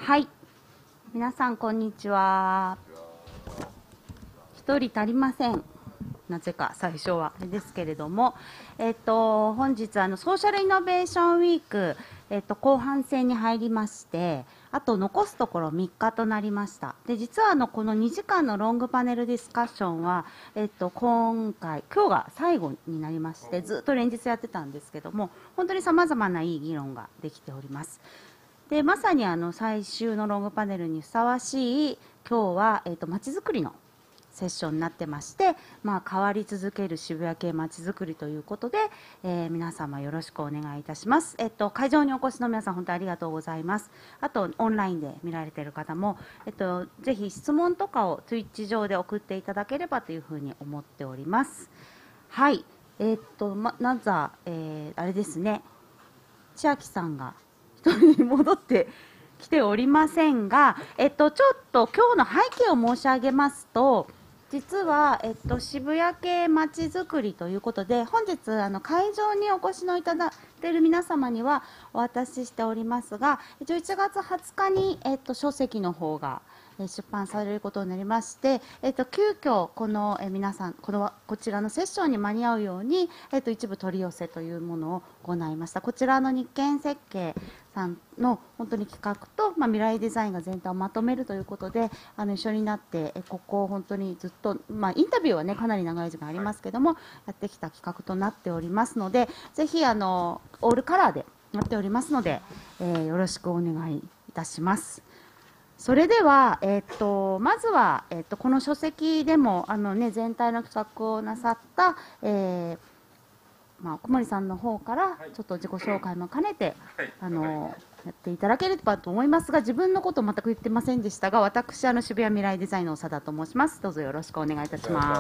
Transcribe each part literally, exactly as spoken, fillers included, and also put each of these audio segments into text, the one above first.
はい、皆さんこんにちは。一人足りません。なぜか最初はあれですけれども、えっと本日あのソーシャルイノベーションウィーク、えっと後半戦に入りまして、あと残すところみっかとなりました。で実はあのこのにじかんのロングパネルディスカッションは、えっと今回今日が最後になりまして、ずっと連日やってたんですけども、本当にさまざまないい議論ができております。でまさにあの最終のロングパネルにふさわしい今日は、えーと、まちづくりのセッションになってまして、まあ、変わり続ける渋谷系まちづくりということで、えー、皆様よろしくお願いいたします。えっと、会場にお越しの皆さん本当にありがとうございます。あとオンラインで見られている方も、えっと、ぜひ質問とかを Twitch 上で送っていただければというふうに思っております。はい、えっとままずは、えー、あれですね、千秋さんがに戻ってきておりませんが、えっと、ちょっと今日の背景を申し上げますと、実は、えっと、渋谷系まちづくりということで、本日あの会場にお越しのいただいている皆様にはお渡ししておりますが、じゅういちがつはつかに、えっと、書籍の方が出版されることになりまして、えっと、急遽このえ皆さんこのこちらのセッションに間に合うように、えっと、一部取り寄せというものを行いました。こちらの日建設計さんの本当に企画と、まあ、未来デザインが全体をまとめるということで、あの一緒になってえここを本当にずっと、まあ、インタビューは、ね、かなり長い時間ありますけどもやってきた企画となっておりますので、ぜひあのオールカラーでやっておりますので、えー、よろしくお願いいたします。それでは、えー、とまずは、えー、とこの書籍でもあの、ね、全体の企画をなさった、えーまあ、小森さんの方からちょっと自己紹介も兼ねて、はい、あのやっていただければと思いますが、自分のこと全く言ってませんでしたが、私あの渋谷未来デザインの長田と申します。どうぞよろしくお願いいたします。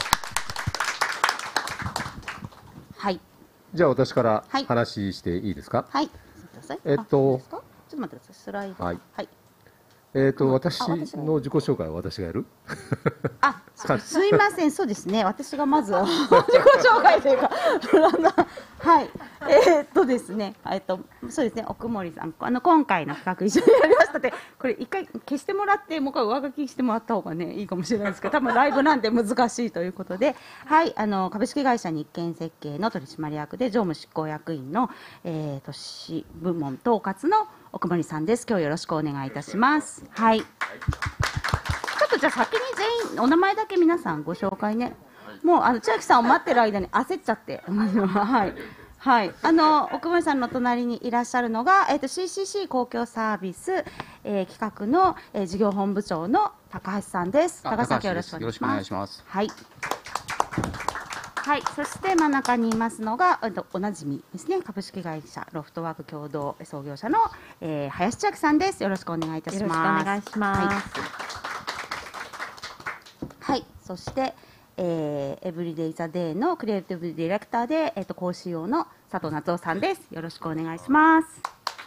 はい、 じゃあ私から話していいですか。 はい、はい、えっとちょっと待ってください。スライド、はい、はい、 えーと私の自己紹介は私がやるあ、すいません、そうですね、私がまずは自己紹介というかはい、えー、っとですね、えー、っとそうですね、奥森さん、あの今回の企画一緒にやりましたので、これ一回消してもらってもう一回上書きしてもらった方がねいいかもしれないですけど、多分ライブなんで難しいということで、はい、あの株式会社日建設計の取締役で常務執行役員の、えー、都市部門統括の奥森さんです。今日よろしくお願いいたします。はい。ちょっとじゃあ先に全員お名前だけ皆さんご紹介ね。もうあの千秋さんを待ってる間に焦っちゃって、はい。はい、あの奥森さんの隣にいらっしゃるのが、えー、と シーシーシー 公共サービス、えー、企画の、えー、事業本部長の高橋さんです。高橋さん、よろしくお願いします。はい。はい、そして真ん中にいますのがおなじみですね、株式会社ロフトワーク共同創業者の、えー、林千秋さんです。よろしくお願いいたします。よろしくお願いします。はい、はい、そして、えー、エブリデイザデイのクリエイティブディレクターで、えー、と講師用の佐藤夏夫さんです。よろしくお願いします。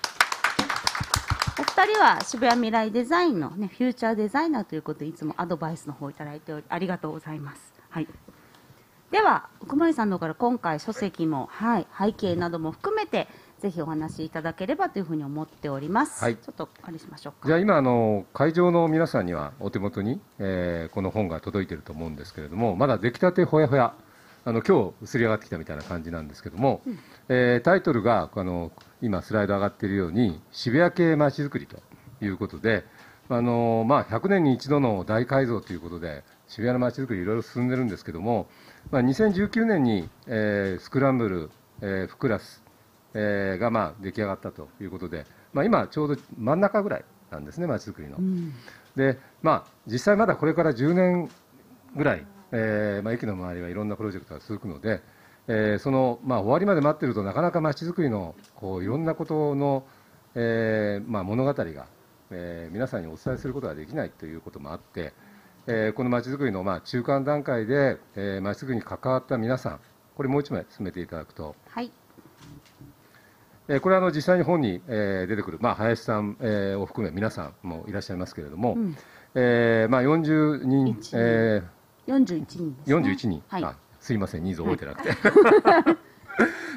お二人は渋谷未来デザインの、ね、フューチャーデザイナーということでいつもアドバイスの方をいただいておりありがとうございます。はい、では奥森さんの方から今回書籍も、はい、背景なども含めてぜひお話しいただければというふうに思っております。はい、ちょっとあれしましょうか。 じゃあ今あの会場の皆さんにはお手元に、えー、この本が届いていると思うんですけれども、まだ出来たてほやほや、あの今日すり上がってきたみたいな感じなんですけども、うん、えー、タイトルがあの今スライド上がっているように渋谷系まちづくりということで、あの、まあ、ひゃくねんに一度の大改造ということで渋谷のまちづくりいろいろ進んでるんですけども、まあ、にせんじゅうきゅうねんに、えー、スクランブル、えー、フクラス、えー、がまあ出来上がったということで、まあ、今ちょうど真ん中ぐらいなんですね、まちづくりの。うん、で、まあ、実際まだこれからじゅうねんぐらい、えーまあ、駅の周りはいろんなプロジェクトが続くので、えー、その、まあ、終わりまで待っているとなかなかまちづくりのこういろんなことの、えーまあ、物語が、えー、皆さんにお伝えすることができないということもあって、えー、このまちづくりのまあ中間段階でまちづくりに関わった皆さん、これもう一枚進めていただくと、はい、えー、これはあの実際に本に、えー、出てくる、まあ、林さん、えー、を含め皆さんもいらっしゃいますけれども、うん、えーまあ、よんじゅうにん、えー、 よんじゅういちにんですね。 よんじゅういちにん、はい、あすいません、人数覚えてなくて、はい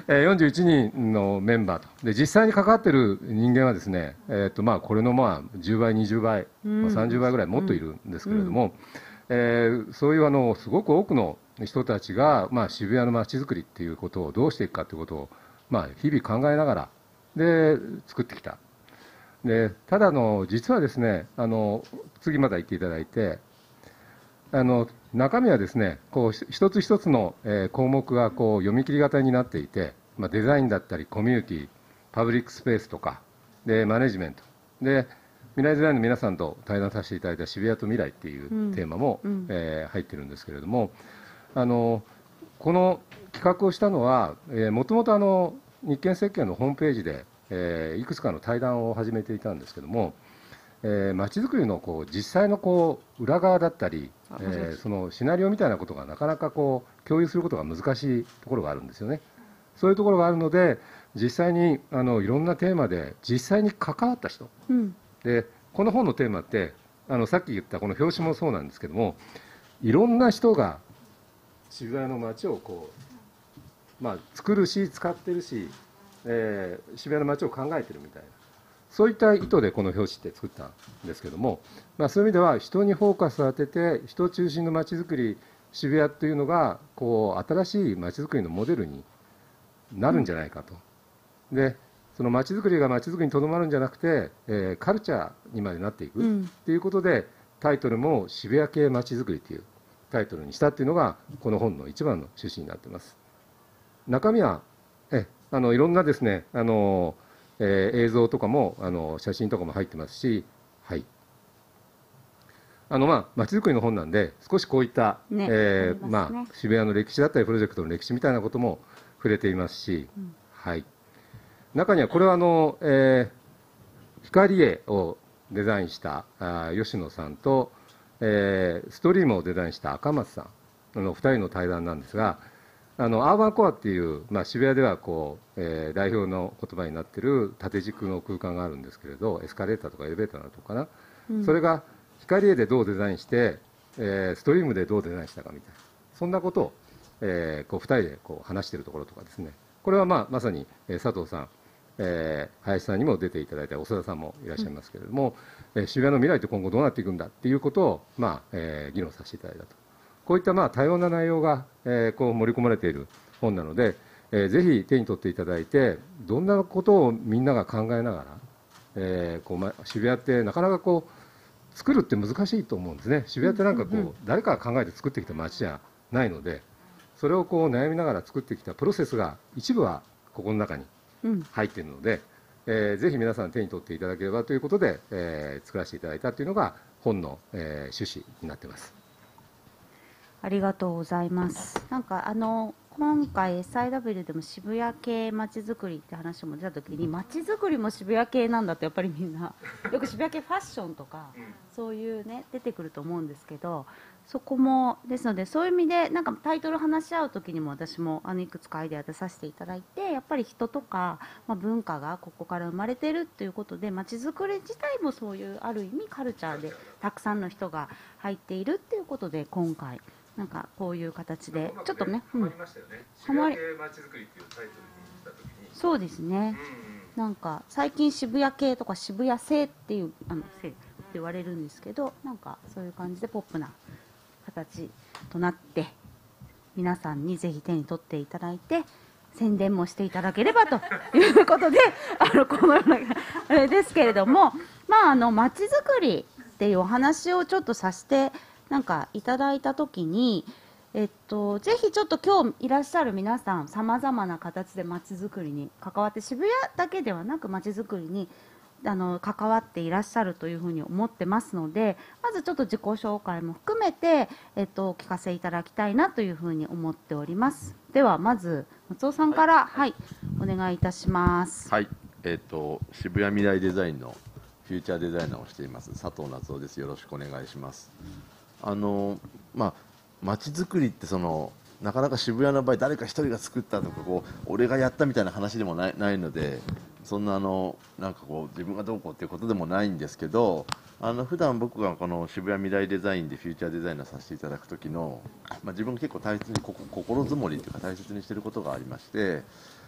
えー、よんじゅういちにんのメンバーとで実際に関わっている人間はですね、えーとまあ、これのまあじゅうばいにじゅうばい、まあ、さんじゅうばいぐらいもっといるんですけれども、うんえー、そういうあのすごく多くの人たちが、まあ、渋谷の街づくりっていうことをどうしていくかということを、まあ、日々考えながらで作ってきたでただの実はですねあの次まだ言っていただいてあの中身はですねこう一つ一つの、えー、項目がこう読み切り型になっていて、まあ、デザインだったりコミュニティパブリックスペースとかでマネジメントで未来デザインの皆さんと対談させていただいた渋谷と未来っていうテーマも、うんえー、入ってるんですけれどもあのこの企画をしたのはもともと日建設計のホームページで、えー、いくつかの対談を始めていたんですけどもまち、えー、づくりのこう実際のこう裏側だったり、えー、そのシナリオみたいなことがなかなかこう共有することが難しいところがあるんですよね。そういうところがあるので実際にあのいろんなテーマで実際に関わった人、うんでこの本のテーマってあのさっき言ったこの表紙もそうなんですけどもいろんな人が渋谷の街をこう、まあ、作るし使ってるし、えー、渋谷の街を考えてるみたいなそういった意図でこの表紙って作ったんですけども、まあ、そういう意味では人にフォーカスを当てて人中心の街づくり渋谷っていうのがこう新しい街づくりのモデルになるんじゃないかと。でその街づくりが街づくりにとどまるんじゃなくて、えー、カルチャーにまでなっていくということで、うん、タイトルも渋谷系街づくりというタイトルにしたというのがこの本の一番の趣旨になっています。中身はえあのいろんなですねあの、えー、映像とかもあの写真とかも入ってますし、はいあのまあ街づくりの本なんで少しこういった、ねえーまあまあ、渋谷の歴史だったりプロジェクトの歴史みたいなことも触れていますし、うん、はい中にはこれはあの、えー、光絵をデザインしたあ吉野さんと、えー、ストリームをデザインした赤松さんのふたりの対談なんですがあのアーバンコアっていう、まあ、渋谷ではこう、えー、代表の言葉になっている縦軸の空間があるんですけれどエスカレーターとかエレベーターなどかな、うん、それが光絵でどうデザインして、えー、ストリームでどうデザインしたかみたいなそんなことを、えー、こうふたりでこう話しているところとかですねこれは、まあ、まさに、えー、佐藤さんえー、林さんにも出ていただいた長田さんもいらっしゃいますけれども、うん、えー、渋谷の未来って今後どうなっていくんだっていうことを、まあえー、議論させていただいたとこういった、まあ、多様な内容が、えー、こう盛り込まれている本なので、えー、ぜひ手に取っていただいてどんなことをみんなが考えながら、えーこうま、渋谷ってなかなかこう作るって難しいと思うんですね。渋谷ってなんかこう、うんうん、誰かが考えて作ってきた街じゃないのでそれをこう悩みながら作ってきたプロセスが一部はここの中に入っているので、うんえー、ぜひ皆さん手に取っていただければということで、えー、作らせていただいたというのが本の、えー、趣旨になっています。 ありがとうございます。なんかあの今回 エスアイダブリュー でも渋谷系まちづくりって話も出た時にまちづくりも渋谷系なんだってやっぱりみんなよく渋谷系ファッションとかそういうね出てくると思うんですけどそこもですのでそういう意味でなんかタイトル話し合う時にも私もあのいくつかアイデア出させていただいてやっぱり人とか、まあ、文化がここから生まれてるっていうことでまちづくり自体もそういうある意味カルチャーでたくさんの人が入っているっていうことで今回なんかこういう形でちょっとね、 ハマりましたよね。渋谷系まちづくりっていうタイトルにした時に。 そうですね。なんか最近渋谷系とか渋谷製っていうあの製って言われるんですけど、なんかそういう感じでポップな形となって皆さんにぜひ手に取っていただいて宣伝もしていただければということで、あのこのようなあれですけれども、まああのまちづくりっていうお話をちょっとさせて。なんかいただいたときに、えっと、ぜひちょっと今日いらっしゃる皆さんさまざまな形でまちづくりに関わって渋谷だけではなくまちづくりにあの関わっていらっしゃるというふうに思ってますのでまずちょっと自己紹介も含めて、えっと、お聞かせいただきたいなというふうに思っております。ではまず松尾さんから、はいはい、お願いいたします。 はい、えっと、渋谷未来デザインのフューチャーデザイナーをしています佐藤夏夫です。よろしくお願いします。あのまあ、街づくりってそのなかなか渋谷の場合誰か一人が作ったとかこう俺がやったみたいな話でもない、ないのでそんなあのなんかこう自分がどうこうっていうことでもないんですけどあの普段僕がこの渋谷未来デザインでフューチャーデザイナーさせていただく時の、まあ、自分が結構大切にここ心づもりというか大切にしていることがありまして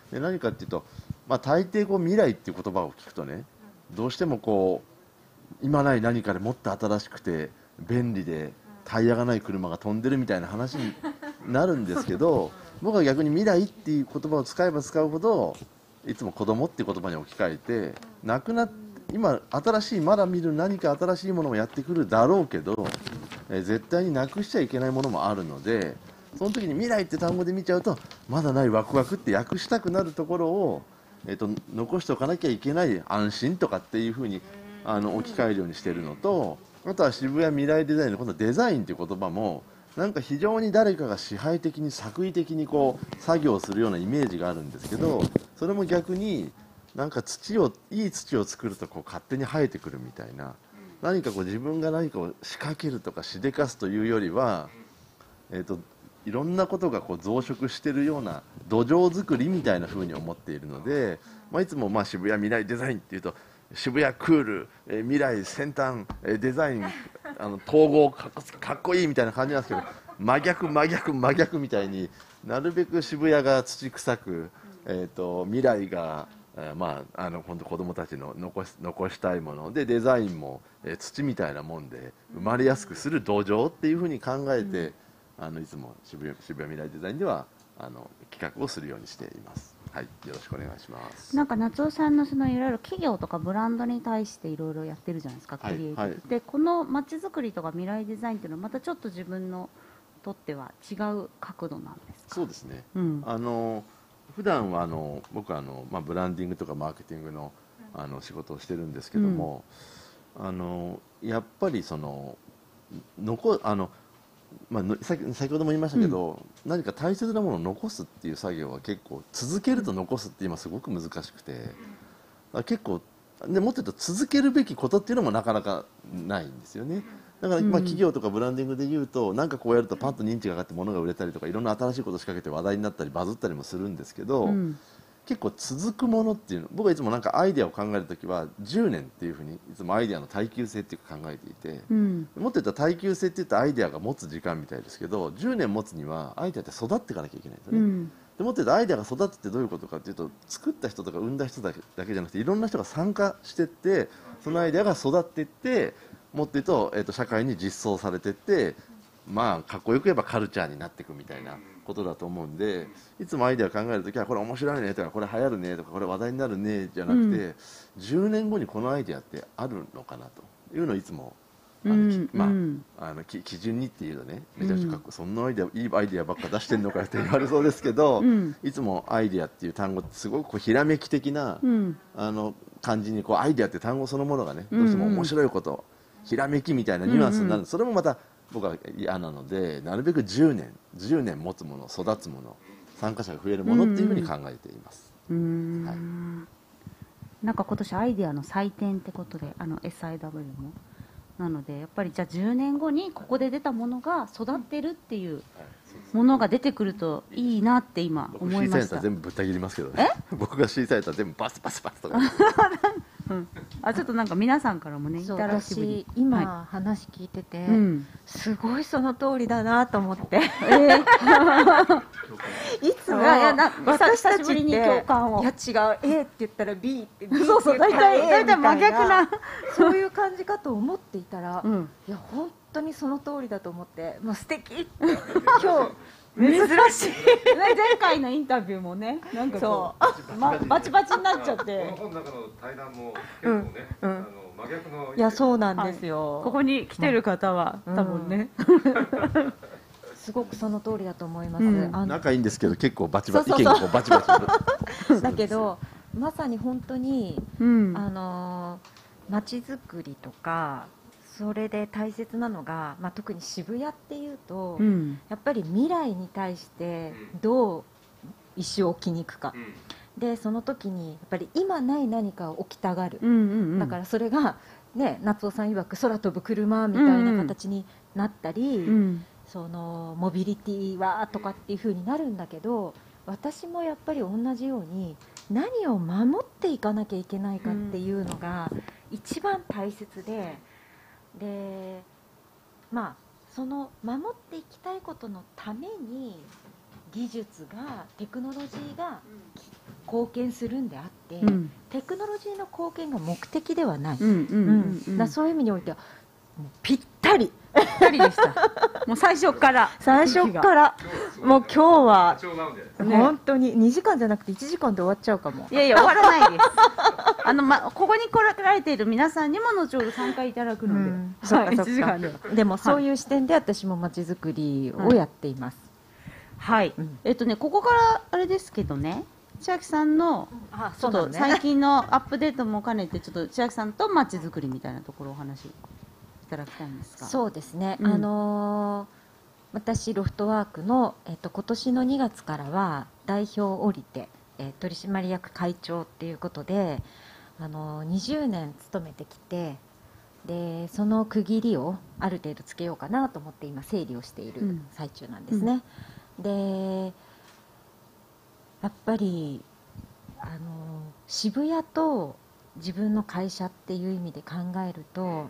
で何かっていうと、まあ、大抵こう未来っていう言葉を聞くとね、どうしてもこう今ない何かでもっと新しくて便利でタイヤがない車が飛んでるみたいな話になるんですけど、僕は逆に未来っていう言葉を使えば使うほどいつも子供っていう言葉に置き換えて、なくな今新しいまだ見る何か新しいものもやってくるだろうけど、えー絶対になくしちゃいけないものもあるので、その時に未来って単語で見ちゃうとまだないワクワクって訳したくなるところを、えー、と残しておかなきゃいけない安心とかっていうふうにあの置き換えるようにしているのと、あとは渋谷未来デザインのこのデザインという言葉もなんか非常に誰かが支配的に作為的にこう作業するようなイメージがあるんですけど、それも逆になんか土をいい土を作るとこう勝手に生えてくるみたいな、何かこう自分が何かを仕掛けるとかしでかすというよりは、えー、といろんなことがこう増殖しているような土壌作りみたいな風に思っているので、まあ、いつもまあ渋谷未来デザインっていうと渋谷クール、えー未来先端、えーデザインあの統合かっこかっこいいみたいな感じなんですけど、真逆真逆真逆みたいになるべく渋谷が土臭く、えー、と未来が、えーまあ、あの本当子供たちの残し残したいもので、デザインも、えー土みたいなもんで生まれやすくする土壌っていうふうに考えて、あのいつも渋谷渋谷未来デザインではあの企画をするようにしています。はい、よろしくお願いします。 なんか夏尾さんのそのいろいろ企業とかブランドに対していろいろやってるじゃないですか、クはいリエイティブ、 はいでこのまちづくりとか未来デザインっていうのはまたちょっと自分のとっては違う角度なんですか？ そうですね。 うんあの普段はあの僕はあの、まあ、ブランディングとかマーケティングのあの仕事をしてるんですけども、あのやっぱりその残あの、まあ、の先先ほども言いましたけど、何か大切なものを残すっていう作業は結構続けると残すって今すごく難しくて、だから結構でもっと言うと続けるべきことっていうのもなかなかないんですよね。だから、まあ、企業とかブランディングで言うと、なんかこうやるとパンと認知が上がって物が売れたりとかいろんな新しいことを仕掛けて話題になったりバズったりもするんですけど、 うん結構続くものっていうの、僕はいつもなんかアイデアを考えるときはじゅうねんっていうふうにいつもアイデアの耐久性っていうか考えていて、 うんもっと言ったら耐久性って言ったらアイデアが持つ時間みたいですけど、じゅうねん持つにはアイデアって育っていかなきゃいけないんですよね。 うんでもっと言うとアイデアが育つってどういうことかっていうと、作った人とか生んだ人だけだけじゃなくていろんな人が参加していって、そのアイデアが育っていって、もっと言うと、えー、と社会に実装されていって、まあかっこよく言えばカルチャーになっていくみたいなことだと思うんで、いつもアイデアを考えるときはこれ面白いねとかこれ流行るねとかこれ話題になるねじゃなくて、 うんじゅうねんごにこのアイデアってあるのかなというのをいつもあの、 うんきまあうんあのき基準にっていうとね、めちゃくちゃかっこいい、そんなアイデアいいアイデアばっか出してんのかよって言われそうですけど、 うんいつもアイデアっていう単語ってすごくこうひらめき的な、 うんあの感じにこうアイデアって単語そのものがねどうしても面白いこと、ひらめきみたいなニュアンスになる、 うんうんそれもまた僕は嫌なので、なるべくじゅうねんじゅうねん持つもの、育つもの、参加者が増えるものっていうふうに考えています。 うーんはいなんか今年アイデアの祭典ってことで、あの エスアイダブリュー もなのでやっぱりじゃあじゅうねんごにここで出たものが育ってるっていうものが出てくるといいなって今僕思 C いましたサイやったら。全部ぶった切りますけどね。僕が C サイやったら全部バスバスバスとか。 うんあちょっとなんか皆さんからもねインそうタラクティブに私今、 は話聞いてて、 いうんすごいその通りだなと思ってえいつもいやいやな私たちって久しぶりに共感をいや違う A って言ったら B って B ってそうそう言ったら A 大体大体真逆なみたいそういう感じかと思っていたら、 ーうんいや本当にその通りだと思ってもう素敵って今日珍しいね前回のインタビューもねなんかこうまバチバチになっちゃっこのて本の中の対談も結構ね、 うんうんあの真逆のいやそうなんですよ、 ここに来てる方はうん多分ねすごくその通りだと思います、 うんあの仲いいんですけど結構バチバチそうそうそう意見がこうバチバチ。 だけどまさに本当にうんあのまちづくりとかそれで大切なのが、まあ、特に渋谷っていうと、 うんやっぱり未来に対してどう石を置きに行くか、でその時にやっぱり今ない何かを置きたがる、 うんうんうんだからそれが、ね、夏尾さん曰く空飛ぶ車みたいな形になったり、 うんそのモビリティはとかっていう風になるんだけど、私もやっぱり同じように何を守っていかなきゃいけないかっていうのが一番大切で、でまあその守っていきたいことのために技術がテクノロジーが貢献するんであって、 うんテクノロジーの貢献が目的ではない、 うんうんうんうんだからそういう意味においてはもうぴったりぴったりでしたもう最初から最初からもう今日は貴重なんでね本当ににじかんじゃなくていちじかんで終わっちゃうかも。 いやいや終わらないですあの、ま、ここに来られている皆さんにも後ほど参加いただくので、 うんそっはい、 かそっかいちじかんではでもそういう視点で私もまちづくりをやっています、 はい、 うんえっとねここからあれですけどね千秋さんのあちょっと最近のアップデートも兼ねてちょっと千秋さんとまちづくりみたいなところをお話しいただきたいんですがそうですね、 うんあのー私ロフトワークの、えっと、今年のにがつからは代表を降りて、えー取締役会長っていうことで、あのーにじゅうねん勤めてきて、でその区切りをある程度つけようかなと思って今整理をしているうん最中なんですね、でやっぱり、あのー渋谷と自分の会社っていう意味で考えると、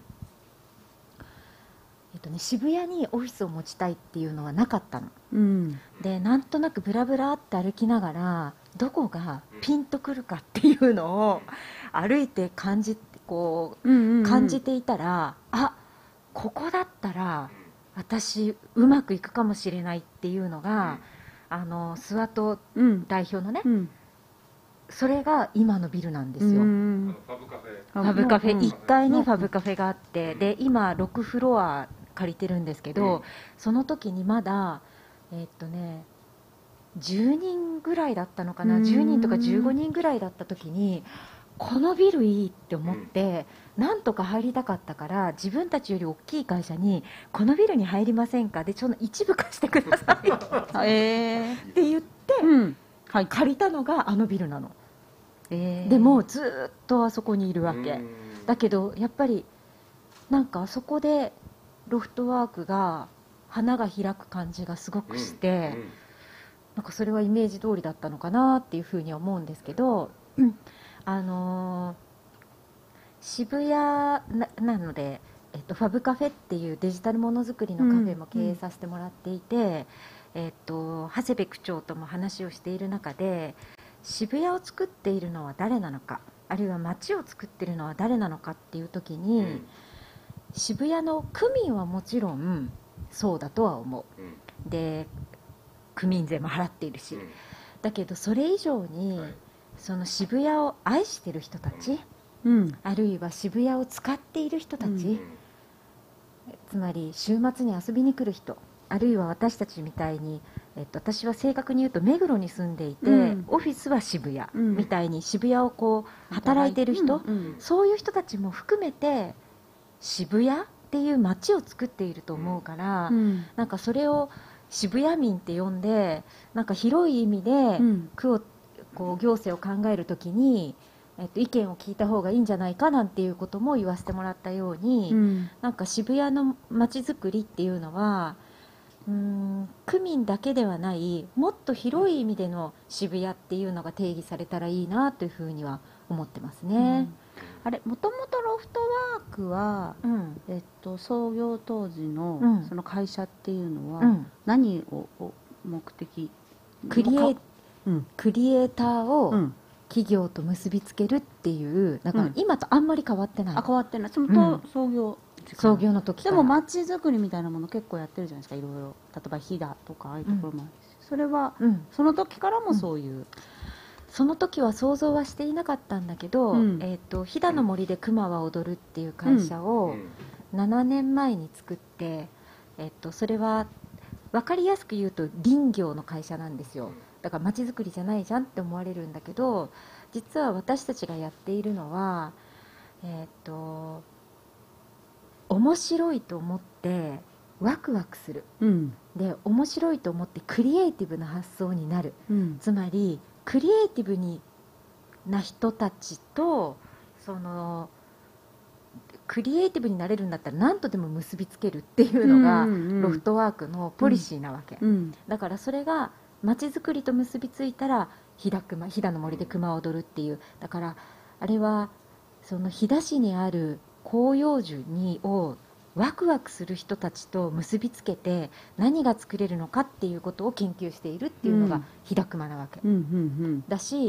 えっとね、渋谷にオフィスを持ちたいっていうのはなかったのうんで、なんとなくブラブラって歩きながらどこがピンとくるかっていうのを歩いて感じこうんうんううん感じていたら、あここだったら私うまくいくかもしれないっていうのが、あのスワトうん代表のね、 うんそれが今のビルなんですうよ、 んファブカフェファブカフェうんいっかいにファブカフェがあって、で今ろくフロア借りてるんですけど、 うんその時にまだえーっとねじゅうにんぐらいだったのかな、 うんじゅうにんとかじゅうごにんぐらいだった時にこのビルいいって思って、なんとか入りたかったから自分たちより大きい会社にこのビルに入りませんかでちょっと一部貸してくださいっえて言ってー、うんはい借りたのがあのビルなの、 えー、 でもうずーっとあそこにいるわけ、 うんだけどやっぱりなんかあそこでロフトワークが花が開く感じがすごくして、 うんなんかそれはイメージ通りだったのかなっていうふうには思うんですけど、うんあのー渋谷な, なので、えっと、ファブカフェっていうデジタルものづくりのカフェも経営させてもらっていて、えっと、長谷部区長とも話をしている中で渋谷を作っているのは誰なのか、あるいは街を作っているのは誰なのかっていう時に、 うん渋谷の区民はもちろんそうだとは思うんう、で区民税も払っているし、 うんだけどそれ以上に、 はいその渋谷を愛している人たち、 うんあるいは渋谷を使っている人たち、 うんつまり週末に遊びに来る人、あるいは私たちみたいに、えっと、私は正確に言うと目黒に住んでいて、 うんオフィスは渋谷うんみたいに渋谷をこう働いている人、 うんうんそういう人たちも含めて渋谷っていう街を作っていると思うから、 うんなんかそれを渋谷民って呼んで、なんか広い意味でうん区をこう行政を考えるときに、えっと、意見を聞いた方がいいんじゃないかなんていうことも言わせてもらったように、 うんなんか渋谷の街づくりっていうのはうーん区民だけではないもっと広い意味での渋谷っていうのが定義されたらいいなというふうには思ってますね。 あれもともとロフトワークは、 うんえっと、創業当時の,、 うんその会社っていうのは、 うん何をを目的クリエイうんクリエイターうをん企業と結びつけるっていうだからうん今とあんまり変わってない、 あ変わってないそのと、 うん創業創業の時からでも街づくりみたいなもの結構やってるじゃないですかいろいろ例えば飛騨とかああいうところもあるし、それはうん、 その時からもそういう、 その時は想像はしていなかったんだけど、 うんえー、と飛騨の森で熊は踊るっていう会社をななねんまえに作って、えー、とそれは分かりやすく言うと林業の会社なんですよ。だから街づくりじゃないじゃんって思われるんだけど、実は私たちがやっているのは、えー、と面白いと思ってワクワクする、 うんで面白いと思ってクリエイティブな発想になる、 うんつまりクリエイティブにな人たちとそのクリエイティブになれるんだったら何とでも結びつけるっていうのがうんうんうんロフトワークのポリシーなわけ、 うんだからそれが街づくりと結びついたら飛騨熊飛騨の森で熊を踊るっていう、だからあれはその飛騨市にある広葉樹にをワクワクする人たちと結びつけて何が作れるのかっていうことを研究しているっていうのがうん飛騨熊なわけ、 うんうんだし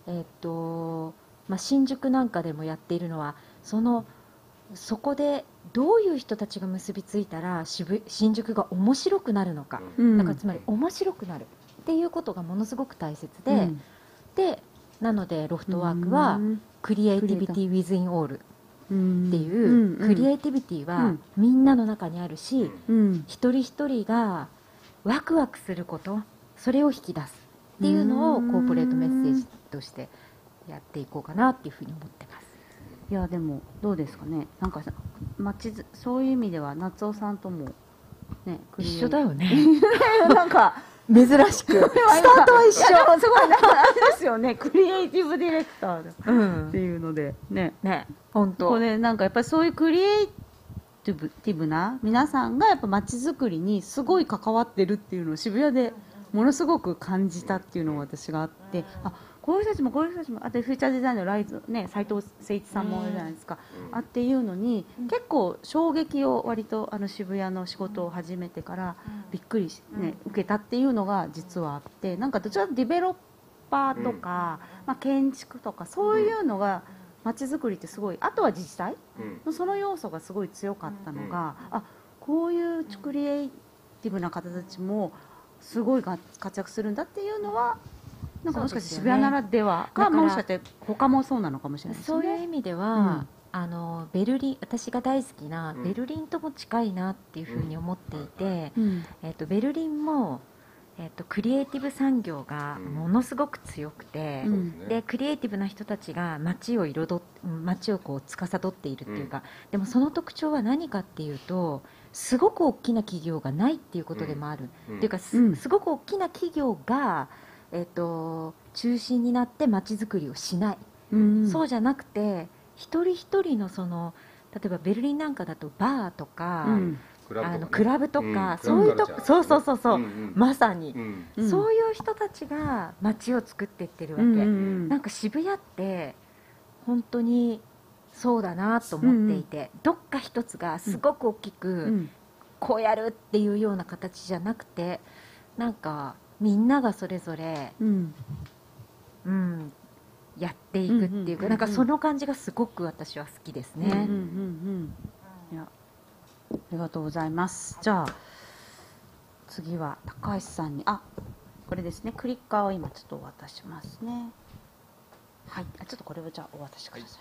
えっとまあ、新宿なんかでもやっているのはそのそこでどういう人たちが結びついたら渋新宿が面白くなるのか、 うんだからつまり面白くなるっていうことがものすごく大切で、 うんでなのでロフトワークはクリエイティビティ・ウィズ・イン・オールっうんていう、クリエイティビティうはんみんなの中にあるし、 うん一人一人がワクワクすることそれを引き出すっていうのをコーポレートメッセージとしてやっていこうかなっていうふうに思ってます。 いやでもどうですかね、なんかさ街ずそういう意味では夏尾さんともね一緒だよねなんか珍しくスタートは一いやでもすごいなんかあれですよね、クリエイティブディレクターっ緒うんていうのでね、 ね本当これなんかやっぱりそういうクリエイティブティブな皆さんがやっぱ街づくりにすごい関わってるっていうのを渋谷でものすごく感じたっていうのが私があって、あこういう人たちもこういう人たちもあとフューチャーデザインのライズね斉藤誠一さんもいるじゃないですか、あっていうのに結構衝撃を割とあの渋谷の仕事を始めてからびっくりし、ね、受けたっていうのが実はあって、なんかどちらかというとディベロッパーとか、まあ、建築とかそういうのが街づくりってすごい、あとは自治体のその要素がすごい強かったのが、あこういうクリエイティブな方たちもすごいが活躍するんだっていうのはなんかもしかして渋谷ならではか、 だからもしかして他もそうなのかもしれないですそうね。 いう意味では、 うんあのベルリン私が大好きなうんベルリンとも近いなっていうふうに思っていて、 うんえっとベルリンも、えっとクリエイティブ産業がものすごく強くて、 うんでクリエイティブな人たちが街を彩っ街をこう司っているっていうか、でもその特徴は何かっていうとすごく大きな企業がないっていうことでもある、 うんっていうかす,、 うんすごく大きな企業が、えっと中心になって街づくりをしない、 うんそうじゃなくて一人一人のその例えばベルリンなんかだとバーとか、 うんあのクラブとか、 うんそういうとクラブカルチャーそうそうそうそう、 うんうんまさに、 うんうんそういう人たちが街を作っていってるわけ、 うんうんなんか渋谷って本当にそうだなと思っていて、どっか一つがすごく大きく、 うんこうやるっていうような形じゃなくて、なんかみんながそれぞれ、 うんうん、やっていくっていうか、 うんうんうんうんなんかその感じがすごく私は好きですね、 うんうんうんうんいやありがとうございます。じゃあ次は高橋さんに、あこれですね、クリッカーを今ちょっとお渡ししますね。はい、あちょっとこれをじゃあお渡しください。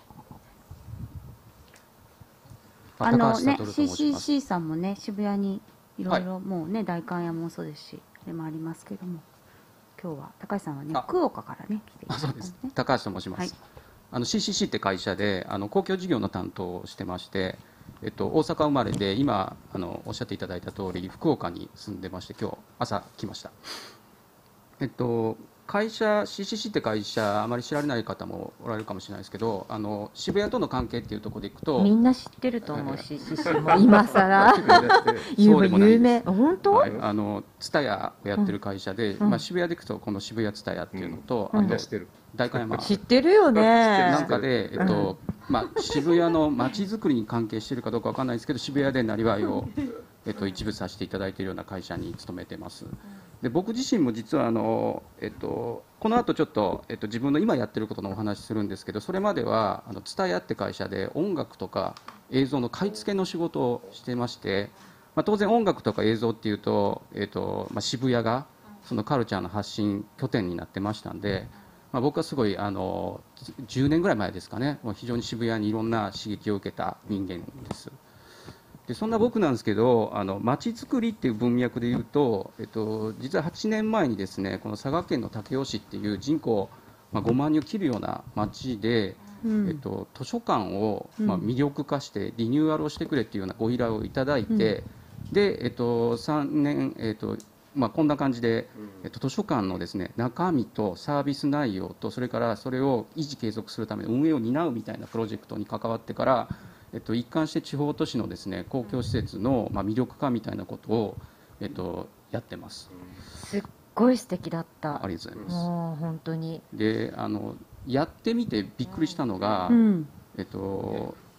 あのね シーシーシー さんもね渋谷にいろいろもうね代官山もそうですしあれもありますけども、今日は高橋さんはねあ福岡からね来ていただあそうですいたんですね。 高橋と申します、 はいあの シーシーシー って会社であの公共事業の担当をしてまして、えっと、大阪生まれで今あのおっしゃっていただいた通り福岡に住んでまして今日朝来ました。えっと会社 シーシーシー って会社あまり知られない方もおられるかもしれないですけど、あの渋谷との関係っていうところでいくとみんな知ってると思うし、シシも今さらそうでもないです有名、本当、 はい、あの蔦屋をやってる会社で、 うんまあ、渋谷でいくとこの渋谷蔦屋っていうのと、 うんあとみんな知ってる。 代官山知ってるよね。 なんかで、えっとまあ、渋谷の街づくりに関係しているかどうかわからないですけど渋谷でなりわいを、えっと、一部させていただいているような会社に勤めてますで僕自身も実はあの、えっと、この後ちょっと、えっと、自分の今やってることのお話しするんですけどそれまではあの蔦屋って会社で音楽とか映像の買い付けの仕事をしてまして、まあ、当然音楽とか映像っていうと、えっとまあ、渋谷がそのカルチャーの発信拠点になってましたんで、まあ、僕はすごいあのじゅうねんぐらい前ですかねもう非常に渋谷にいろんな刺激を受けた人間ですでそんな僕なんですけどあの街づくりっていう文脈でいうと、えっと、実ははちねんまえにですねこの佐賀県の武雄市っていう人口、まあ、ごまんにんを切るような町で、 うんえっと、図書館を、 うんまあ、魅力化してリニューアルをしてくれっていうようなご依頼をいただいて、で、えっと、さんねん、えっとまあ、こんな感じで、えっと、図書館のですね中身とサービス内容とそれからそれを維持継続するための運営を担うみたいなプロジェクトに関わってから、えっと、一貫して地方都市のですね公共施設の、まあ、魅力化みたいなことを、えっと、やってます。 すっごい素敵だった。 ありがとうございます。 もう本当に。 であのやってみてびっくりしたのが、 うんえっと、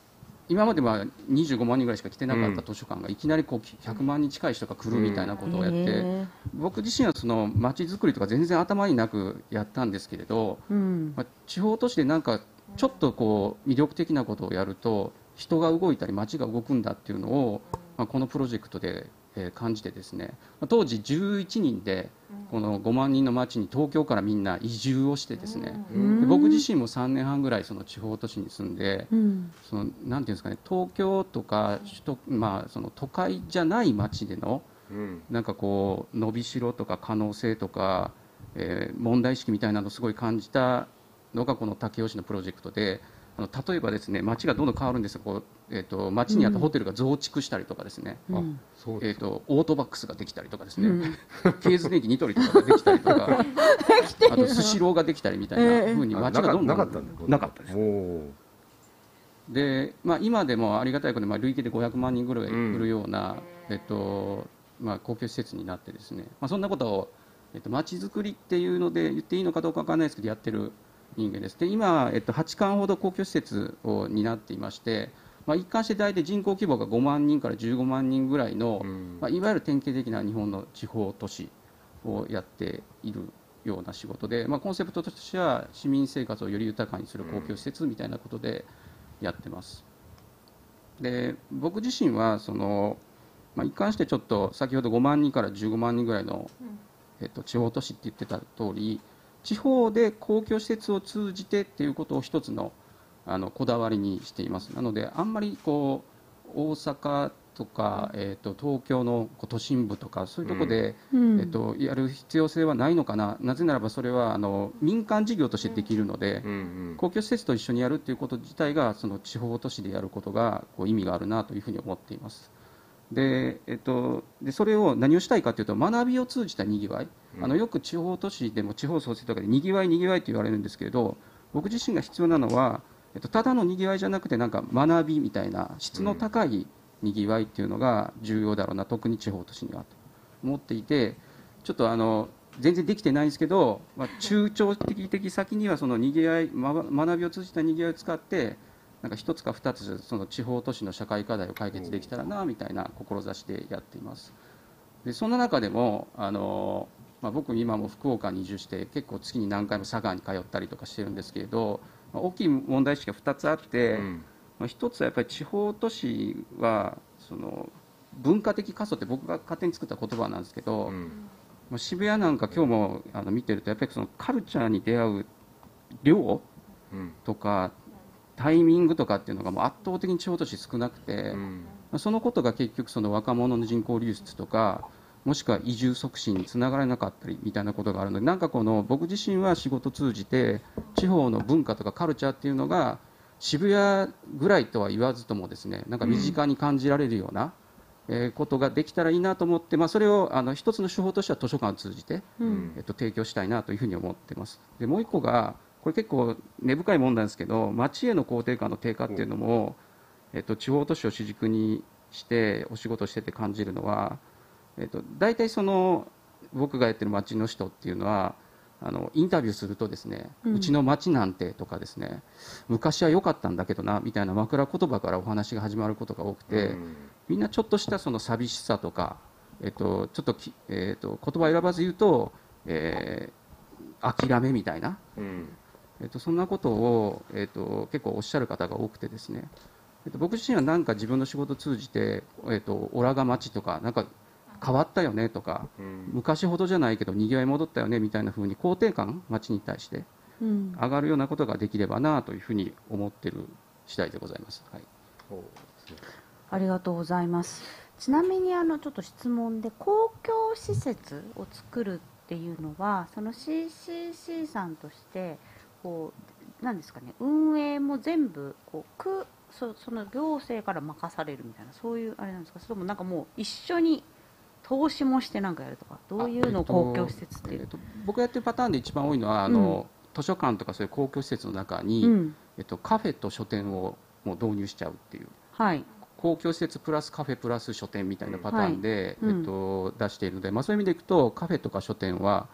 今まではにじゅうごまんにんぐらいしか来てなかった図書館がいきなりこうひゃくまんにん近い人が来るみたいなことをやって、 へ僕自身はその街づくりとか全然頭になくやったんですけれど、 ーうんまあ、地方都市でなんかちょっとこう魅力的なことをやると人が動いたり街が動くんだっていうのを、まあ、このプロジェクトでえー感じてですね、まあ当時じゅういちにんでこのごまんにんの町に東京からみんな移住をしてですね、 うんで僕自身もさんねんはんぐらいその地方都市に住んで、 うんそのなんていうんですかね、東京とか首都、まあ、その都会じゃない町でのうんなんかこう伸びしろとか可能性とか、えー問題意識みたいなのをすごい感じたのがこの武雄市のプロジェクトで、あの例えばですね町がどんどん変わるんですよ。こう、えー、と町にあったホテルが増築したりとかですね、 あうんえー、 そうですとオートバックスができたりとかですね、 うんケーズ電機ニトリとかができたりとかあとスシローができたりみたいなふうにあ町がどんどんなかなかったんだなかったですおーで、まあ、今でもありがたいことに、まあ、累計でごひゃくまんにんぐらいうん来るような、えっとまあ、公共施設になってですね、まあ、そんなことを、えっと、街づくりっていうので言っていいのかどうかわからないですけどやってる人間です。で今、えっと、はちかんほど公共施設を担っていまして、まあ、一貫して大体人口規模がごまんにんからじゅうごまんにんぐらいの、 うんまあ、いわゆる典型的な日本の地方都市をやっているような仕事で、まあ、コンセプトとしては市民生活をより豊かにする公共施設みたいなことでやってます。で僕自身はその、まあ、一貫してちょっと先ほどごまんにんからじゅうごまんにんぐらいの、えっと、地方都市って言ってた通り、地方で公共施設を通じてっていうことを一つのあのこだわりにしています。なのであんまりこう大阪とか、えっと、東京のこう都心部とかそういうところで、 うんえっと、やる必要性はないのかな。なぜならばそれはあの民間事業としてできるので、 うんうん公共施設と一緒にやるということ自体がその地方都市でやることがこう意味があるなというふうに思っています。で、えっと、でそれを何をしたいかというと学びを通じたにぎわい、 うんあのよく地方都市でも地方創生とかでにぎわいにぎわいと言われるんですけれど、僕自身が必要なのは、えっと、ただのにぎわいじゃなくてなんか学びみたいな質の高いにぎわいっていうのが重要だろうな、特に地方都市にはと思っていて、ちょっとあの全然できてないんですけど、まあ、中長期的先にはそのにぎわい、ま学びを通じたにぎわいを使ってなんか一つか二つその地方都市の社会課題を解決できたらなみたいな志でやっています。でそんな中でもあの、まあ、僕今も福岡に移住して結構月に何回も佐賀に通ったりとかしてるんですけれど、まあ大きい問題意識がふたつあって、 うんまあ、一つはやっぱり地方都市はその文化的過疎って僕が勝手に作った言葉なんですけど、 うんまあ渋谷なんか今日もあの見てるとやっぱりそのカルチャーに出会う量うんとかタイミングとかっていうのがもう圧倒的に地方都市少なくて、 うんまあそのことが結局その若者の人口流出とかもしくは移住促進につながらなかったりみたいなことがあるので、なんかこの僕自身は仕事を通じて地方の文化とかカルチャーっていうのが渋谷ぐらいとは言わずともですね、なんか身近に感じられるような、えーことができたらいいなと思って、まあ、それをあの一つの手法としては図書館を通じて、 うんえっと、提供したいなというふうに思ってます。でもう一個がこれ結構根深いもんなんですけど、町への肯定感の低下っていうのも、えっと、地方都市を主軸にしてお仕事してて感じるのは、えっと、大体その僕がやってる町の人っていうのはあのインタビューするとですね、 ううんちの町なんてとかですね、昔は良かったんだけどなみたいな枕言葉からお話が始まることが多くて、 うんみんなちょっとしたその寂しさとか、えっと、ちょっとき、えっと、言葉選ばず言うと、えー諦めみたいな、 うんえっと、そんなことを、えっと、結構おっしゃる方が多くてですね、えっと、僕自身は何か自分の仕事を通じて、えっと、オラが町とかなんか変わったよねとか、 うん昔ほどじゃないけどにぎわい戻ったよねみたいな風に肯定感町に対してうん上がるようなことができればなというふうに思っている次第でございます。はい、 そうありがとうございます。ちなみにあのちょっと質問で、公共施設を作るっていうのはその シーシーシー さんとしてこうなんですかね、運営も全部こう区そその行政から任されるみたいな、そういうあれなんですか、それともなんかもう一緒に投資もしてなんかやるとか、どういうのを公共施設っていう、 えっと僕がやってるパターンで一番多いのはあの、図書館とかそういう公共施設の中に、 うんえっと、カフェと書店をもう導入しちゃうっていう、 はい公共施設プラスカフェプラス書店みたいなパターンで、 はいうんえっと、出しているので、まあ、そういう意味でいくとカフェとか書店は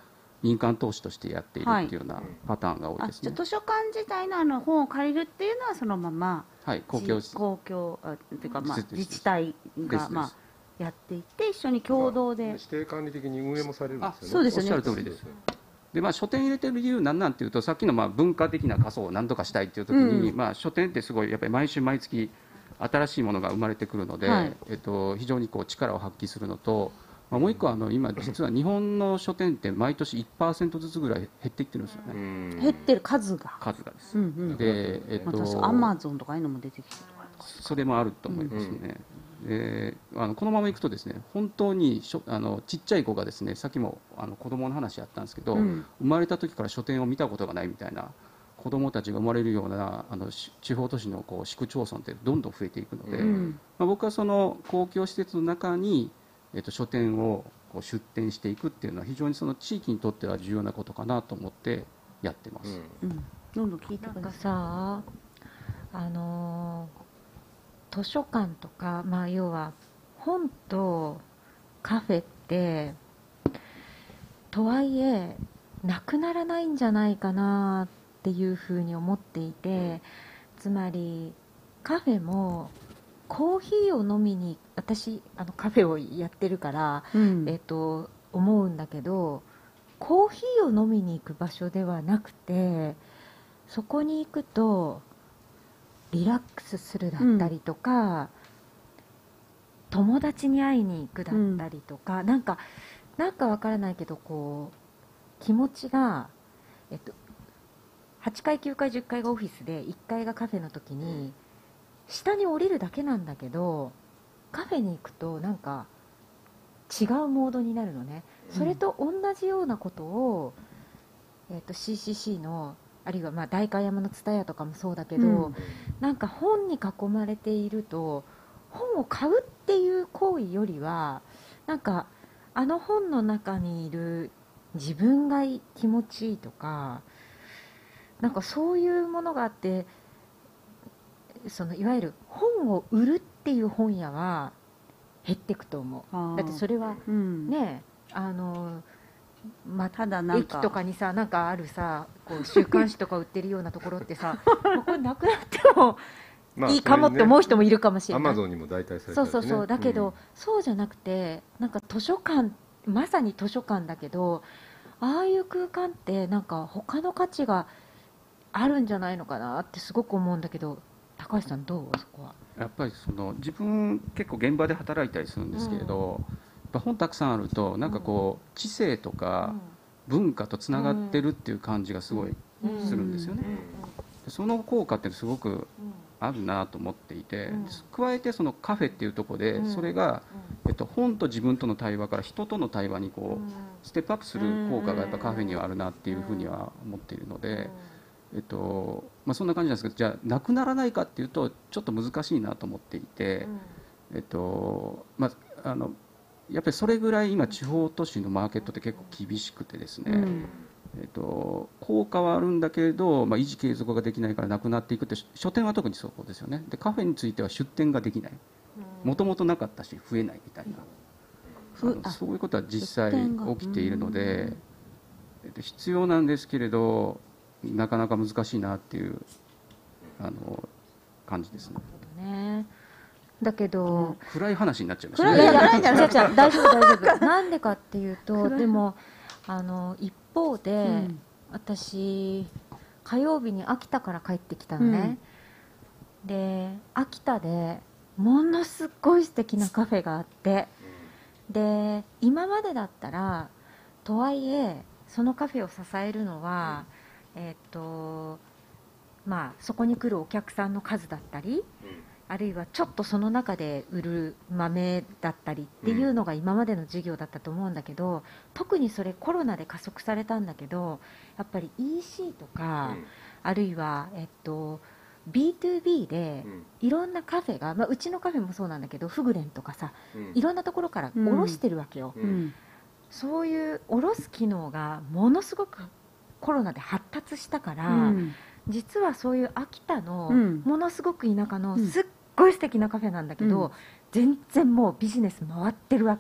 民間投資としてやっているっていうようなパターンが多いあ、 ですね。 じゃあ図書館自体のあの本を借りるっていうのはそのままはい、公共じ公共あっていうか、まあ、 ですです自治体が、 ですですまあ、やっていて一緒に共同で、 指定管理的に運営もされるんですよね。 そうですよねおっしゃる通りです。でまあ、書店入れてる理由なんなんていうと、さっきのまあ文化的な仮想を何とかしたいっていう時に、 うんまあ、書店ってすごいやっぱり毎週毎月新しいものが生まれてくるので、 はいえっと、非常にこう力を発揮するのと、まあ、もう一個あの今実は日本の書店って毎年 いちパーセント ずつぐらい減っていってるんですよね、 うん減ってる数が、 数がです。 うんうん、 で、えっまあ、確かと、 アマゾンとかああいうのも出てきてるとかそれもあると思いますね、であのこのままいくとですね本当にしょあのちっちゃい子がですねさっきもあの子供の話やったんですけど、 うん生まれた時から書店を見たことがないみたいな子供たちが生まれるようなあのし地方都市のこう市区町村ってどんどん増えていくので、 うんまあ、僕はその公共施設の中に、えっと、書店をこう出店していくっていうのは非常にその地域にとっては重要なことかなと思ってやってます、 うん、どんどん聞いてなんかください。 さあのー図書館とか、まあ、要は本とカフェってとはいえなくならないんじゃないかなっていうふうに思っていて、つまりカフェもコーヒーを飲みに、私あのカフェをやってるから、 うんえっと、思うんだけど、コーヒーを飲みに行く場所ではなくて、そこに行くとリラックスするだったりとか、友達に会いに行くだったりとか、なんかなんかわからないけどこう気持ちが、えっと、はちかいきゅうかいじゅっかいがオフィスでいっかいがカフェの時に下に降りるだけなんだけど、カフェに行くとなんか違うモードになるのね。それと同じようなことを、えっと、シーシーシー のあるいはまあ代官山の蔦屋とかもそうだけど、 うんなんか本に囲まれていると本を買うっていう行為よりはなんかあの本の中にいる自分が気持ちいいとか、なんかそういうものがあって、そのいわゆる本を売るっていう本屋は減っていくと思あーう。だってそれはうんね、あのまあ、 ただなんか駅とかにさなんかあるさこう週刊誌とか売ってるようなところってさもうこれなくなってもまあいいかもって思う人もいるかもしれない。 アマゾンにも代替されてそうそうそう、だけど、そうじゃなくてなんか図書館、まさに図書館だけど、ああいう空間ってなんか他の価値があるんじゃないのかなってすごく思うんだけど、高橋さんどう？そこは。 やっぱりその自分結構現場で働いたりするんですけれど、やっぱ本たくさんあるとなんかこう知性とか文化とつながってるっていう感じがすごいするんですよね。でその効果ってすごくあるなと思っていて、 うん加えてそのカフェっていうところでうんそれが、えっと、本と自分との対話から人との対話にこうステップアップする効果がやっぱカフェにはあるなっていうふうには思っているので、えっとまあ、そんな感じなんですけど、じゃあなくならないかっていうとちょっと難しいなと思っていて、えっとまあ、あのやっぱりそれぐらい今地方都市のマーケットって結構厳しくてですね、 うんえっと、効果はあるんだけれど、まあ、維持継続ができないからなくなっていくって、書店は特にそうですよね。でカフェについては出店ができない、もともとなかったし増えないみたいな、 ふああのそういうことは実際出店が起きているので、えっと、必要なんですけれどなかなか難しいなっていうあの感じですね。 ね、だけど、 暗い話になっちゃいましいたやいね。 やいや違う違う大丈夫大丈夫なんでかっていうと、でもあの一方で、 うん私火曜日に秋田から帰ってきたのね、で秋田でものすごい素敵なカフェがあって、で今までだったらとはいえそのカフェを支えるのは、えっとまあそこに来るお客さんの数だったり、あるいはちょっとその中で売る豆だったりっていうのが今までの事業だったと思うんだけど、特にそれコロナで加速されたんだけど、やっぱり イーシー とか、あるいは、えっと、ビーツービー でいろんなカフェが、まあ、うちのカフェもそうなんだけどフグレンとかさ、いろんなところから卸してるわけよ、 ううんそういう卸す機能がものすごくコロナで発達したから、 うん実はそういう秋田のうんものすごく田舎のうんすっごい素敵なカフェなんだけど、 うん全然もうビジネス回ってるわけ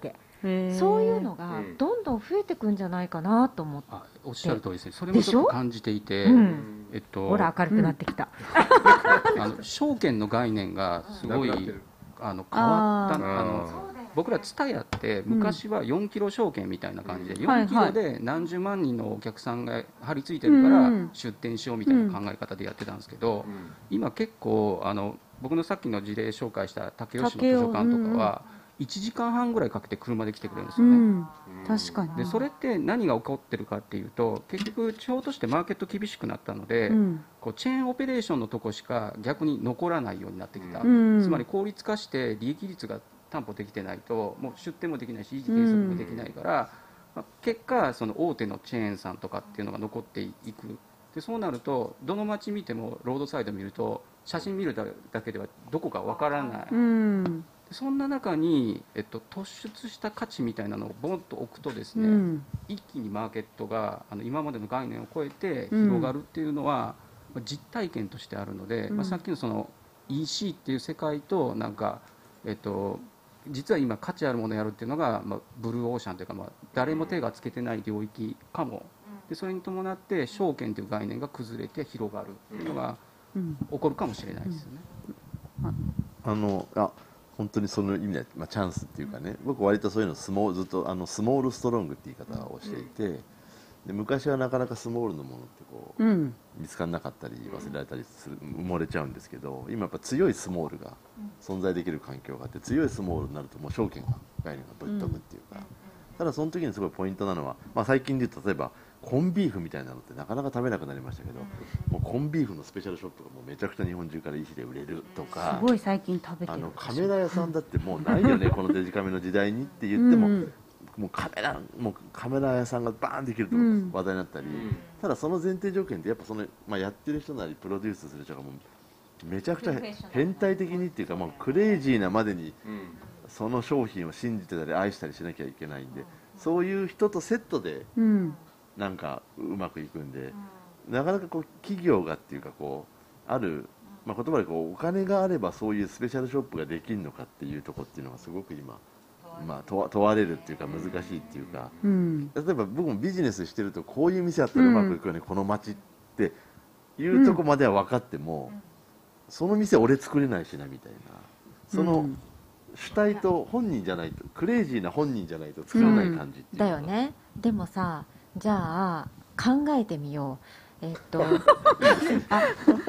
へーそういうのがうんどんどん増えてくんじゃないかなと思って、 あおっしゃる通りですね。それもちょっと感じていて、 うんえっとほら明るくなってきた、 あの証券の概念がすごいなくなってるあの変わったあーあの僕らツタヤって昔はよんキロ証券みたいな感じで、 うんよんキロで何十万人のお客さんが張り付いてるからうん出店しようみたいな考え方でやってたんですけど、今結構あの僕のさっきの事例紹介した武雄市の図書館とかはいちじかんはんぐらいかけて車で来てくれるんですよね。 うん、確かに。 でそれって何が起こってるかっていうと、結局地方としてマーケット厳しくなったので、 うんこうチェーンオペレーションのとこしか逆に残らないようになってきた、 うんつまり効率化して利益率が担保できてないともう出店もできないし維持継続もできないから、まあ結果その大手のチェーンさんとかっていうのが残っていく。でそうなるとどの街見てもロードサイド見ると写真見るだけではどこかわからない、 うんそんな中に、えっと、突出した価値みたいなのをボンと置くとですね、 うん一気にマーケットがあの今までの概念を超えてうん広がるっていうのは、まあ実体験としてあるので、 うんまあ、さっきのその イーシー っていう世界となんか、えっと、実は今価値あるものをやるっていうのが、まあ、ブルーオーシャンというか、まあ、誰も手がつけてない領域かも。でそれに伴って証券という概念が崩れて広がるっていうのがうん起こるかもしれないですよね。 あのあ本当にその意味で、まあ、チャンスっていうかね、僕割とそういうのスモーずっとあのスモールストロングって言い方をしていて、で昔はなかなかスモールのものってこう、 うん見つからなかったり忘れられたりする埋もれちゃうんですけど、今やっぱ強いスモールが存在できる環境があって、強いスモールになるともう証券が概念がぶっ飛ぶっていうか、ただその時にすごいポイントなのは、まあ、最近で言うと例えばコンビーフみたいなのってなかなか食べなくなりましたけど、もうコンビーフのスペシャルショップがもうめちゃくちゃ日本中からいい日で売れるとか、 すごい最近食べてある。 のカメラ屋さんだってもうないよねこのデジカメの時代にって言っても、 うんもうカメラもうカメラ屋さんがバーンできるとうん話題になったり、ただその前提条件ってやっぱその、まあ、やってる人なりプロデュースする人がもうめちゃくちゃ変態的にっていうか、もうクレイジーなまでにその商品を信じてたり愛したりしなきゃいけないんで、そういう人とセットでうんなんかうまくいくんで、なかなかこう企業がっていうかこうある、まあ、言葉でこうお金があればそういうスペシャルショップができるのかっていうところっていうのがすごく今、まあ、問わ問われるっていうか難しいっていうか、 うん例えば僕もビジネスしてるとこういう店あったらうまくいくよね、この街っていうとこまでは分かっても、その店俺作れないしなみたいな、その主体と本人じゃないと、クレイジーな本人じゃないと作れない感じっていうか、 だよね。でもさ、じゃあ考えてみよう。えっとあ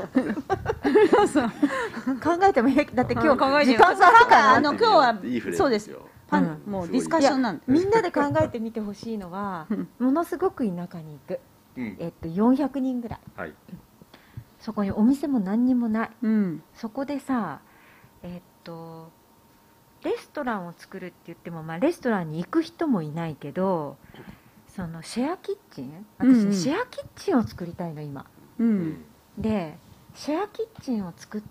考えてもいい。だって今日時間差だからあの今日はいいフレーズそうですよ。 パンうんもうディスカッションなんで。 みんなで考えてみてほしいのはものすごく田舎に行く、 うんえっと、よんひゃくにんぐらい、 はいそこにお店も何にもない。 うんそこでさ、えっとレストランを作るって言っても、まあ、レストランに行く人もいないけど、そのシェアキッチン、私、 うんうんシェアキッチンを作りたいの今うんで、シェアキッチンを作って、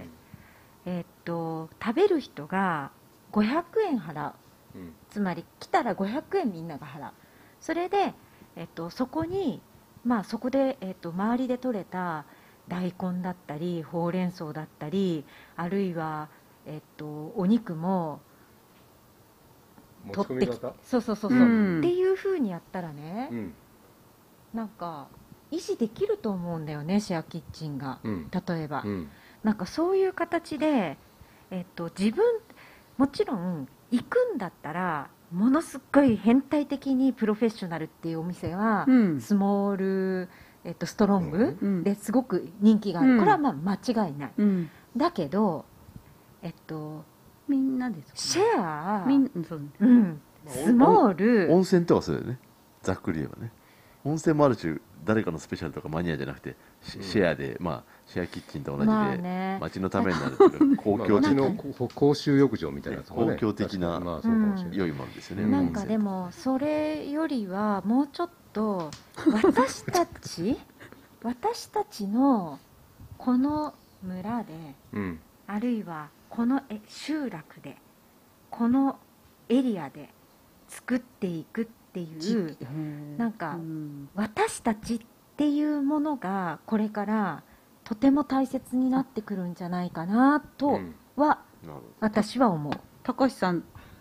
えっと食べる人がごひゃくえん払う、 うんつまり来たらごひゃくえんみんなが払う。それで、えっと、そこに、まあ、そこで、えっと、周りで採れた大根だったりほうれん草だったり、あるいは、えっと、お肉も持ち取ってきて、 込み型そうそうそうそう、 うんっていう風にやったらね、 うんなんか維持できると思うんだよね、シェアキッチンが。 うん例えば、 うんなんかそういう形で、えっと、自分もちろん行くんだったらものすごい変態的にプロフェッショナルっていうお店は、 うんスモール、えっと、ストロングうんですごく人気がある、 うんこれはまあ間違いない。 うんだけど、えっと、 みんなですシェア、 みんそううん、スモール、 温泉とかそうだよね、ざっくり言えばね。温泉もある種誰かのスペシャルとかマニアじゃなくてシうんシェアで、まあ、シェアキッチンと同じで、 まあね、 街のためになるというか公まあ共的町のこ公衆浴場みたいなやつもね公共的な確かにまあそうかもしれない、 良いものですよね、 うんなんかでもそれよりはもうちょっと私たち私たちのこの村で、 うんあるいはこのえ集落でこのエリアで作っていくっていうなんかうん私たちっていうものがこれからとても大切になってくるんじゃないかなとうんはなるほど。 私は思う。 高橋さん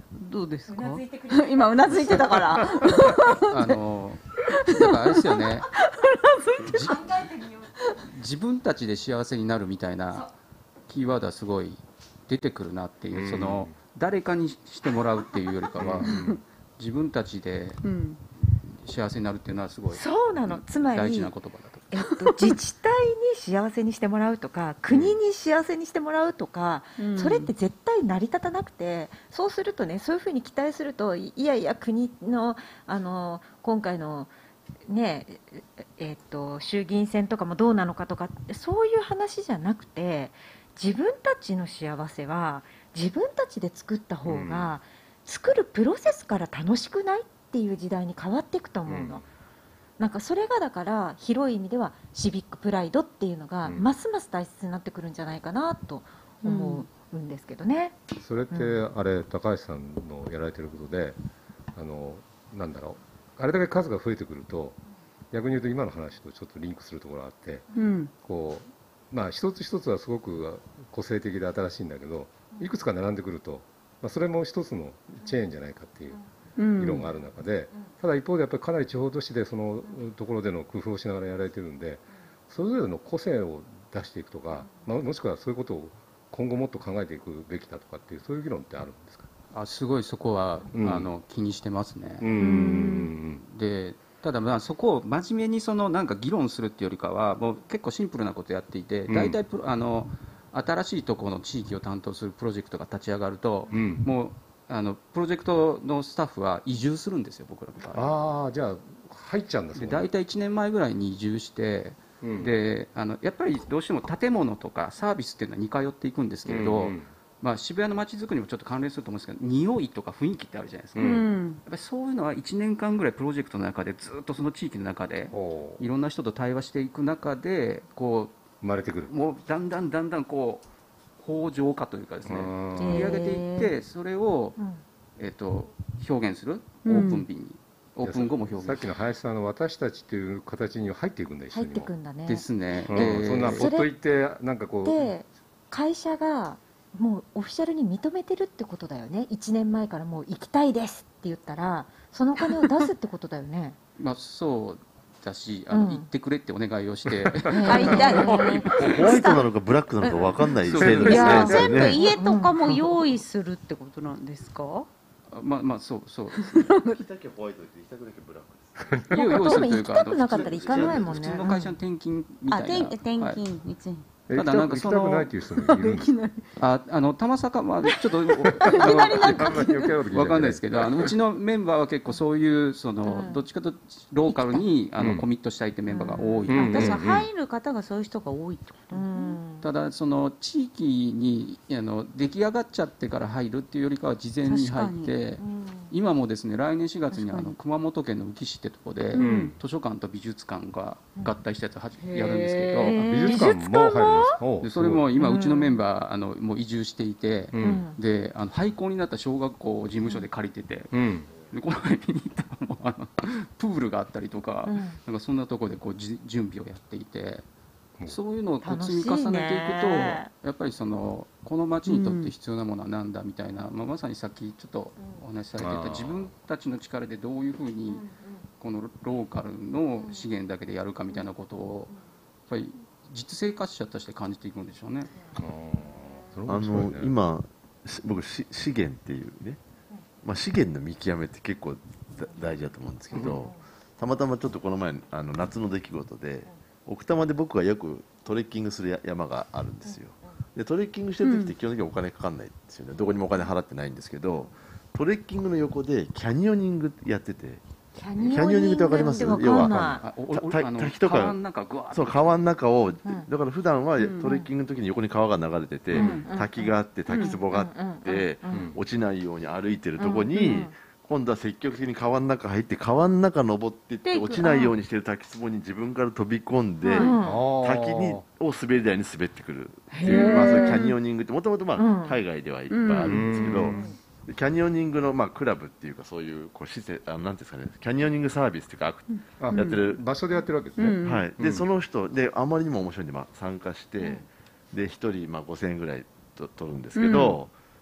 どうですかうなずいてくれて今うなずいてたからあのだからあれですよねじ考えてみよう。 自分たちで幸せになるみたいなキーワードはすごい出てくるなっていう、 うんその誰かにしてもらうっていうよりかは自分たちでうん幸せになるっていうのはすごいそうなの。つまり大事な言葉だと。 えっと、自治体に幸せにしてもらうとか国に幸せにしてもらうとか、 うんそれって絶対成り立たなくて、そうするとね、そういうふうに期待すると、いいやいや国の、あの今回の、ねええっと、衆議院選とかもどうなのかとかそういう話じゃなくて、自分たちの幸せは自分たちで作った方が、作るプロセスから楽しくないっていう時代に変わっていくと思うの。 うんなんかそれがだから広い意味ではシビックプライドっていうのがうんますます大切になってくるんじゃないかなと思うんですけどね。 それってあれ高橋さんのやられてることであのなんだろうあれだけ数が増えてくると逆に言うと今の話とちょっとリンクするところがあってうんこうまあ一つ一つはすごく個性的で新しいんだけどいくつか並んでくると、まあ、それも一つのチェーンじゃないかっていううん議論がある中で、ただ一方でやっぱりかなり地方都市でそのところでの工夫をしながらやられてるんでそれぞれの個性を出していくとか、まあ、もしくはそういうことを今後もっと考えていくべきだとかっていうそういう議論ってあるんですか？ あすごいそこは、 うんあの気にしてますね。 うんうんでただまあそこを真面目にそのなんか議論するっていうよりかはもう結構シンプルなことやっていて、 うん大体プロあの新しいところの地域を担当するプロジェクトが立ち上がると、 うんもうあのプロジェクトのスタッフは移住するんですよ、僕らの場合。 ああじゃあ入っちゃうんだそこにで大体いちねんまえぐらいに移住して、 うんであのやっぱりどうしても建物とかサービスっていうのは似通っていくんですけれど、 うんうんまあ、渋谷の街づくりもちょっと関連すると思うんですけど匂いとか雰囲気ってあるじゃないですか、 うやっんぱりそういうのはいちねんかんぐらいプロジェクトの中でずっとその地域の中でおーいろんな人と対話していく中でこ生まれてくるうもうだんだんだんだんこう法上化というかですねうん作り上げていってそれを、 うんえっと表現するオうんープン日に、オープン後も表現するさっきの林さんの私たちっていう形に入っていくんだ一緒入っにもてくんだね。 ですね、 うんでそんなほっといてなんかこうで会社がもうオフィシャルに認めてるってことだよね。いちねんまえからもう行きたいですって言ったらそのお金を出すってことだよね。 まあ、そうだしあの、 うん行ってくれってお願いをして買いたいホワイトなのかブラックなのか分かんない制度そうですねいややっぱり全部ね。 家とかも用意するってことなんですか？ まあまあそうそうですね行きたきゃホワイトで行きたくなきゃブラックです。 家を用意するというか行きたくなかったら行かないもんね普通の会社の転勤みたあいな、 転転はい勤についてえただなんかその行きたくないっていう人もいるんですか？ ああの玉坂までちょっとあのあんまり余計なこと聞いてわかんないですけどあのうちのメンバーは結構そういうその、 うんどっちかというとローカルにあの、 うんコミットしたいってメンバーが多い、 うん私は入る方がそういう人が多いってこと、 うんただその地域にあの出来上がっちゃってから入るっていうよりかは事前に入ってうん今もですね来年しがつにあ確かにの熊本県の宇城市ってとこで、 うん図書館と美術館が合体したやつをはじうんやるんですけど、 へー美術館も入るんですか？おでそれも今うんうちのメンバーあのもう移住していて、 ううんんであの廃校になった小学校を事務所で借りてて、 うんでこの前見に行ったらもうあのプールがあったりとか、 うんなんかそんなところでこうじ準備をやっていて、 うんそういうのをこう楽しいね積み重ねていくと、やっぱりそのこの町にとって必要なものは何だみたいな、まあ、まさにさっきちょっとお話しされていあーた自分たちの力でどういうふうにこのローカルの資源だけでやるかみたいなことをやっぱり実生活者として感じていくんでしょうね。 あーそれ面あ白いねの今し僕し資源っていうね、まあ、資源の見極めって結構だ大事だと思うんですけど、たまたまちょっとこの前あの夏の出来事で奥多摩で僕がよくトレッキングするや山があるんですよ。でトレッキングしてる時って基本的にお金かかんないんですよね。どこにもお金払ってないんですけど、トレッキングの横でキャニオニングやってて、 キャニキャニオニングってわかります？ わか要はんなあおおたあの滝とか川の中ぐわーっとそう川の中を、 んだから普段はトレんッキングの時に横に川が流れてて、 うん滝があって滝壺があって、 うんうんうん落ちないように歩いてるとこに、 うんうん今度は積極的に川の中入って川の中登ってってで落ちないようにしてる滝壺に自分から飛び込んで、 うんあー滝にを滑り台に滑ってくるっていへーう、まあ、それキャニオニングってもともとまうんあ海外ではいっぱいあるんですけど、 うんでキャニオニングのまあクラブっていうかそういうこう施設あのなんていうんですかね、キャニオニングサービスっていうかアクあやってる、 場所でやってるわけですね、 うんはい、で、 うんその人であまりにも面白いんで、まあ、参加して、でひとりまあごせんえんぐらいと取るんですけど、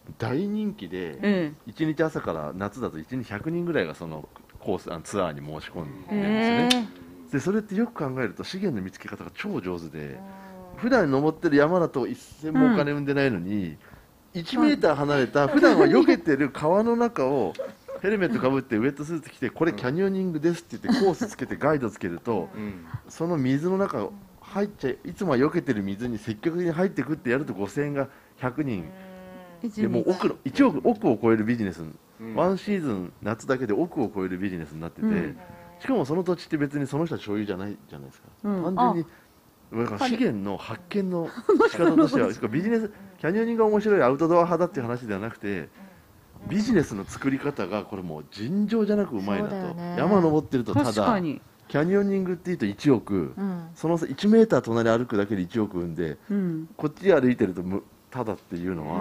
大人気で、いちにち朝から夏だといちにちひゃくにんぐらいがそのコースあのツアーに申し込んでるんですよね。でそれってよく考えると資源の見つけ方が超上手で、普段登ってる山だと一銭もお金生んでないのに、いちメーター離れた普段は避けてる川の中をヘルメットかぶってウェットスーツ着て、これキャニオニングですって言ってコースつけてガイドつけると、その水の中入っちゃいつもは避けてる水に積極的に入ってくってやるとごせんえんがひゃくにんで、もう億のいちおく億を超えるビジネス、ワンシーズン夏だけで億を超えるビジネスになってて、しかもその土地って別にその人は所有じゃないじゃないですか。単純にだから資源の発見の仕方としてはビジネスキャニオニングが面白いアウトドア派だっていう話ではなくて、ビジネスの作り方がこれもう尋常じゃなくうまいなと、山登ってるとただキャニオニングっていうといちおく、うん、そのいちメーター隣歩くだけでいちおく生んで、うん、こっち歩いてるとただっていうのは、うん、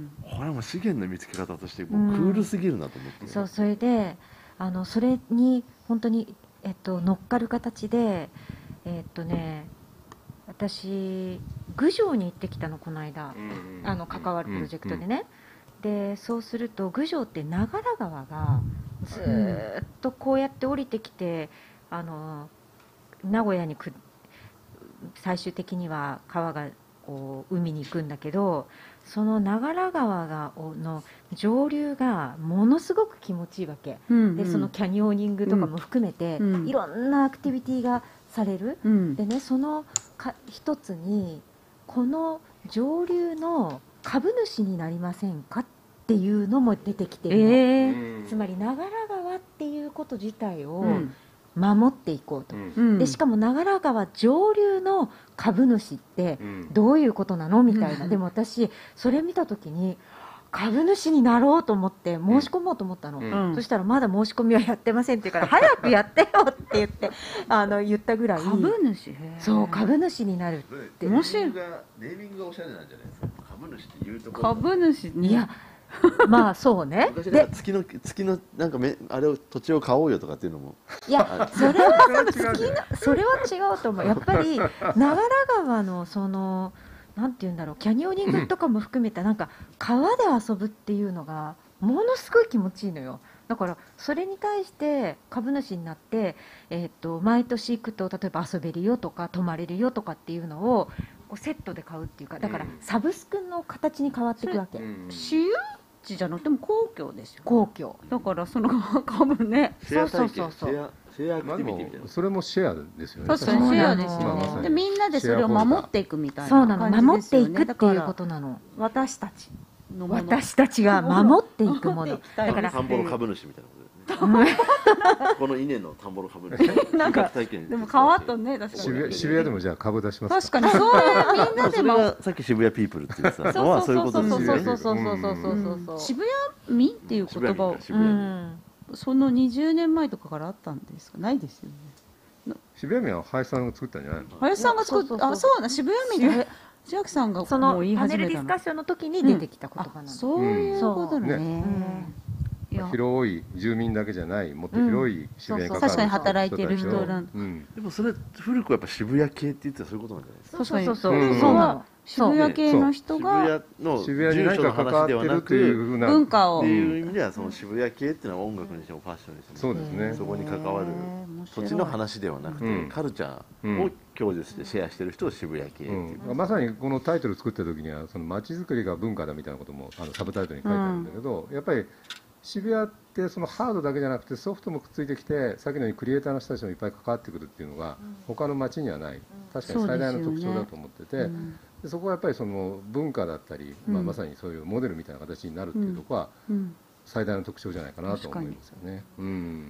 これはもう資源の見つけ方としてもうクールすぎるなと思って、うん、 そうそれであのそれに本当に、えっと、乗っかる形でえっとね私郡上に行ってきたのこの間、うん、あの関わるプロジェクトでね、うん、でそうすると郡上って長良川がずーっとこうやって降りてきて、あの名古屋にく最終的には川がこう海に行くんだけど、その長良川がの上流がものすごく気持ちいいわけ、うんうん、でそのキャニオニングとかも含めて、うん、いろんなアクティビティがされる、うん、でねそのか一つにこの上流の株主になりませんかっていうのも出てきてるの、えー、つまり長良川っていうこと自体を守っていこうと、うん、でしかも長良川上流の株主ってどういうことなのみたいな、うん、でも私それ見た時に株主になろうと思って申し込もうと思ったの、うん、そしたらまだ申し込みはやってませんって言うから早くやってよって言ってあの言ったぐらい株主そう株主になるってもしネーミングがおしゃれなんじゃないですか。株主って言うところ株主いやまあそうねで月の月のなんかめあれを土地を買おうよとかっていうのもいやそれは月のそれは違うと思う。やっぱり長良川のそのなんていうんだろうキャニオニングとかも含めたなんか川で遊ぶっていうのがものすごい気持ちいいのよ。だからそれに対して株主になって、えー、と毎年行くと例えば遊べるよとか泊まれるよとかっていうのをこうセットで買うっていうか、だからサブスクの形に変わっていくわけ。 私有地じゃなくても公共ですよ、ね、 公共だからその株ねそうそうそうそうシェアアクティビティみたいな、 それもシェアですよね。 確かにシェアですよね。でみんなでそれを守っていくみたいなそうなの、守っていくっていうことなの。 私たちのもの私たちが守っていくものだから田んぼの株主みたいなことだよねこの稲の田んぼの株主なんかでも川とね確かに渋谷、渋谷でもじゃあ株出しますか。確かにそういうみんなでもさっき渋谷ピープルって言ってたのはそういうことですよね。 そうそうそうそうそうそうそう渋谷民っていう言葉をそのにじゅうねんまえとかからあったんですか。ないですよね。 渋谷民は林さんが作ったんじゃないの。 林さんが作ったあそうな渋谷民で千秋さんがそのパネルディスカッションの時に出てきた言葉なの。 そういうことね。 広い住民だけじゃないもっと広い渋谷に関わる確かに働いてる人らでもそれ古くはやっぱ渋谷系って言ってたらそういうことなんじゃないですか。 そうそうそうそうなの。渋谷系の人が渋谷に何か関わってるという文化をっていう意味ではその渋谷系っていうのは音楽にしてもファッションにしてもそうですね、 そこに関わる土地の話ではなくてカルチャーを享受してシェアしてる人を渋谷系っていう、 うん、まさにこのタイトル作った時にはその街づくりが文化だみたいなこともあのサブタイトルに書いてあるんだけど、うん、やっぱり渋谷ってそのハードだけじゃなくてソフトもくっついてきてさっきのようにクリエイターの人たちもいっぱい関わってくるっていうのが他の街にはない確かに最大の特徴だと思ってて、でそこはやっぱりその文化だったり、まあ、まさにそういうモデルみたいな形になるっていうところは最大の特徴じゃないかなと思いますよね。うん、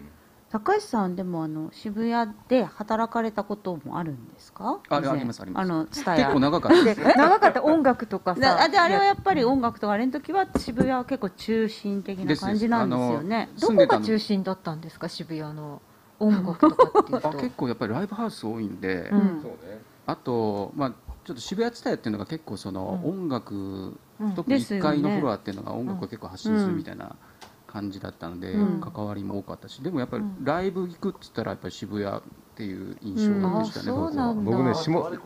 高橋さんでもあの渋谷で働かれたこともあるんですか。 ありますあります。 あのツタヤ結構長かったです長かった音楽とかさあであれはやっぱり音楽とかあれの時は渋谷は結構中心的な感じなんですよね。 どこが中心だったんですか渋谷の音楽とかっていうと。 あ結構やっぱりライブハウス多いんで、 うん、 あとまあちょっと渋谷ツタヤっていうのが結構その音楽、うん、特にいっかいのフロアっていうのが音楽を結構発信するみたいな感じだったので、うん、関わりも多かったし、でもやっぱりライブ行くって言ったらやっぱり渋谷っていう印象でしたね、 うん、僕は。 僕ね下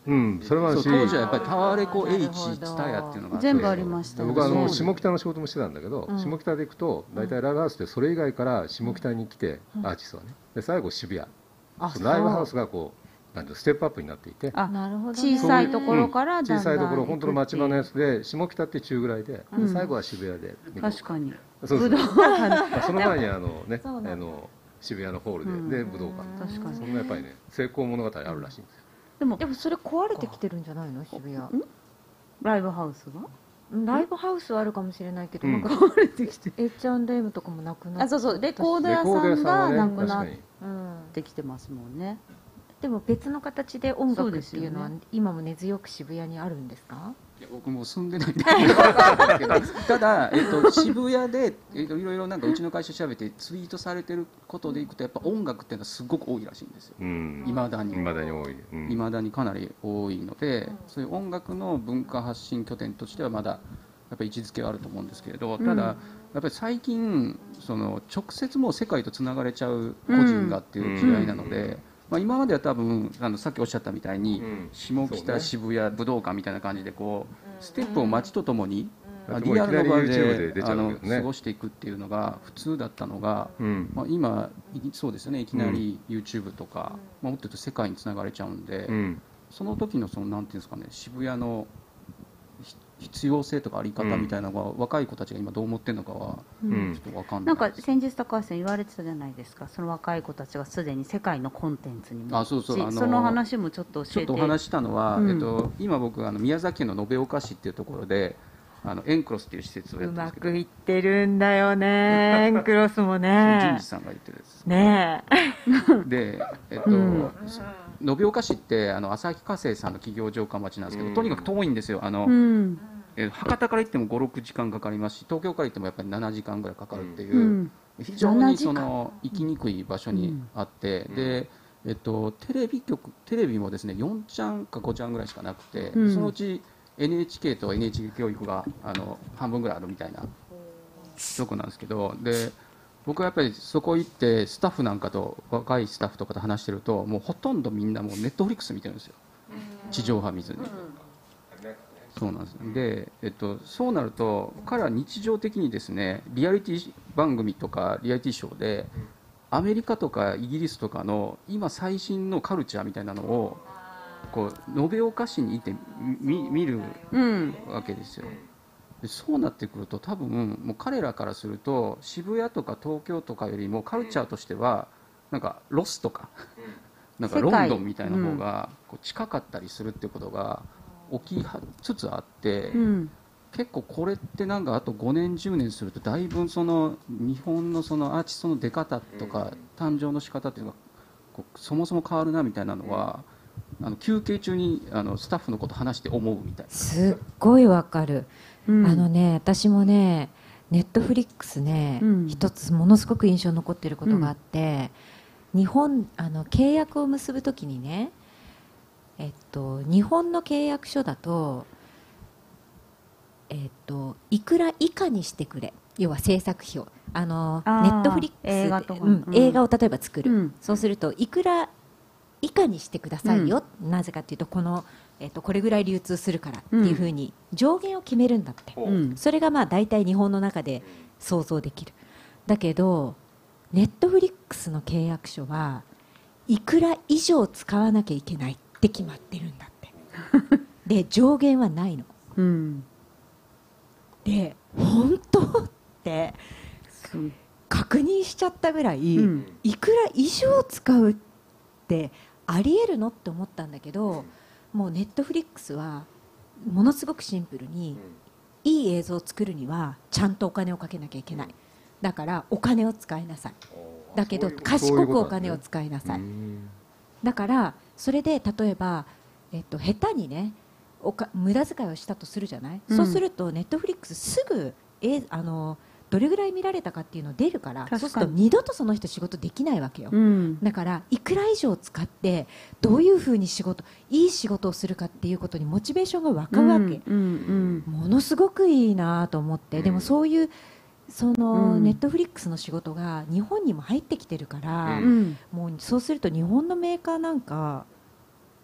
うん、それもあるし、 そう当時はやっぱりタワレコなる H ほどツタヤっていうのがあって全部ありましたよね。 僕はあのうん下北の仕事もしてたんだけど、 うん下北で行くと大体ライブハウスってそれ以外から下北に来て、 うんアーティストはね、で最後渋谷、 あそのライブハウスがこうなんていうのステップアップになっていて、 あなるほどね、 小さいところからだんだん小さいところ本当の町場のやつ。 つで下北って中ぐらいで、 うんで最後は渋谷で、 確かに。 そうそう武道館。 まあその前にあのね、 そうなんだあの渋谷のホールで、 うんで武道館、 確かにそんなやっぱりね成功物語あるらしいんですよ。 でもでもそれ壊れてきてるんじゃないの渋谷。 ライブハウスがライブハウスはあるかもしれないけど、 うんなんか壊れてきて。 エイチアンドエム とかもなくなっあ、そうそう。レコードレコード屋さん屋さんはねがなくなっ確かにうん、 てきてますもんね。 でも別の形で音そう楽ですよねっていうのは今も根強く渋谷にあるんですか？ いや僕も住んでないんで分かんないけどただ、えっと、渋谷で、えっと、いろいろなんかうちの会社調べてツイートされてることでいくとやっぱ音楽っていうのはすごく多いらしいんですよ。 うん、 いまだに未だに多い、うんいまだにかなり多いので、そういう音楽の文化発信拠点としてはまだやっぱり位置づけはあると思うんですけれど、ただ、やっぱり最近その直接もう世界とつながれちゃう個人がっていう時代なので、まあ、今までは多分あのさっきおっしゃったみたいに、 うん下北、 そうね渋谷武道館みたいな感じでこうステップを街とともに、 だってもうリアルの場いきなり YouTube でで出ちゃあのうけどね過ごしていくっていうのが普通だったのが、 うんまあ、今いそうですよね、いきなり YouTube とか、まあ、もっと言うと世界につながれちゃうんで、 うんその時のそのなんていうんですかね、渋谷のひ必要性とかあり方みたいなのが、若い子たちが今どう思ってるのかはうんちょっと分かんなないんかです。 先日高橋さん言われてたじゃないですか。その若い子たちがすでに世界のコンテンツにもあそうそうあのその話もちょっと教えて。 ちょっとお話したのは、 うんえっと、今僕あの宮崎県の延岡市っていうところであのエンクロスっていう施設をやうまってるんですけど、 くいってるんだよねエンクロスも人ね事さんが言ってるやつねで、えっとうん延岡市ってあの旭化成さんの企業城下町なんですけど、 うんとにかく遠いんですよ。あの、 うんえ博多から行ってもご、ろくじかんかかりますし、東京から行ってもやっぱりななじかんぐらいかかるっていう、 うん非常ななじかんにその行きにくい場所にあって、で、えっと、テレビ局テレビもですねよんちゃんかごちゃんぐらいしかなくて、 うんそのうち エヌエイチケー と エヌエイチケー 教育があの半分ぐらいあるみたいなとこなんですけど、で僕はやっぱりそこ行ってスタッフなんかと若いスタッフとかと話してると、もうほとんどみんなもうネットフリックス見てるんですよ、地上波見ずに。そうなんですで、えっと、そうなると彼は日常的にですねリアリティ番組とかリアリティショーでアメリカとかイギリスとかの今最新のカルチャーみたいなのをこう延岡市にいて見見るうんわけですよ。でそうなってくると多分もう彼らからすると渋谷とか東京とかよりもカルチャーとしてはなんかロスとかなんかロンドンみたいな方がこう近かったりするっていうことが起きつつあって、 うん結構これってなんかあとごねんじゅうねんするとだいぶその日本のそのアーティストの出方とか誕生の仕方っていうのがこうそもそも変わるなみたいなのはあの休憩中にあのスタッフのこと話して思うみたいな。 すっごいわかる、 うんあのね私もねネットフリックスね、 うん一つものすごく印象に残ってることがあって、日本あの契約を結ぶときにね、えっと、日本の契約書だと、えっと、いくら以下にしてくれ、要は制作費をあのあーネットフリックスで映画とかうんうん映画を例えば作る、 うんそうするといくら以下にしてくださいよ、なぜかというとこの、えっと、これぐらい流通するからっていうふうに上限を決めるんだって、 うんそれがまあ大体日本の中で想像できる。だけどネットフリックスの契約書はいくら以上使わなきゃいけないって決まってるんだってで上限はないのうんで本当って確認しちゃったぐらい、 うんいくら以上使うってありえるのって思ったんだけど、もうネットフリックスはものすごくシンプルに、いい映像を作るにはちゃんとお金をかけなきゃいけない。だからお金を使いなさい。だけど賢くお金を使いなさい。だからそれで例えば、えっと、下手にねおか無駄遣いをしたとするじゃない、 うんそうするとネットフリックスすぐえあのどれぐらい見られたかっていうの出るから、 確かにそうすると二度とその人仕事できないわけよ、 うんだからいくら以上使ってどういうふうに仕事いい仕事をするかっていうことにモチベーションが湧くわけ、 うんうんものすごくいいなと思って、でもそういうその、 うんネットフリックスの仕事が日本にも入ってきてるから、 うんうんもうそうすると日本のメーカーなんか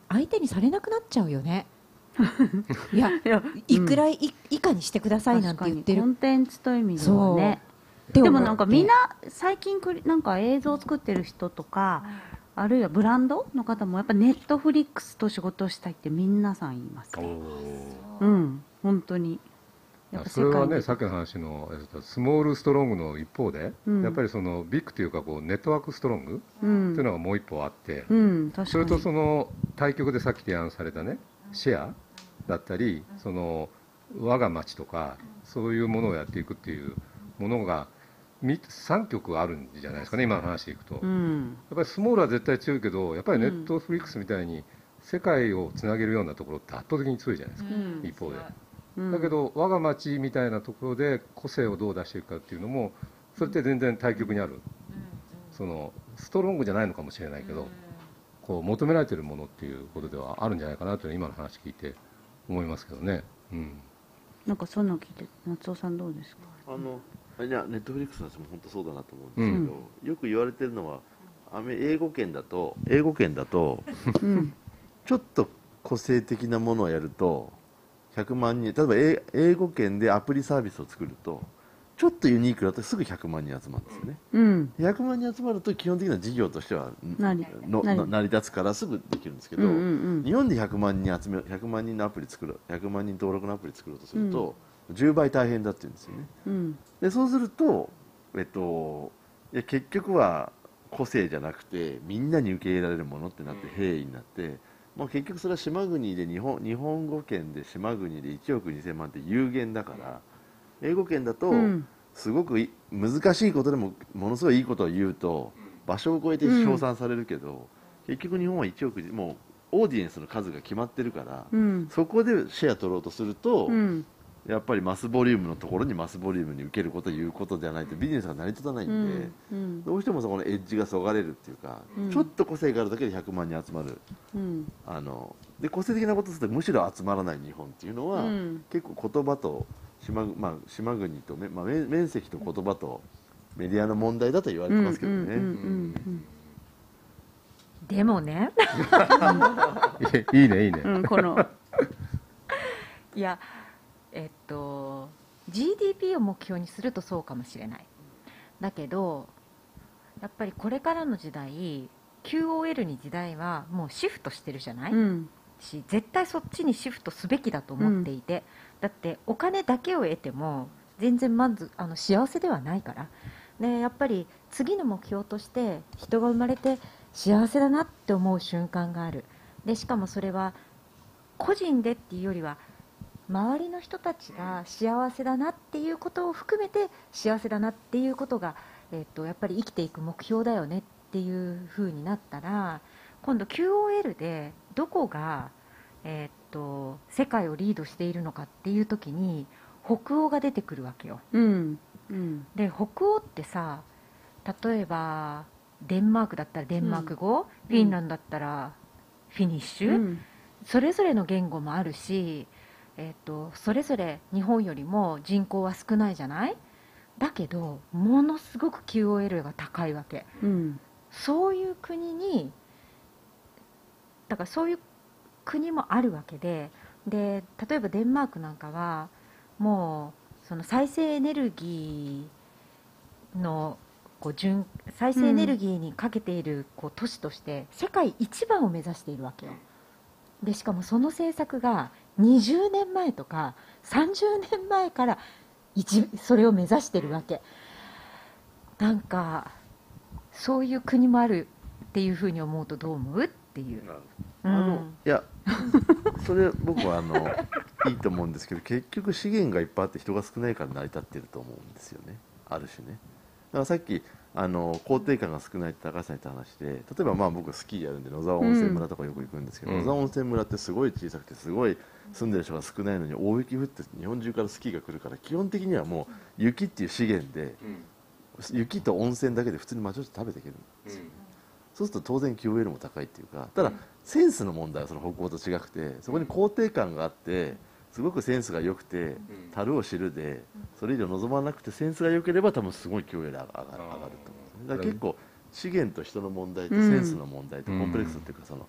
相手にされなくなっちゃうよねいやいやいくらい以下にしてくださいなんて言ってる確かにコンテンツという意味ではね。 ででもなんかみんな最近クリなんか映像を作ってる人とか、あるいはブランドの方もやっぱネットフリックスと仕事をしたいって皆さん言いますね。うん本当に。やっぱそれはね、 でさっきの話のえっとスモールストロングの一方で、 うんやっぱりそのビッグというかこうネットワークストロングうというのがもう一歩あって、 ん、確かに。 それとその対局でさっき提案されたねシェアだったり、その我が町とかそういうものをやっていくっていうものがさん局あるんじゃないですかね、今の話でいくと、やっうんぱりスモールは絶対強いけど、やっぱりネットフリックスみたいに世界をつなげるようなところって圧倒的に強いじゃないですか、 うん一方で。 うん、 だけど我が町みたいなところで個性をどう出していくかっていうのも、それって全然対極にある、そのストロングじゃないのかもしれないけど、こう求められているものっていうことではあるんじゃないかなというのは今の話聞いて思いますけどね。うん、 なんかそういうのを聞いて夏尾さんどうですか。 あのいやネットフリックスの話も本当そうだなと思うんですけど、よく言われてるのはアメ英語圏だと英語圏だとうんちょっと個性的なものをやるとひゃくまんにん、例えば英英語圏でアプリサービスを作るとちょっとユニークだとすぐひゃくまんにん集まるんですよね。 うんひゃくまんにん集まると基本的な事業としてはなりのなりの成り立つからすぐできるんですけど、 うんうんうん日本でひゃくまんにん集めひゃくまんにんのアプリ作るひゃくまんにん登録のアプリ作ろうとすると、じゅうばい大変だって言うんですよね。 うんでそうすると、えっと、いや結局は個性じゃなくてみんなに受け入れられるものってなって平易になって、まあ、結局それは島国で日本日本語圏で島国でいちおくにせんまんって有限だから、英語圏だとうんすごくい難しいことでもものすごいいいことを言うと場所を超えて称賛されるけど、結局日本はいちおくもうオーディエンスの数が決まってるから、 うんそこでシェア取ろうとすると、 うんやっぱりマスボリュームのところにマスボリュームに受けること言うことじゃないとビジネスが成り立たないんで、 うんうんどうしてもそこのエッジがそがれるっていうか、 うんちょっと個性があるだけでひゃくまんにん集まる、 うんあので個性的なことするとむしろ集まらない日本っていうのは、 うん結構言葉と島,、まあ、島国と、めまあ、面面積と言葉とメディアの問題だと言われてますけどね。 うんうんうんでもねいいねいいね、 うんうんこのいやえっと ジーディーピー を目標にするとそうかもしれない。だけどやっぱりこれからの時代 キューオーエル に時代はもうシフトしてるじゃない、 うんし絶対そっちにシフトすべきだと思っていて、だってお金だけを得ても全然まずあの幸せではないから、ね、やっぱり次の目標として人が生まれて幸せだなって思う瞬間がある。でしかもそれは個人でっていうよりは周りの人たちが幸せだなっていうことを含めて幸せだなっていうことが、えっと、やっぱり生きていく目標だよねっていう風になったら、今度 キューオーエル でどこが、えっと、世界をリードしているのかっていう時に北欧が出てくるわけよ。 うんうんで北欧ってさ、例えばデンマークだったらデンマーク語、フィンランドだったらフィニッシュ、 うんそれぞれの言語もあるし、えー、とそれぞれ日本よりも人口は少ないじゃない。だけどものすごく キューオーエル が高いわけ。 うんそういう国にだからそういう国もあるわけで、で例えばデンマークなんかはもうその再生エネルギーのこう順再生エネルギーにかけているこう都市として世界一番を目指しているわけよ。でしかもその政策がにじゅうねんまえとかさんじゅうねんまえから一それを目指してるわけ。なんかそういう国もあるっていうふうに思うとどう思うっていう、 あのうんいやそれ僕はあのいいと思うんですけど、結局資源がいっぱいあって人が少ないから成り立ってると思うんですよね、ある種ね。だからさっきあの肯定感が少ないって高橋さん言った話で、例えばまあ僕スキーやるんで野沢温泉村とかよく行くんですけど、 うん野沢温泉村ってすごい小さくてすごい住んでる人が少ないのに大雪降って日本中からスキーが来るから、基本的にはもう雪っていう資源で雪と温泉だけで普通に街として食べていけるんですよ。そうすると当然 キューオーエル も高いっていうか、ただセンスの問題はその北欧と違くて、そこに肯定感があってすごくセンスが良くて樽を知るでそれ以上望まなくてセンスが良ければ多分すごい キューオーエル 上がる上がると思うんですね。だから結構資源と人の問題とセンスの問題とコンプレックスっていうか、その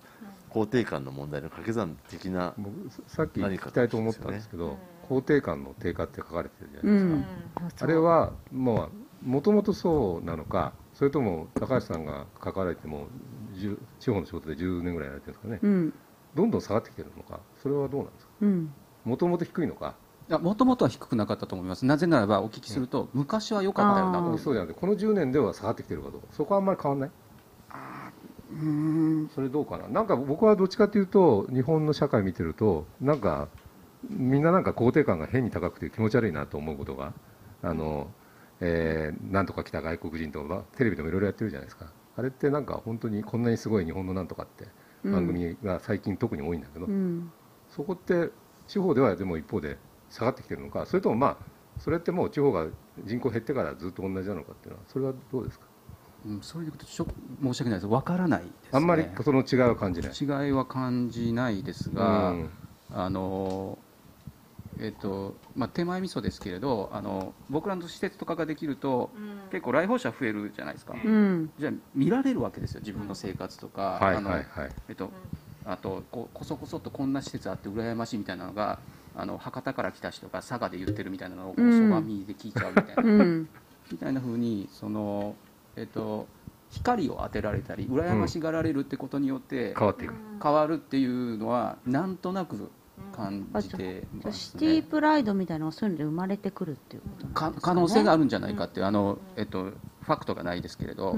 肯定感の問題の掛け算的な僕さっき聞きたいと思ったんですけど、肯定感の低下って書かれてるじゃないですか、あれはもうもともとそうなのか、それとも高橋さんが書かれても地方の仕事でじゅうねんぐらいやられてるんですかね、うん、どんどん下がってきてるのか、それはどうなんですか、もともと低いのか。 もともとは低くなかったと思います。なぜならばお聞きすると、うん、昔は良かったよなと。 そうじゃなくてこのじゅうねんでは下がってきてるかどうか、そこはあんまり変わんない。あうーんそれどうかな。なんか僕はどっちかというと日本の社会見てるとなんかみんななんか肯定感が変に高くて気持ち悪いなと思うことがあの、えー、なんとか来た外国人とかテレビでもいろいろやってるじゃないですか。あれってなんか本当にこんなにすごい日本のなんとかって番組が最近特に多いんだけど、うん、そこって地方ではでも一方で下がってきてるのか、それともまあそれってもう地方が人口減ってからずっと同じなのかっていうのは、それはどうですか。 うん、それでいくとちょ申し訳ないです、分からないですね。 あんまりその違いは感じない。 違いは感じないですが、うん、あのえっとまあ、手前味噌ですけれど、あの僕らの施設とかができると、うん、結構来訪者増えるじゃないですか、うん、じゃあ見られるわけですよ、自分の生活とか、あとここそこそっとこんな施設あって羨ましいみたいなのが、あの博多から来た人が佐賀で言ってるみたいなのをそばみで聞いちゃうみたいな、うん、みたいな風にその、えっと、光を当てられたり羨ましがられるってことによって変わっていく、 変わるっていうのはなんとなく感じてますね。 シティプライドみたいなのがそういうので生まれてくるっていうことなんですかね。 可能性があるんじゃないかっていう、あの、えっと、ファクトがないですけれど、うん、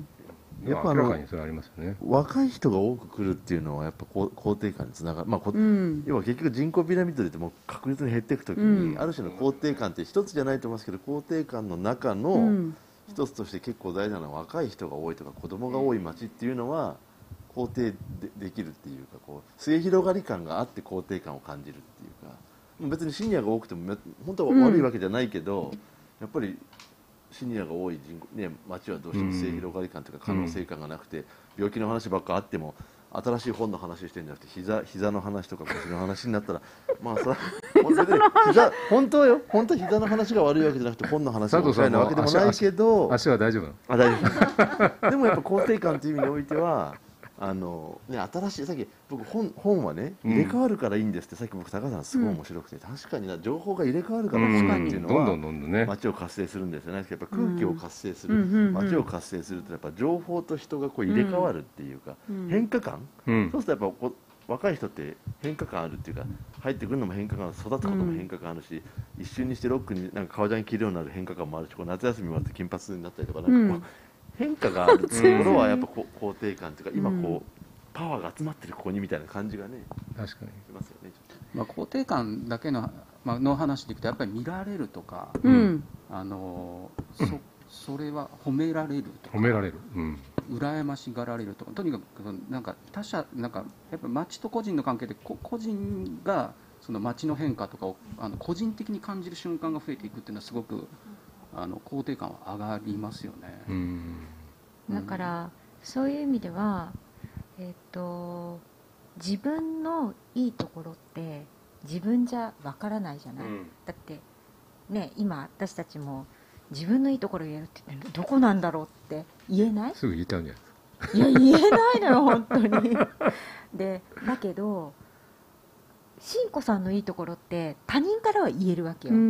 やっぱ明らかにそれありますよね。 若い人が多く来るっていうのはやっぱ肯定感につながる、まあうん、要は結局人口ピラミッドでも確実に減っていくときに、うん、ある種の肯定感って一つじゃないと思いますけど、肯定感の中の一つとして結構大事なのは若い人が多いとか子供が多い街っていうのは肯定 で, できるっていうか、こう末広がり感があって肯定感を感じるっていうか、別にシニアが多くても本当は悪いわけじゃないけど、うん、やっぱりシニアが多い人口、ね、街はどうしても末広がり感というか可能性感がなくて、うん、病気の話ばっかあっても新しい本の話してるんじゃなくて 膝, 膝の話とか腰の話になったらまあそれ膝本当よ、本当は膝の話が悪いわけじゃなくて本の話が悪いわけでもないけど、 足は大丈夫なの？ あ、大丈夫でもやっぱ肯定感という意味においてはあのね、新しいさっき僕 本, 本はね入れ替わるからいいんですって、うん、さっき僕高橋さんすごい面白くて、うん、確かにな情報が入れ替わるから確かにっていうのは、うん、街を活性するんですよね。やっぱ空気を活性する、うん、街を活性するってやっぱ情報と人がこう入れ替わるっていうか、うん、変化感、うん、そうするとやっぱこ若い人って変化感あるっていうか、入ってくるのも変化感ある、育つことも変化感あるし、うん、一瞬にしてロックになんか革ジャン着るようになる変化感もあるし、こう夏休みもあって金髪になったりとかなんかこう、変化があるところはやっぱこ肯定感というか、今こうパワーが集まってるここにみたいな感じがね、 確かにしますよね。 まあ、肯定感だけの、まあの話でいくとやっぱり見られるとか、うん、あの そ, それは褒められるとか、 褒められる、うん、 羨ましがられるとか、とにかくなんか他者なんかやっぱ町と個人の関係で個人がその町の変化とかをあの個人的に感じる瞬間が増えていくっていうのはすごくあの肯定感は上がりますよね。うん、 だからそういう意味ではえー、と自分のいいところって自分じゃわからないじゃない、うん、だってね、今私たちも自分のいいところを言えるって言ってどこなんだろうって言えない？ すぐ言っちゃうんじゃないですか。 いや言えないのよ本当にでだけどしんこさんのいいところって他人からは言えるわけよ、うん、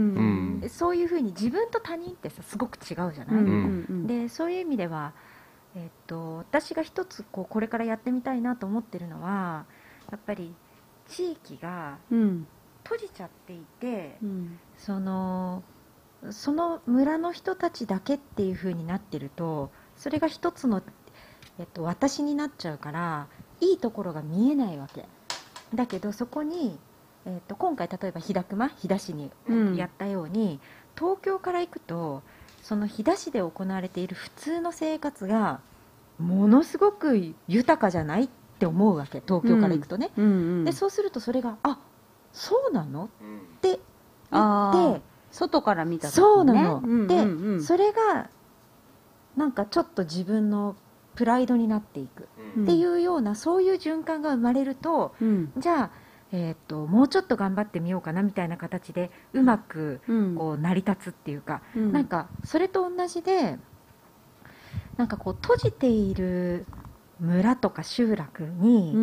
そういうふうに自分と他人ってさすごく違うじゃない、うん、でそういう意味ではえっと、私が一つこうこれからやってみたいなと思ってるのはやっぱり地域が閉じちゃっていて、うん、そのその村の人たちだけっていう風になってるとそれが一つの、えっと、私になっちゃうからいいところが見えないわけだけど、そこに、えっと、今回例えば飛騨熊飛騨市にやったように、うん、東京から行くとその飛騨市で行われている普通の生活がものすごく豊かじゃないって思うわけ、東京から行くとね、うんうんうん、でそうするとそれがあそうなの、うん、って言って外から見た時、ね、 そうなの、うんうんうん、でそれがなんかちょっと自分のプライドになっていく、うん、っていうようなそういう循環が生まれると、うん、じゃあえー、ともうちょっと頑張ってみようかなみたいな形でうまくこう成り立つっていうか、うん、なんかそれと同じでなんかこう閉じている村とか集落に、うん、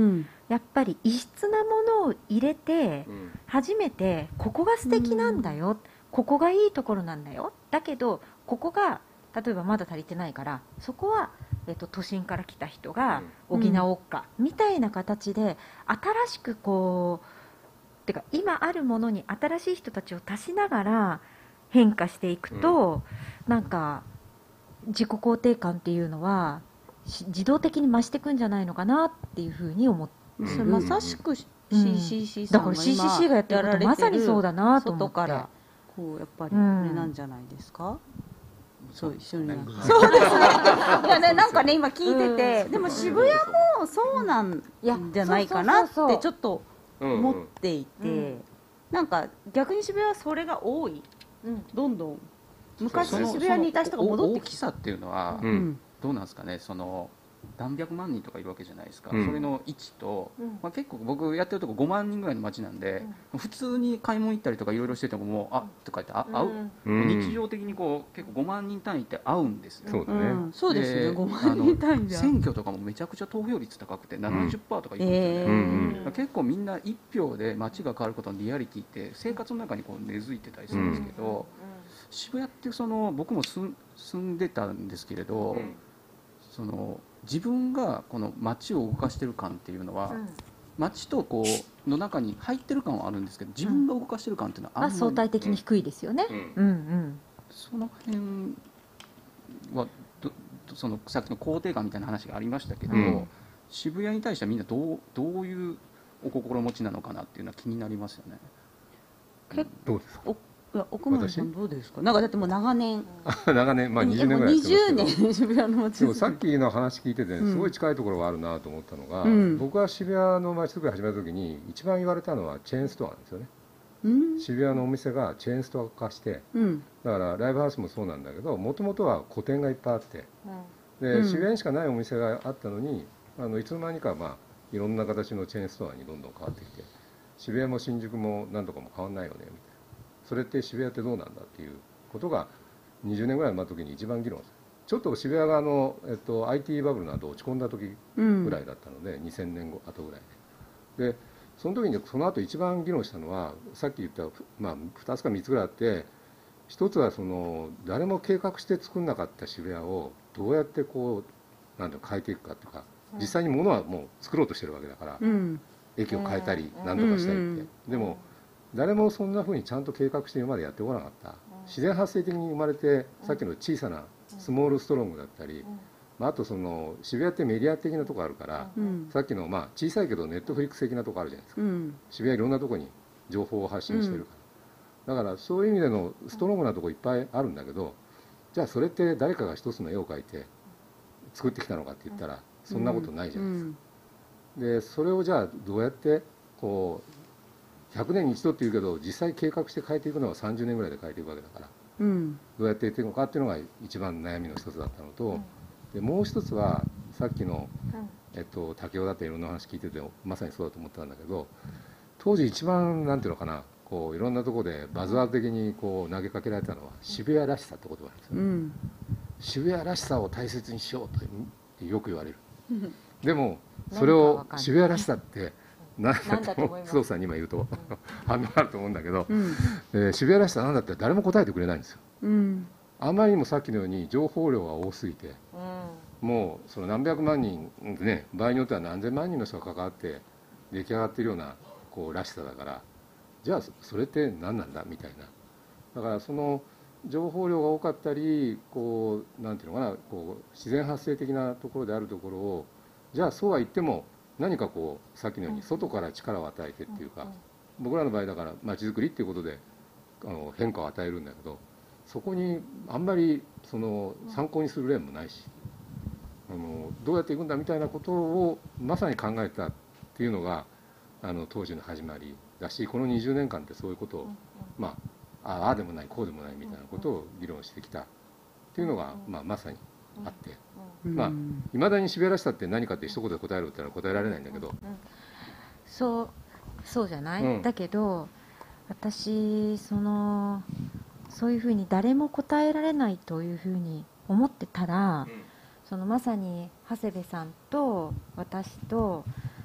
やっぱり異質なものを入れてうん初めてここが素敵なんだよ、ここがいいところなんだよ、だけどここが例えばまだ足りてないからそこは、えっと、都心から来た人が補おうか、みたいな形で新しくこうてか今あるものに新しい人たちを足しながら変化していくと、なんか自己肯定感っていうのはし自動的に増していくんじゃないのかなっていうふうに思ってうんそれまさしく シーシーシー さだからんがシーシーシー がやってることられてるまさにそうだなと思って外からこうやっぱりうんあれなんじゃないですか、そう一緒にやるねそうですねいやねなんかね今聞いてて、でも渋谷もそうなんいやじゃないかなっそうそうそうそうてちょっとうんうん思っていて、 うんなんか逆に渋谷はそれが多い、 うんどんどん昔そうそう渋谷にいた人が戻ってきて、 大きさっていうのは、 ううんんどうなんですかね、その何百万人とかいるわけじゃないですか、 うんそれの位置と、 うんまあ、結構僕やってるとこごまん人ぐらいの街なんで、普通に買い物行ったりとかいろいろしててももうあとか言ってあ会う、 うん日常的にこう結構ごまん人単位って会うんですよ。 そうだね、 うん、そうですねでごまん人単位であの選挙とかもめちゃくちゃ投票率高くてななじゅっパーセントとかいくんですよね、 えーうんだから結構みんないっぴょうで街が変わることのリアリティって生活の中にこう根付いてたりするんですけど、渋谷っていうその僕も住ん住んでたんですけれど、 うんその自分がこの街を動かしてる感っていうのは、街とこうの中に入ってる感はあるんですけど自分が動かしてる感っていうのはあんまり、 まあ相対的に低いですよね、 うんうんうんその辺はどどそのさっきの肯定感みたいな話がありましたけど、 うん渋谷に対してはみんなどうどういうお心持ちなのかなっていうのは気になりますよね。 結どうですか構いや奥村さんどうですか、なんかだってもう長年、 長年、まあ、にじゅうねんぐらいやって 20 ますけど年渋谷の街でもさっきの話聞いてて、 うんすごい近いところがあるなと思ったのが、 うん僕が渋谷の街づくり始めた時に一番言われたのはチェーンストアなんですよね。 うん渋谷のお店がチェーンストア化して、 うんだからライブハウスもそうなんだけど、もともとは個店がいっぱいあってで、 うん渋谷にしかないお店があったのに、あのいつの間にか、まあ、いろんな形のチェーンストアにどんどん変わってきて、渋谷も新宿も何とかも変わんないよねみたいな、それって渋谷ってどうなんだっていうことがにじゅうねんぐらい前の時に一番議論した。ちょっと渋谷があの、えっと、アイティー バブルなど落ち込んだ時うんぐらいだったので、にせんねんご後ぐらいででその時にその後一番議論したのはさっき言った、まあ、ふたつかみっつぐらいあって、一つはその誰も計画して作んなかった渋谷をどうやってこうなんていうの変えていくかっていうか、実際に物はもう作ろうとしてるわけだから、 うん駅を変えたり何とかしたりって、 うんでも誰もそんなふうにちゃんと計画して今までやってこなかった、自然発生的に生まれて、さっきの小さなスモールストロングだったり、まあ、あとその渋谷ってメディア的なとこあるから、 うんさっきのまあ小さいけどネットフリックス的なとこあるじゃないですか、 うん渋谷いろんなとこに情報を発信してるから、だからそういう意味でのストロングなとこいっぱいあるんだけど、じゃあそれって誰かが一つの絵を描いて作ってきたのかって言ったらそんなことないじゃないですか、でそれをじゃあどうやってこうひゃくねんに一度っていうけど実際計画して変えていくのはさんじゅうねんぐらいで変えていくわけだから、 うんどうやってやっていくのかっていうのが一番悩みの一つだったのと、でもう一つはさっきの、えっと、竹雄だっていろんな話聞いててまさにそうだと思ったんだけど、当時一番なんていうのかな、こういろんなところでバズワード的にこう投げかけられたのは渋谷らしさって言葉なんですよね、 うん渋谷らしさを大切にしようとよく言われる。でもそれ何かをわかんない渋谷らしさって何何だとだと思います須藤さんに今言うと反応あると思うんだけど、 うんえー渋谷らしさなんだって誰も答えてくれないんですよ。 うんあまりにもさっきのように情報量が多すぎて、もうその何百万人、ね、場合によっては何千万人の人が関わって出来上がっているようなこうらしさだから、じゃあそれって何なんだみたいな。だからその情報量が多かったり、こうなんていうのかな、こう自然発生的なところであるところを、じゃあそうは言っても何かこうさっきのように外から力を与えてっていうか、僕らの場合だから街づくりっていうことであの変化を与えるんだけど、そこにあんまりその参考にする例もないし、あのどうやっていくんだみたいなことをまさに考えたっていうのがあの当時の始まりだし、このにじゅうねんかんってそういうことを、まあ、ああでもないこうでもないみたいなことを議論してきたっていうのが、まあ、まさにあって、まあいまだに渋谷らしさって何かって一言で答えろって言ったら答えられないんだけど、 そうそうじゃない、 うんだけど私そのそういうふうに誰も答えられないというふうに思ってたら、そのまさに長谷部さんと私と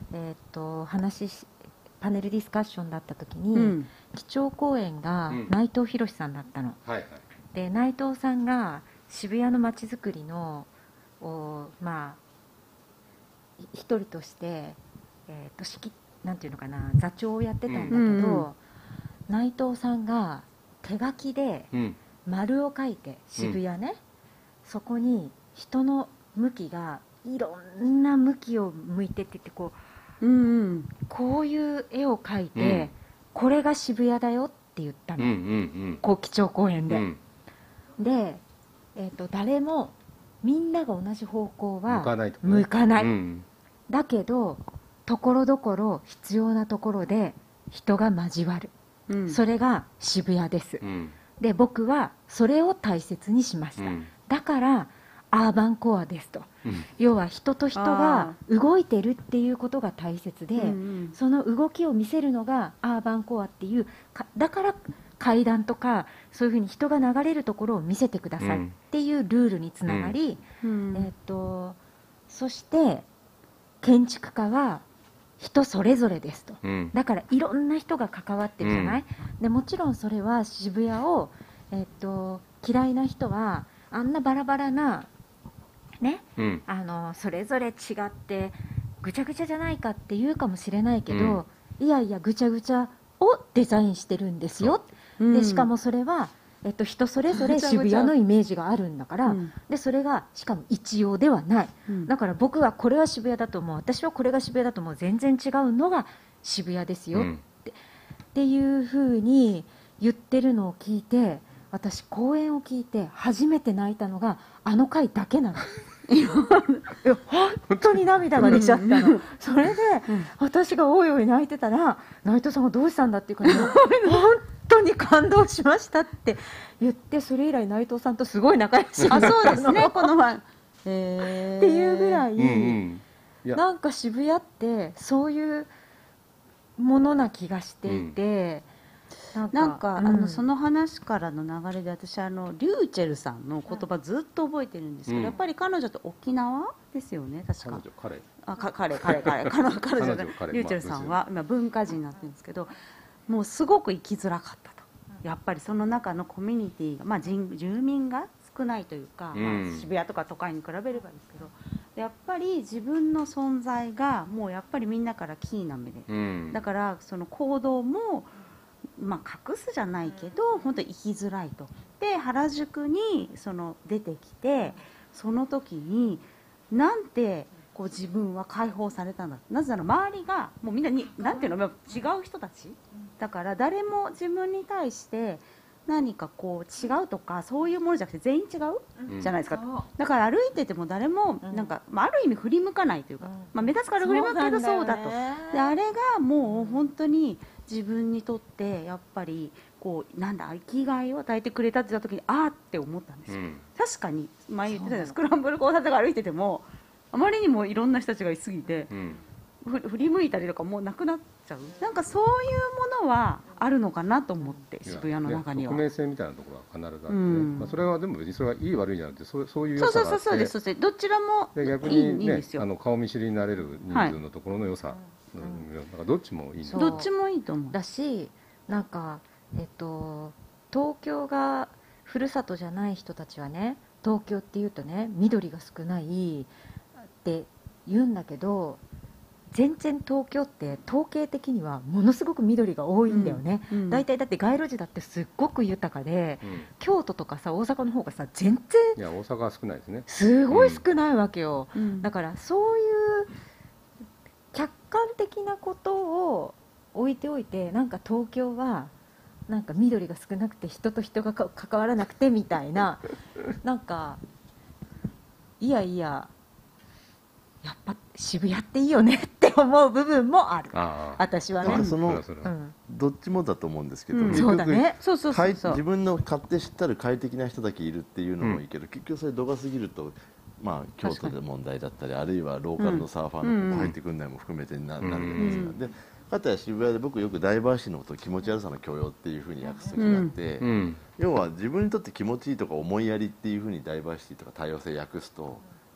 えー、と話しパネルディスカッションだった時に、 うん基調講演がうん内藤博さんだったの、 はいはい。 で内藤さんが渋谷のまちづくりのおまあい一人として、えー、と指揮なんていうのかな座長をやってたんだけど、 うんうん内藤さんが手書きでうん。 丸を書いて渋谷ね、そこに人の向きがいろんな向きを向いてって言ってこううんうんこういう絵を描いて、 うんこれが渋谷だよって言ったの、 うんうんこう基調講演で、 うん。うん。 で、えー、と誰もみんなが同じ方向は向かないとかね向かない、 うん。 だけどところどころ必要なところで人が交わる、 うんそれが渋谷です、 うん。 で僕はそれを大切にしました、 うんだからアーバンコアですと、 うん要は人と人が動いてるっていうことが大切で、 うんうんその動きを見せるのがアーバンコアっていうか、だから階段とかそういうふうに人が流れるところを見せてくださいっていうルールにつながり、 うんえー、とそして建築家は人それぞれですと、 うん。 だからいろんな人が関わってるじゃない、でもちろんそれは渋谷を、えー、と嫌いな人はあんなバラバラなねうん。 あのそれぞれ違ってぐちゃぐちゃじゃないかって言うかもしれないけど、いやいやぐちゃぐちゃをデザインしてるんですよ、 うんでしかもそれは、えっと、人それぞれ渋谷のイメージがあるんだから、 うんでそれがしかも一様ではない、 うんだから僕はこれは渋谷だと思う、私はこれが渋谷だと思う、全然違うのが渋谷ですよ、 うんっていうふうに言ってるのを聞いて、私講演を聞いて初めて泣いたのがあの回だけなのいや本当に涙が出ちゃったの、それで私がおいおい泣いてたら内藤さんがどうしたんだっていうから本当に感動しましたって言って、それ以来内藤さんとすごい仲良しになあったのそうですねこの前へっていうぐらい、 うんうん。いや、 なんか渋谷ってそういうものな気がしていて、 なんか、 うんあのその話からの流れで私あのリューチェルさんの言葉ずっと覚えてるんですけど、 うんやっぱり彼女って沖縄ですよね確か彼女、彼。 あか彼彼彼彼女彼女彼女彼リューチェルさんは今文化人になってるんですけど、もうすごく生きづらかったと、やっぱりその中のコミュニティが、まあ、人住民が少ないというか、 うんまあ、渋谷とか都会に比べればですけど、やっぱり自分の存在がもうやっぱりみんなからキーな目で、 うん。 だからその行動も、まあ、隠すじゃないけど本当に生きづらいと。で原宿にその出てきてその時になんてこう自分は解放されたんだ、なぜなら周りがもうみんなになんていうの違う人たちだから誰も自分に対して何かこう違うとかそういうものじゃなくて全員違うじゃないですか、だから歩いてても誰もなんか、まあ、ある意味振り向かないというか、まあ、目立つから振り向くけどそうだと、であれがもう本当に自分にとってやっぱりこうなんだ生きがいを与えてくれたって言った時にあーって思ったんですよ、 うん。 確かに前言ってたじゃないですか、スクランブル交差点が歩いててもあまりにもいろんな人たちがいすぎてうん。 ふ振り向いたりとかもうなくなっちゃう、なんかそういうものはあるのかなと思って渋谷の中には。 匿名性みたいなところは必ずあってね、 うんまあ、それはでも別にそれはいい悪いじゃなくて、そうそういう良そうさがあって、 そうそうそうですそうですどちらもで逆いいいにねいんですよ、 あの顔見知りになれる人数のところの良さ、うんなんかどっちもいいんだそうどっちもいいと思う。 だし、なんか、えっと、東京がふるさとじゃない人たちはね、東京っていうとね緑が少ないって言うんだけど、全然東京って統計的にはものすごく緑が多いんだよね、 うんうんだいたいだって街路樹だってすっごく豊かで、 うん京都とかさ大阪の方がさ全然いや大阪は少ないですね。 すごい少ないわけよ、 うんだからそういう客観的なことを置いておいて、なんか東京はなんか緑が少なくて人と人がか関わらなくてみたいななんかいやいややっぱ渋谷っていいよねって思う部分もある、 ああ、 私はねなんかそのそれはそれはうん、 どっちもだと思うんですけど、 うん結局そうだねそうそうそうそう快自分の勝手知ったる快適な人だけいるっていうのもいいけど、結局それ度が過ぎると、まあ、京都で問題だったりあるいはローカルのサーファーの子が入ってくるのも含めてな,、 うんなるじゃないですか、 うんでかたや渋谷で僕よくダイバーシティのことを気持ち悪さの許容っていうふうに訳す時があって、 うん要は自分にとって気持ちいいとか思いやりっていうふうにダイバーシティとか多様性訳すと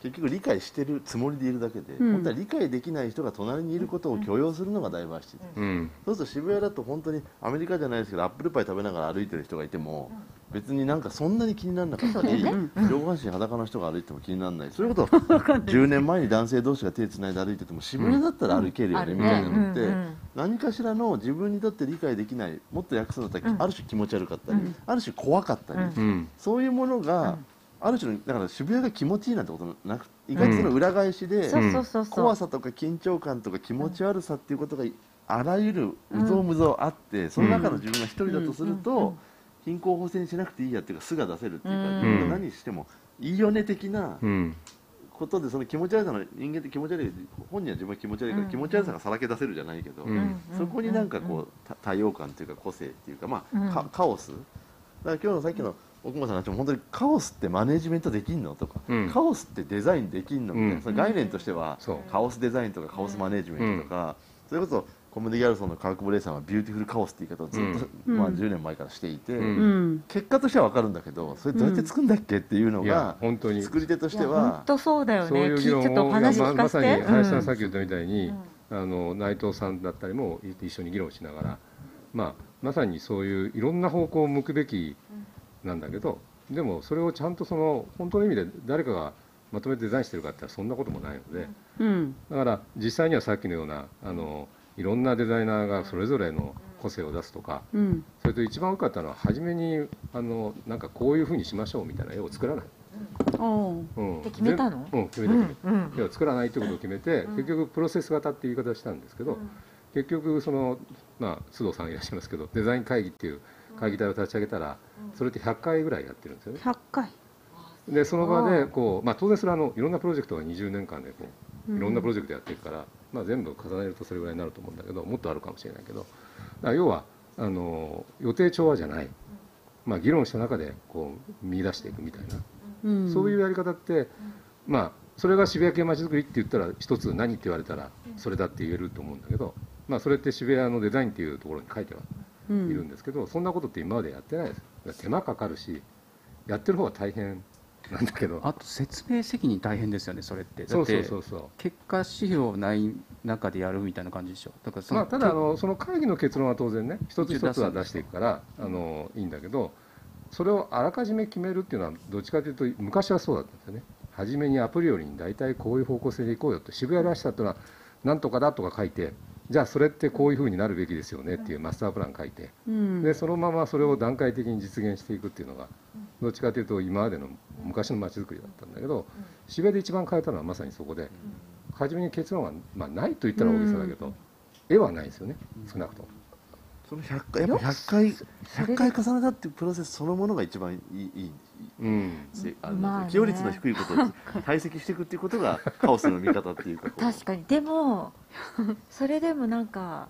結局理解してるつもりでいるだけで、 うん本当は理解できない人が隣にいることを許容するのがダイバーシティ、 うんそうすると渋谷だと本当にアメリカじゃないですけどアップルパイ食べながら歩いてる人がいても別になんかそんなに気にならなかったり、上半身裸の人が歩いても気にならない、そういうことじゅうねんまえに男性同士が手つないで歩いてても渋谷だったら歩けるよねみたいなのって、何かしらの自分にとって理解できない、もっと訳すのだったらある種気持ち悪かったり、ある種怖かったり、 うんそういうものがある種のだから渋谷が気持ちいいなんてことなく、意外とその裏返しで、 そうそうそうそう怖さとか緊張感とか気持ち悪さっていうことがあらゆるうぞうむぞうあって、その中の自分が一人だとすると、貧困法制にしなくていいやっていうか素が出せるっていうか、自分が何してもいいよね的なうんことで、その気持ち悪さの人間って気持ち悪い、本人は自分は気持ち悪いから気持ち悪さがさらけ出せるじゃないけど、 うんそこになんかこうた多様感っていうか個性っていうか、まあかカオスだから今日のさっきの奥間さんの話も本当にカオスってマネジメントできんのとか、 うんカオスってデザインできんのみたいな、 うんその概念としてはそうカオスデザインとかカオスマネジメントとか、それこそコムデ・ギャルソンの川久保玲さんはビューティフルカオスって言い方をずっと、 うんまあ、じゅうねんまえからしていて、 うんうん結果としては分かるんだけどそれどうやって作るんだっけっていうのいやが本当に作り手として本は当そうだよそういね。 う議論きちょっとおをまま話聞かせて。 さに林さんうんさっき言ったみたいに、あの内藤さんだったりも一緒に議論しながら、まあ、まさにそういういろんな方向を向くべきなんだけど、でもそれをちゃんとその本当の意味で誰かがまとめてデザインしてるかって言ったらそんなこともないので、 うんだから実際にはさっきのようなあのいろんなデザイナーがそれぞれの個性を出すとか、 うんそれと一番多かったのは初めにあのなんかこういうふうにしましょうみたいな絵を作らない、 おううん、 で決めたのでうん決めた決めた、 うんうん絵を作らないということを決めて、結局プロセス型っていう言い方をしたんですけど、結局その、まあ、須藤さんいらっしゃいますけどデザイン会議っていう会議体を立ち上げたらそれってひゃっかいぐらいやってるんですよね。 ひゃっかいでその場でこう、まあ、当然それはあのいろんなプロジェクトがにじゅうねんかんでこううんいろんなプロジェクトやっていくから、まあ、全部重ねるとそれぐらいになると思うんだけどもっとあるかもしれないけど、だから要はあの予定調和じゃない、まあ、議論した中でこう見出していくみたいな、 うんそういうやり方って、まあ、それが渋谷系まちづくりって言ったら一つ何って言われたらそれだって言えると思うんだけど、まあ、それって渋谷のデザインっていうところに書いてはいうんるんですけど、そんなことって今までやってないです。だから手間かかるしやってる方が大変なんだけど、 あと説明責任大変ですよね、それって。だそうってそうそうそう結果指標ない中でやるみたいな感じでしょ。だからその、 まあ、ただあのその会議の結論は当然ね一つ一つは出していくからあのいいんだけど、それをあらかじめ決めるっていうのはどっちかというと昔はそうだったんですよね。初めにアプリよりに大体こういう方向性でいこうよと、渋谷らしさっていうのはなんとかだとか書いて、じゃあそれってこういうふうになるべきですよねっていうマスタープラン書いて、 うんでそのままそれを段階的に実現していくっていうのがどっちかというと今までの昔の街づくりだったんだけど、渋谷で一番変えたのはまさにそこで、初めに結論は、まあ、ないと言ったら大げさだけど、絵はないですよね、少なくとも。 そのひゃっかいやっぱひゃっかいひゃっかい重ねたっていうプロセスそのものが一番いいいいうんせあのまあね起用率の低いことを堆積していくっていうことがカオスの見方っていうかこう確かに。でもそれでもなんか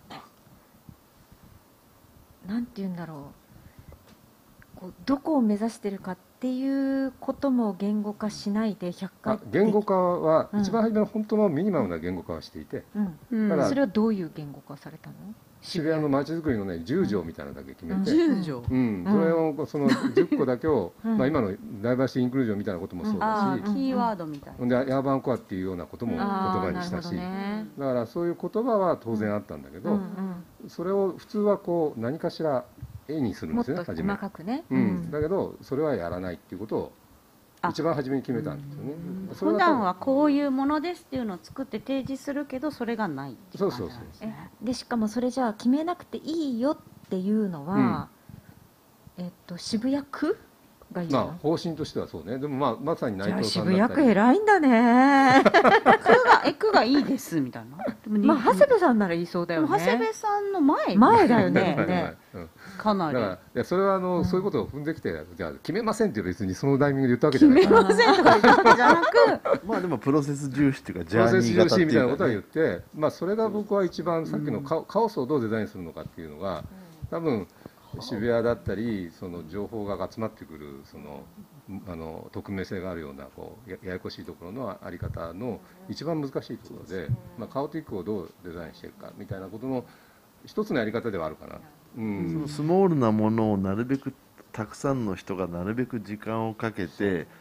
なんて言うんだろう、こうどこを目指してるかっていうことも言語化しないでひゃっかいあ言語化はうん一番初めの本当のミニマムな言語化はしていて、 うんうんただそれはどういう言語化されたの？ 渋谷の街づくりのねじゅう条みたいなのだけ決めて、 十条うん、それをそのじゅっこだけを、 うんまあ、今のダイバーシティインクルージョンみたいなこともそうだし、 ああキーワードみたいほんでヤーバンコアっていうようなことも言あ葉にしたし、 ーなるほどね。 だからそういう言葉は当然あったんだけど、 うんうんそれを普通はこう何かしら絵にするんもっとですよね初め細、かくね。 うん、だけどそれはやらないっていうことをあ一番初めに決めたんですよね。それ普段はこういうものですっていうのを作って提示するけどそれがないっていう感じなんですえね。 でしかもそれじゃあ決めなくていいよっていうのは、えっと渋谷区がいいの？ まあ方針としてはそうね。でもまあまさに内じゃあ藤さん渋だったり、 谷区偉いんだね。 区がえ区がいいですみたいな。でもまあ長谷部さんなら言いそうだでよね。 も長谷部さんの前前だよねはいはいねうんかなりだからいやそれはあの、 うんそういうことを踏んできてじゃあ決めませんって別にそのタイミングで言ったわけじ決めゃないから。 ませんとか言ったわけじゃなくまあでもプロセス重視っていうかジプロセスャーニー重視みたいな型っていうか、ねことは言っ、て、まあ、それが僕は一番さっきのカオカオスをどうデザインするのかっていうのが多分渋谷だったりその情報が集まってくるそのあの匿名性があるようなこうやややこしいところのあり方の一番難しいところで、まあ、カオティックをどうデザインしていくかみたいなことの一つのやり方ではあるかな。うんそのスモールなものをなるべくたくさんの人がなるべく時間をかけて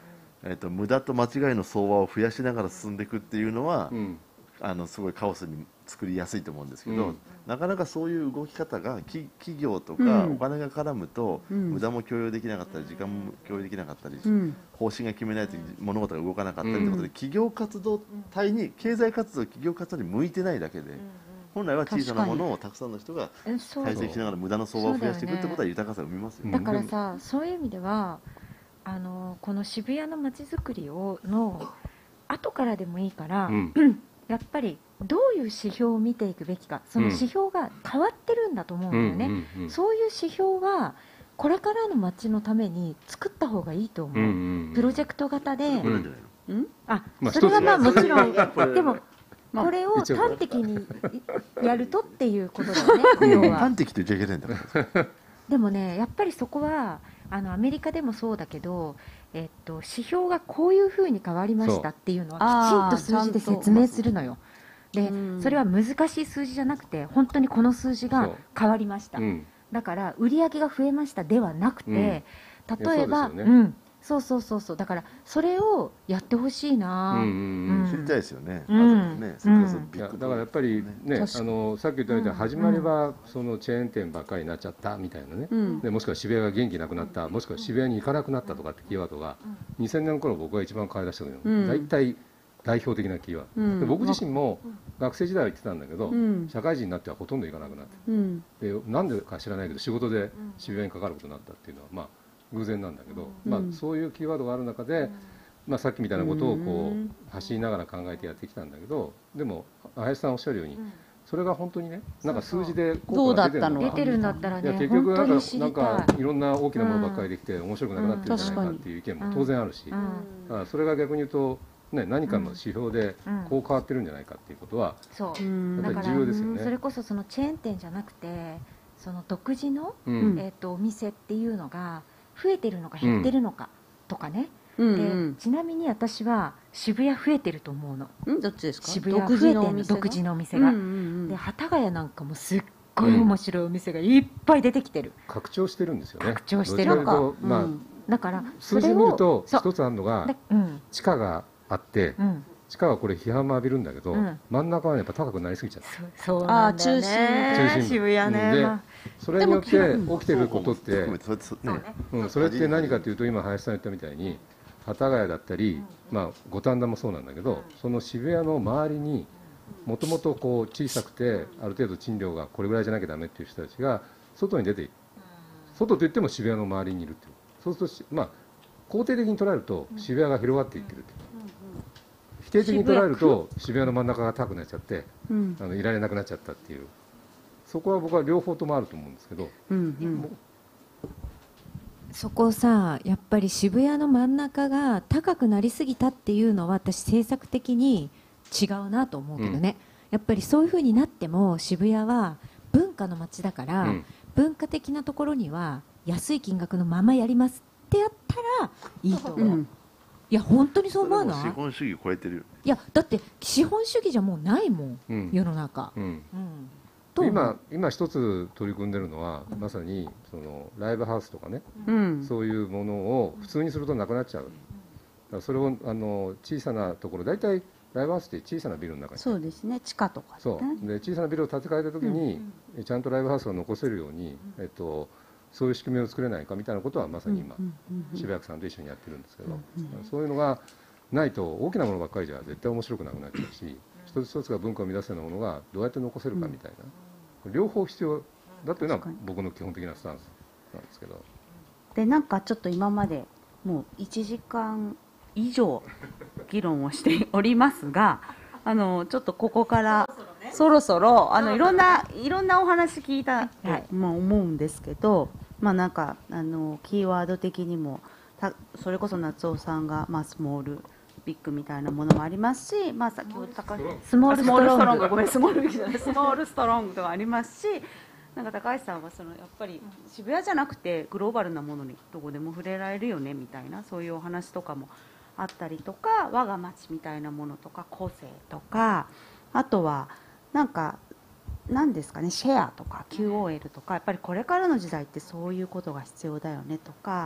えー、と無駄と間違いの相場を増やしながら進んでいくっていうのは、 うんあのすごいカオスに作りやすいと思うんですけど、 うんなかなかそういう動き方がき企業とかうんお金が絡むと、 うん無駄も共有できなかったり時間も共有できなかったり、 うん方針が決めないと物事が動かなかったりということで、 うん企業活動体に経済活動企業活動に向いてないだけで、本来は小さなものをたくさんの人がえそう堆積しながら無駄の相場を増やしていくってことは豊かさを生みますよね。 だからさ、そういう意味ではあのこの渋谷の街づくりをの後からでもいいから、 うんやっぱりどういう指標を見ていくべきか、その指標が変わってるんだと思うんだよね、 うんうんうんそういう指標はこれからの街のために作った方がいいと思う、 うんうんうんプロジェクト型で、 これなんじゃないの？ うんあまあそれはまあ一つもちろんこれでもまあこれを一応端的にやるとっていうことだよね要は端的って言っちゃいけないんだからでもねやっぱりそこはあのアメリカでもそうだけど、えっと、指標がこういうふうに変わりましたっていうのはきちんと数字で説明するのよでうんそれは難しい数字じゃなくて本当にこの数字が変わりましたうんだから売り上げが増えましたではなくて、 うん例えばいやそうですよねうんそうそうそうそうだからそれをやってほしいな、 うんうんうんうん知りたいですよね。 うんあとねそれこそうんビッグいやだからやっぱりね、 確かあのさっき言ったように、 うん始まりはそのチェーン店ばっかりになっちゃったみたいなね、 うんでもしくは渋谷が元気なくなった、もしくは渋谷に行かなくなったとかってキーワードが、にせんねん頃僕が一番買い出したのよ、 うん大体代表的なキーワード、 うんで僕自身も学生時代は言ってたんだけど、 うん社会人になってはほとんど行かなくなってうんでなんでか知らないけど仕事で渋谷にかかることになったっていうのはまあ偶然なんだけど、 うんまあ、そういうキーワードがある中で、まあ、さっきみたいなことをこうんう走りながら考えてやってきたんだけどでも林さんおっしゃるように、それが本当にねなんか数字で効果が出てるのか出てるんだったらいやね結局なんか本当に知なんりたいかいろんな大きなものばっかりできて面白くなくなってるんじゃないかっていう意見も当然あるし、 うんだからそれが逆に言うと、ね、何かの指標でこう変わってるんじゃないかっていうことはそううんやっぱりだから重要ですよね。 それこそそのチェーン店じゃなくてその独自の、 うんえー、とお店っていうのが増えてるのか減ってるのかとかね、 うんでうんちなみに私は渋谷増えてると思うのうんどっちですか？ 渋谷独増えてるの自のお店が独自のお店が、 うんうんうんで幡ヶ谷なんかもすっごい面白いお店がいっぱい出てきてる、 拡張してるんですよね。 拡張してるどちらかというとまあうんだから数字見るとそれを一つあるのがそううん地価があってうん地価はこれ批判も浴びるんだけど、 うん真ん中はやっぱ高くなりすぎちゃってそうそうなんだよねあー中心部渋谷ね、 でまあそれによって起きてることって含めてそれそねうん、それって何かというと今林さん言ったみたいに幡ヶ谷だったり、まあ、五反田もそうなんだけどその渋谷の周りにもともとこう小さくてある程度賃料がこれぐらいじゃなきゃダメっていう人たちが外に出ていく外といっても渋谷の周りにいるっていうそうするとし、まあ、肯定的に捉えると渋谷が広がっていってるっていう否定的に捉えると渋谷の真ん中が高くなっちゃってうんあのいられなくなっちゃったっていうそこは僕は両方ともあると思うんですけどうんうんそこさやっぱり渋谷の真ん中が高くなりすぎたっていうのは私政策的に違うなと思うけどね、やっぱりそういうふうになっても渋谷は文化の街だから、 うん文化的なところには安い金額のままやりますってやったらいいと思う、 うんいや本当にそう思わそれもない資本主義超えてるよ。 いやだって資本主義じゃもうないもん、 うん世の中、 うんうんと思う今今一つ取り組んでるのはまさにそのライブハウスとかね、 うんそういうものを普通にするとなくなっちゃうだからそれをあの小さなところ大体ライブハウスって小さなビルの中にそうですね地下とかねそうで小さなビルを建て替えた時に、ちゃんとライブハウスが残せるように、えっと、そういう仕組みを作れないかみたいなことはまさに今、 うんうんうん渋谷区さんと一緒にやってるんですけど、 うんそういうのがないと大きなものばっかりじゃ絶対面白くなくなっちゃうし一つ一つが文化を生み出すようなものがどうやって残せるかみたいな、両方必要だというのは確かに僕の基本的なスタンスなんですけど。 でなんかちょっと今までもういちじかん以上議論をしておりますがあのちょっとここからそろそろあのいろんないろんなお話聞いたと、 はいまあ、思うんですけど、まあ、なんかあのキーワード的にもたそれこそ夏尾さんが、まあ、スモールビッグみたいなものもありますし、まあ、先ほど高橋スモールストロングストロングごめんスモールビッグじゃないスモールストロングとかありますしなんか高橋さんはそのやっぱり渋谷じゃなくてグローバルなものにどこでも触れられるよねみたいなそういうお話とかもあったりとか我が町みたいなものとか個性とかあとはなんか何ですかねシェアとか キューオーエル とかやっぱりこれからの時代ってそういうことが必要だよねとか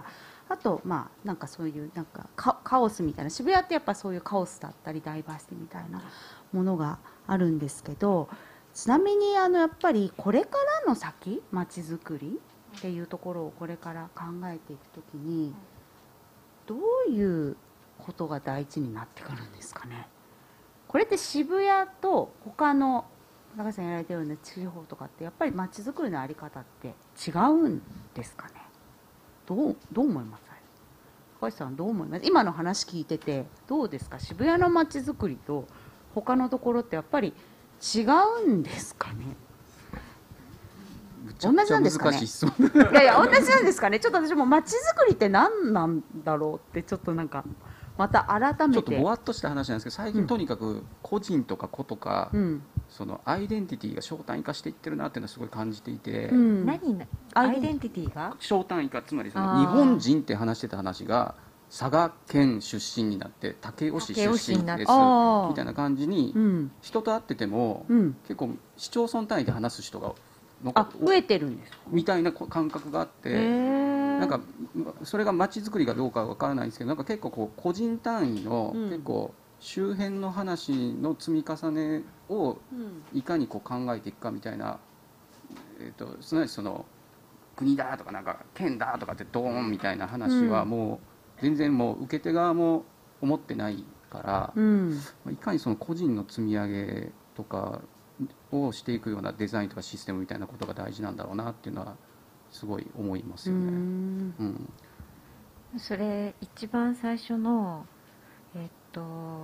あとまあなんかそういうなんかカカオスみたいな、渋谷ってやっぱそういうカオスだったりダイバーシティみたいなものがあるんですけど、ちなみにあのやっぱりこれからの先まちづくりっていうところをこれから考えていくときにどういうことが大事になってくるんですかね。これって渋谷と他の高橋さんやられてるような地方とかってやっぱりまちづくりの在り方って違うんですかね。どうどう思います？高橋さんどう思います？今の話聞いててどうですか？渋谷のまちづくりと他のところってやっぱり違うんですかね。 むちゃくちゃ難しい質問。 いやいや同じなんですかね。ちょっと私もまちづくりって何なんだろうってちょっとなんかまた改めてちょっとぼわっとした話なんですけど、最近とにかく個人とか子とか、 うん、 そのアイデンティティが小単位化していってるなっていうのはすごい感じていて、 うん、 何なアイデンティティが小単位化、つまりそのあー日本人って話してた話が佐賀県出身になって武雄市出身ですみたいな感じに、 うん、 人と会ってても、 うん、 結構市町村単位で話す人がなんあか増えてるんですかみたいな感覚があって、なんかそれが街づくりかどうかは分からないんですけど、なんか結構こう個人単位のうん結構周辺の話の積み重ねをいかにこう考えていくかみたいな、えー、とすなわちその国だとかなんか県だとかってドーンみたいな話はもう全然もう受け手側も思ってないから、 うん、 いかにその個人の積み上げとかをしていくようなデザインとかシステムみたいなことが大事なんだろうなっていうのはすごい思いますよね。 うんうんそれ一番最初のえっと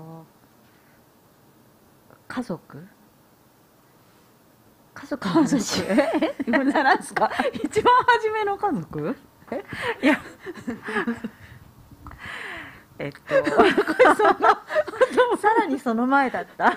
家族家族の家話族え今何ですか？一番初めの家族？ いやえっとさらにその前だった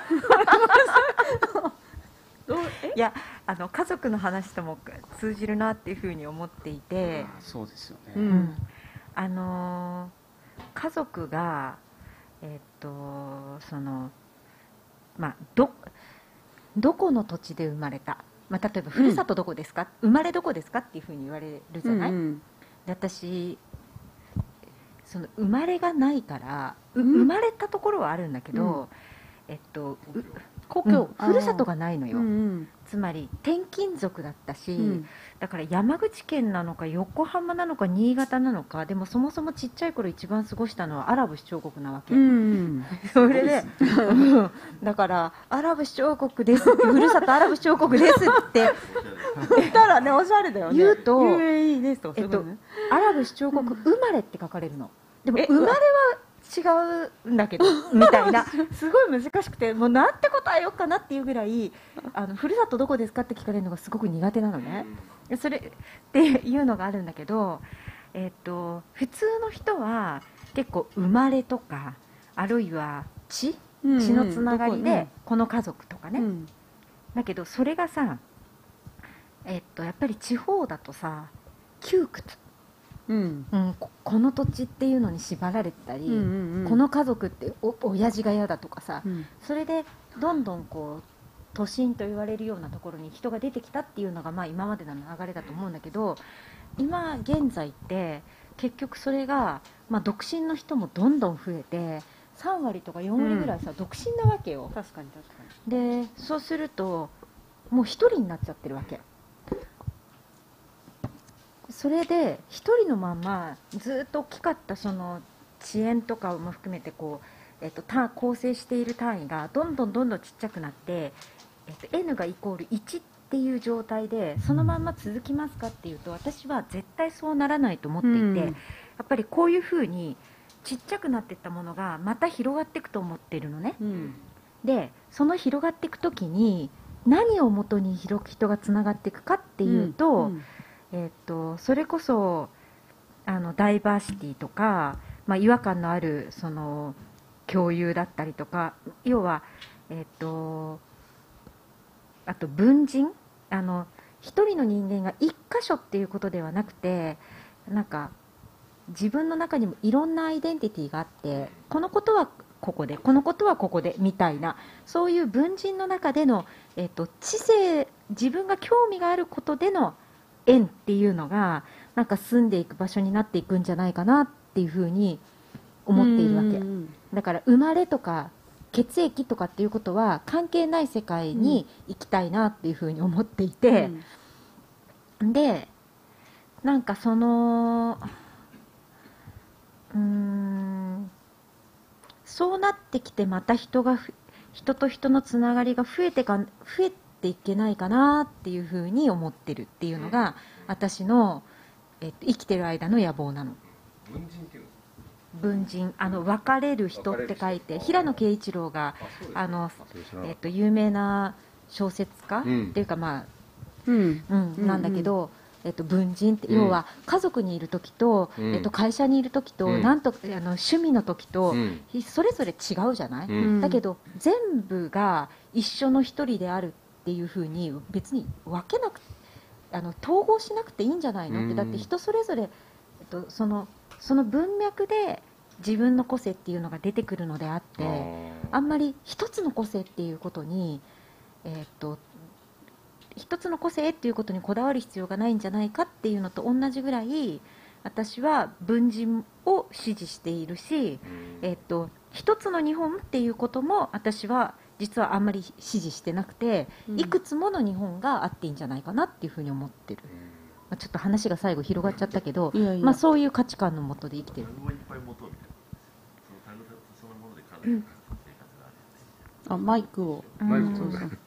いやあの家族の話とも通じるなっていうふうに思っていて、 あそうですよね、 ううんんあのー家族がえっとそのまあどどこの土地で生まれた、まあ、例えばふるさとどこですか、生まれどこですかっていうふうに言われるじゃない、 うんで私その生まれがないから、ううん生まれたところはあるんだけど、えっとう故うん郷、 ふるさとがないのよ、 うんつまり転勤族だったし、 うんだから山口県なのか横浜なのか新潟なのか、でもそもそもちっちゃい頃一番過ごしたのはアラブ首長国なわけ、 うんそれで、うんだからアラブ首長国ですってふるさとアラブ首長国ですって言ったらねおしゃれだよね。 言うとユーエーイー ですとかえっとそういうことねアラブ首長国生まれって書かれるの。でもえ生まれは違うんだけどみたいな、すごい難しくて、もうなんて答えようかなっていうぐらい、あのふるさとどこですかって聞かれるのがすごく苦手なのね。それっていうのがあるんだけど、えっと普通の人は結構生まれとか、あるいは血うん血のつながりうんでこの家族とかね、 うんだけどそれがさ、えっとやっぱり地方だとさ窮屈、 うんうん、ここの土地っていうのに縛られてたり、 うんうんうんこの家族ってお親父が嫌だとかさ、 うんそれでどんどんこう都心と言われるようなところに人が出てきたっていうのが、まあ、今までの流れだと思うんだけど、今現在って結局それが、まあ、独身の人もどんどん増えてさん割とかよん割ぐらいさ、独身なわけよ。 確かに確かでそうするともう一人になっちゃってるわけ。それで一人のままずっと大きかったその遅延とかも含めてこう、えっと、た構成している単位がどんどんどんどんちっちゃくなって、えっと、N がイコールいちっていう状態でそのまんま続きますかっていうと、私は絶対そうならないと思っていて、 うんやっぱりこういうふうにちっちゃくなっていったものがまた広がっていくと思ってるのね。 にうんでその広がっていくときに何をもとに広く人がつながっていくかっていうと、 うんえー、とそれこそあのダイバーシティとか、まあ、違和感のあるその共有だったりとか、要は、えー、とあと分人、あの一人の人間が一箇所っていうことではなくて、なんか自分の中にもいろんなアイデンティティがあって、このことはここでこのことはここでみたいな、そういう分人の中での、えー、と知性、自分が興味があることでの縁っていうのがなんか住んでいく場所になっていくんじゃないかなっていうふうに思っているわけ。 うんだから生まれとか血液とかっていうことは関係ない世界に行きたいなっていうふうに思っていて、でなんかそのうーんそうなってきてまた人がふ人と人のつながりが増えてか増えていけないかなっていうふうに思ってるっていうのが私の、えっと、生きてる間の野望なの。 文人っていうの文人、あの別れる人って書いて、平野啓一郎があの、えっと、有名な小説家、 うんっていうかまあ、 うんうんうんなんだけど、えっと、文人って、 うん要は家族にいる時と、 うんえっと、会社にいる時と、 うんなんとあの趣味の時と、 うんひそれぞれ違うじゃない、 うんだけど全部が一緒の一人であるっていうふうに別に分けなくあの統合しなくていいんじゃないのって、 うんだって人それぞれ、えっと、そのその文脈で自分の個性っていうのが出てくるのであってあんまり一つの個性っていうことに、えっと一つの個性っていうことにこだわる必要がないんじゃないかっていうのと同じぐらい私は文人を支持しているし、えっと一つの日本っていうことも私は実はあんまり支持してなくて、 うんいくつもの日本があっていいんじゃないかなっていうふうに思ってる、まあ、ちょっと話が最後広がっちゃったけど、 いやいやまあ、そういう価値観のもとで生きてる。 をいっぱい持とうみたいな、そのタグそのもので考える生活がある。 あマイクをマイクうんそうそう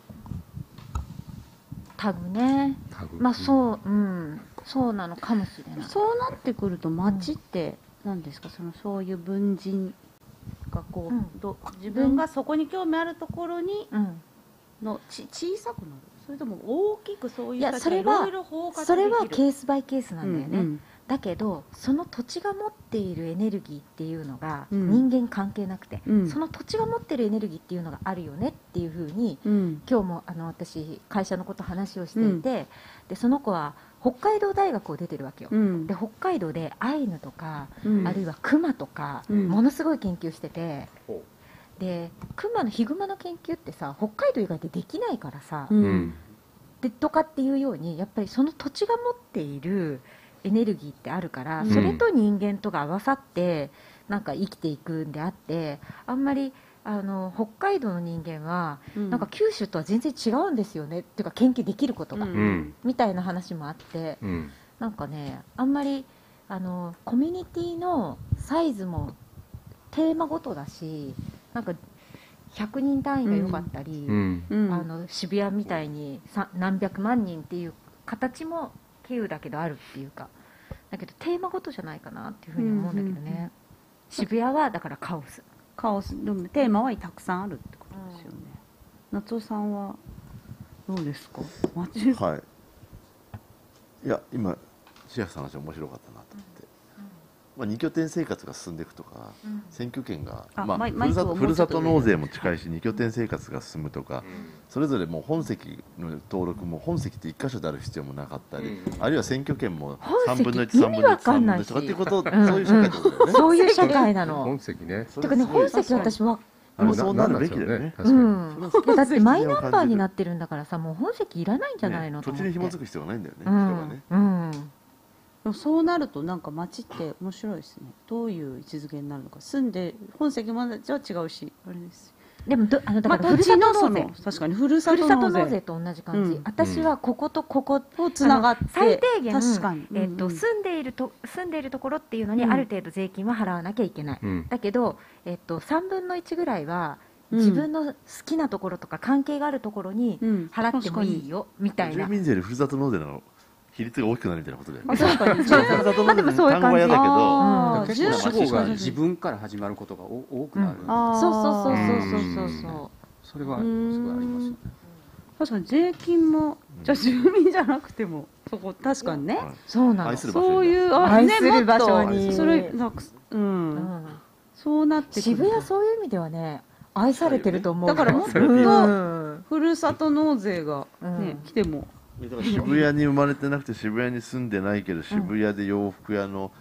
タグね、 タグまあそう、うん、そうなのかもしれない。 そうなってくると街って何ですか、そのそういう文人がこう、 うんど自分がそこに興味あるところにうん、 のち小さくなる、それとも大きくそういういや人たちそれはいがろいろ包括できる。 それはケースバイケースなんだよね、 うんうんだけどその土地が持っているエネルギーっていうのがうん人間関係なくて、 うんその土地が持ってるエネルギーっていうのがあるよねっていうふうにうん今日もあの私会社のこと話をしていて、でその子は北海道大学を出てるわけよ、 うんで北海道でアイヌとか、 うんあるいはクマとか、 うんものすごい研究してて、 ほでクマのヒグマの研究ってさ北海道以外でできないからさ、 うううんんでとかっていうようにやっぱりその土地が持っているエネルギーってあるから、 うんそれと人間とが合わさってなんか生きていくんであって、あんまりあの北海道の人間は、 うんなんか九州とは全然違うんですよねっていうか研究できることが、 うんうんみたいな話もあって、 うんなんかねあんまりあのコミュニティのサイズもテーマごとだし、なんかひゃくにん単位が良かったり、 うんうんあの渋谷みたいにさ何百万人っていう形も稀有だけどあるっていうか、だけどテーマごとじゃないかなっていうふうに思うんだけどね、 うんうんうん渋谷はだからカオス。 カオスでもテーマはたくさんあるってことですよね。夏尾さんはどうですか街。 はい。いや今千秋さんの話面白かったなと思って、まあ、二拠点生活が進んでいくとか、 うん選挙権があまあ、 マイマイクをふるさとふるもうちょっとさと納税も近いし二拠点生活が進むとか、それぞれもう本籍の登録も本籍って一箇所である必要もなかったり、 うんあるいは選挙権も本籍さんぶんのいち、さんぶんのいち、 意味わかんないしとかっていうこと、 うんそういう社会ってことだよね。 そういう社会なの本籍ねそてかねれすごい本籍私はあれそうなるべきだよね。 確かに、 うんそれはすごいいやだってマイナンバー責任を感じるになってるんだからさ、もう本籍いらないんじゃないの、 ねと思って土地に紐づく必要がないんだよね、 う人がねん。うんでもそうなるとなんか街って面白いですね。どういう位置づけになるのか。住んで本籍までじゃ違うしあれです。 でもどあのだまあからふるさと納税、 土地のその確かにふるさふるさとと納税納税と同じ感じ、 うん私はこことここをつながってあの最低限確かに、 えっとうんうん住んでいると住んでいるところっていうのにうんある程度税金は払わなきゃいけない、 うんだけど、えっとさんぶんのいちぐらいはうん自分の好きなところとか関係があるところにうん払ってもいいよみたいな、 住民税でふるさと納税の比率が大きくなるみたいなことだよね。 あ確かにふるさと納税の単語は嫌だけど、 あー結構住所主語が自分から始まることがお多くなる、 あーそうそうそうそうそうそうそれはすごいありますよね。 確かに税金もじゃあ住民じゃなくてもそこ確かにね、 はいそうなの愛する場所にそういうあ愛する場所にねもっとそれなんかうん、 うんそうなってくる渋谷そういう意味ではね愛されてると思う、 だからもっとうんふるさと納税がね、 うん来てもだから渋谷に生まれてなくて渋谷に住んでないけど渋谷で洋服屋の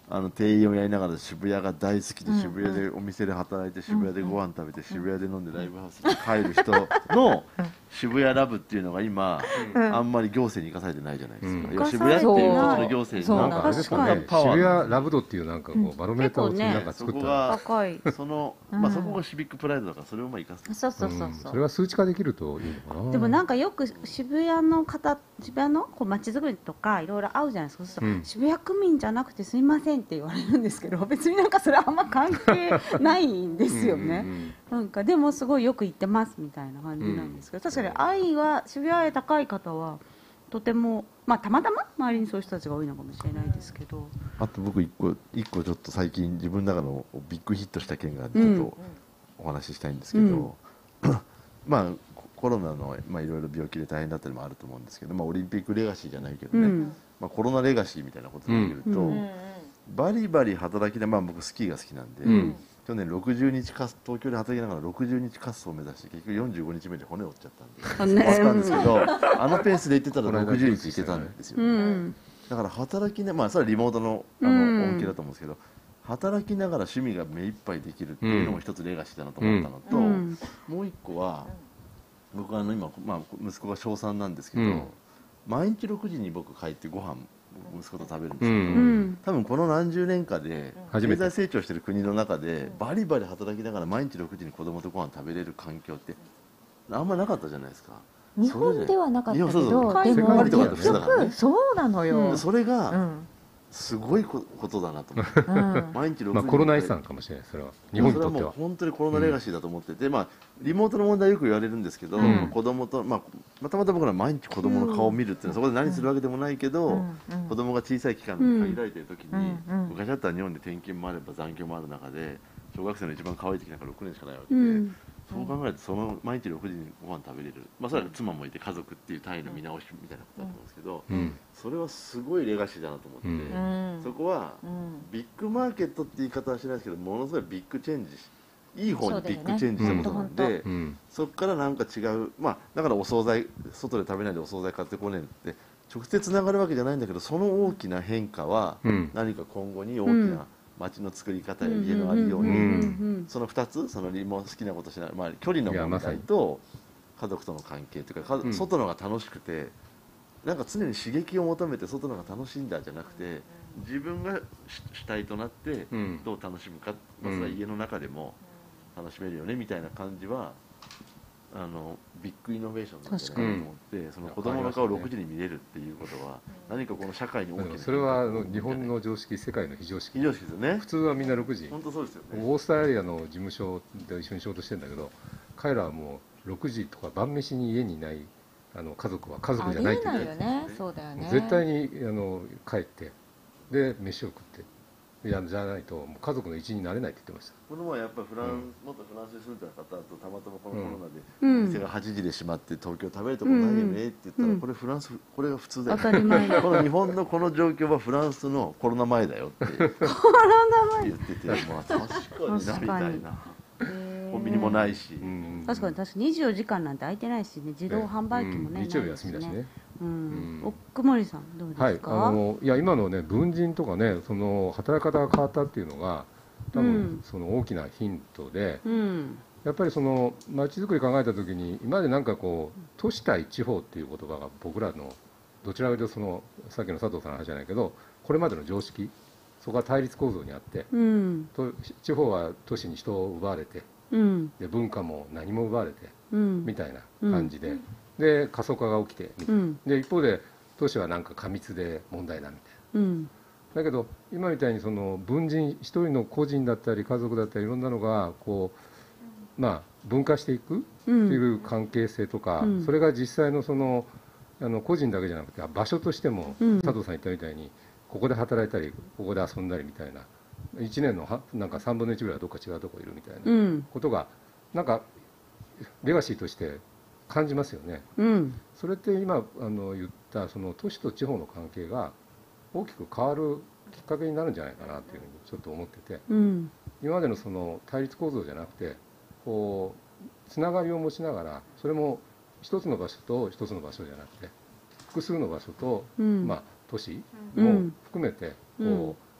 あの店員をやりながら渋谷が大好きで、 うん渋谷でお店で働いて、渋谷でご飯食べて、渋谷で飲んでライブハウスに帰る人の渋谷ラブっていうのが今、あんまり行政に生かされてないじゃないですか、 うんいや渋谷っていう一つの行政そうになんかあれですかね、 パワー渋谷ラブドっていうなんかこうバロメーターをなんか作った、 そこが高い。 その、 うんまあ、そこがシビックプライドだからそれをまあ生かす。 そうそうそううんそ。 そうれが数値化できるといいのかな。 でもなんかよく渋谷の方、渋谷のこう街づくりとかいろいろ会うじゃないですか。そうすると、 うん渋谷区民じゃなくてすいませんって言われるんですけど、別になんかそれあんま関係ないんですよね。なんかでもすごいよく言ってますみたいな感じなんですけど、確かに愛は渋谷へ高い方はとても、まあたまたま周りにそういう人たちが多いのかもしれないですけど。 あと僕一個一個ちょっと最近自分の中のビッグヒットした件がちょっとお話ししたいんですけど、まあコロナのまあいろいろ病気で大変だったりもあると思うんですけど、まあオリンピックレガシーじゃないけどね、 うんまあコロナレガシーみたいなことで言うと、 うんバリバリ働きで、まあ僕スキーが好きなんで、 うん去年ろくじゅうにち滑東京で働きながらろくじゅうにち滑走を目指して結局よんじゅうごにちめで骨折っちゃったんでね終わったんですけど、あのペースで行ってたらろくじゅうにち行けたんですよ、 うんうんだから働きなまあそれはリモートのあうんの恩恵だと思うんですけど、働きながら趣味が目いっぱいできるっていうのも一つレガシーだなと思ったのと、 うんもう一個は僕はあの今、まあ、息子が小さんなんですけど、 うん毎日ろくじに僕帰ってご飯息子と食べるんですけど、 うんうん多分この何十年かで初めて経済成長してる国の中でバリバリ働きながら毎日ろくじに子供とご飯食べれる環境ってあんまなかったじゃないですか。 日本ではなかったけいやそうそうど、で世も界的にはね結局そうなのよ。 でそれうがんすごいこことだなと思って、 うん毎日ろくじにまあコロナ遺産かもしれない、それは日本にとってはそれはもう。本当にコロナレガシーだと思ってて、まあ、リモートの問題はよく言われるんですけど、 うん子供と、まあ、またまた僕ら毎日子供の顔を見るっていうのは、そこで何するわけでもないけど、 うんうん子供が小さい期間に限られている時に、 うんうん昔だったら日本で転勤もあれば残業もある中で小学生の一番可愛い時なんかろくねんしかないわけで、 うんそう考えるとその毎日ろくじにご飯食べれる、まあ、それは妻もいて家族っていう単位の見直しみたいなことだと思うんですけど、 うんそれはすごいレガシーだなと思って、 うんうんそこはうんビッグマーケットって言い方はしないですけど、ものすごいビッグチェンジしいい方にビッグチェンジしたことなんそうだよで、 うんそこからなんか違う、まあ、だからお惣菜外で食べないでお惣菜買ってこねえって直接つながるわけじゃないんだけど、その大きな変化はうん何か今後に大きな街の作り方や家のあるように、 うんそのふたつ、そのリモ好きなことしない、まあ、距離の問題と家族との関係というか、かうん外のが楽しくてなんか常に刺激を求めて外のが楽しいんだじゃなくて、自分が主主体となってうんどう楽しむか、まずは家の中でも楽しめるよねみたいな感じはあのビッグイノベーションなんじゃないかと思って、その子供の顔をろくじに見れるっていうことは何かこの社会に大きなでもそれはあの日本の常識、世界の非常識非。常識ですよね普。通はみんなろくじ。 本当そうですよね。 オーストラリアの事務所で一緒に仕事してるんだけど、彼らはもうろくじとか晩飯に家にいないあの家族は家族じゃないって言ってありえないよね。そうだよね。 絶対にあの帰ってで飯を食っていやじゃないともう家族の一員になれないって言ってました。 この前やっぱりフランス、 うん元フランスに住んでた方とたまたまこのコロナでうん店がはちじで閉まって東京食べるとこないよねって言ったら、 うんこれフランスこれが普通だよ当たり前だこの日本のこの状況はフランスのコロナ前だよって言ってて、まあ確かになみたいな。コンビニもないし、 うん確かに確かににじゅうよじかんなんて空いてないしね、自動販売機もね、 うん日曜日休みだしね。 うんうん奥森さんどうですか？ はい、あのいや今のね文人とかねその働き方が変わったっていうのが多分、 うんその大きなヒントで、 うんやっぱりその街づくり考えた時に今までなんかこう都市対地方っていう言葉が僕らのどちらかというとそのさっきの佐藤さんの話じゃないけどこれまでの常識そこは対立構造にあってうんと地方は都市に人を奪われてうんで文化も何も奪われてうんみたいな感じで、で過疎化が起きてみたいな、 うんで一方で都市はなんか過密で問題だみたいな。 うんだけど今みたいにその文人一人の個人だったり家族だったりいろんなのがこう、まあ、分化していくっていう関係性とか、 うんそれが実際のそのあの個人だけじゃなくて場所としても、 うん佐藤さん言ったみたいにここで働いたりここで遊んだりみたいないちねんのはなんかさんぶんのいちぐらいはどっか違うところいるみたいなうんことがなんかレガシーとして感じますよね。 うんそれって今あの言ったその都市と地方の関係が大きく変わるきっかけになるんじゃないかなというふうにちょっと思ってて、 うん今までのその対立構造じゃなくてこうつながりを持ちながらそれも一つの場所と一つの場所じゃなくて複数の場所と、 うんまあ、都市もうん含めてこう、 うん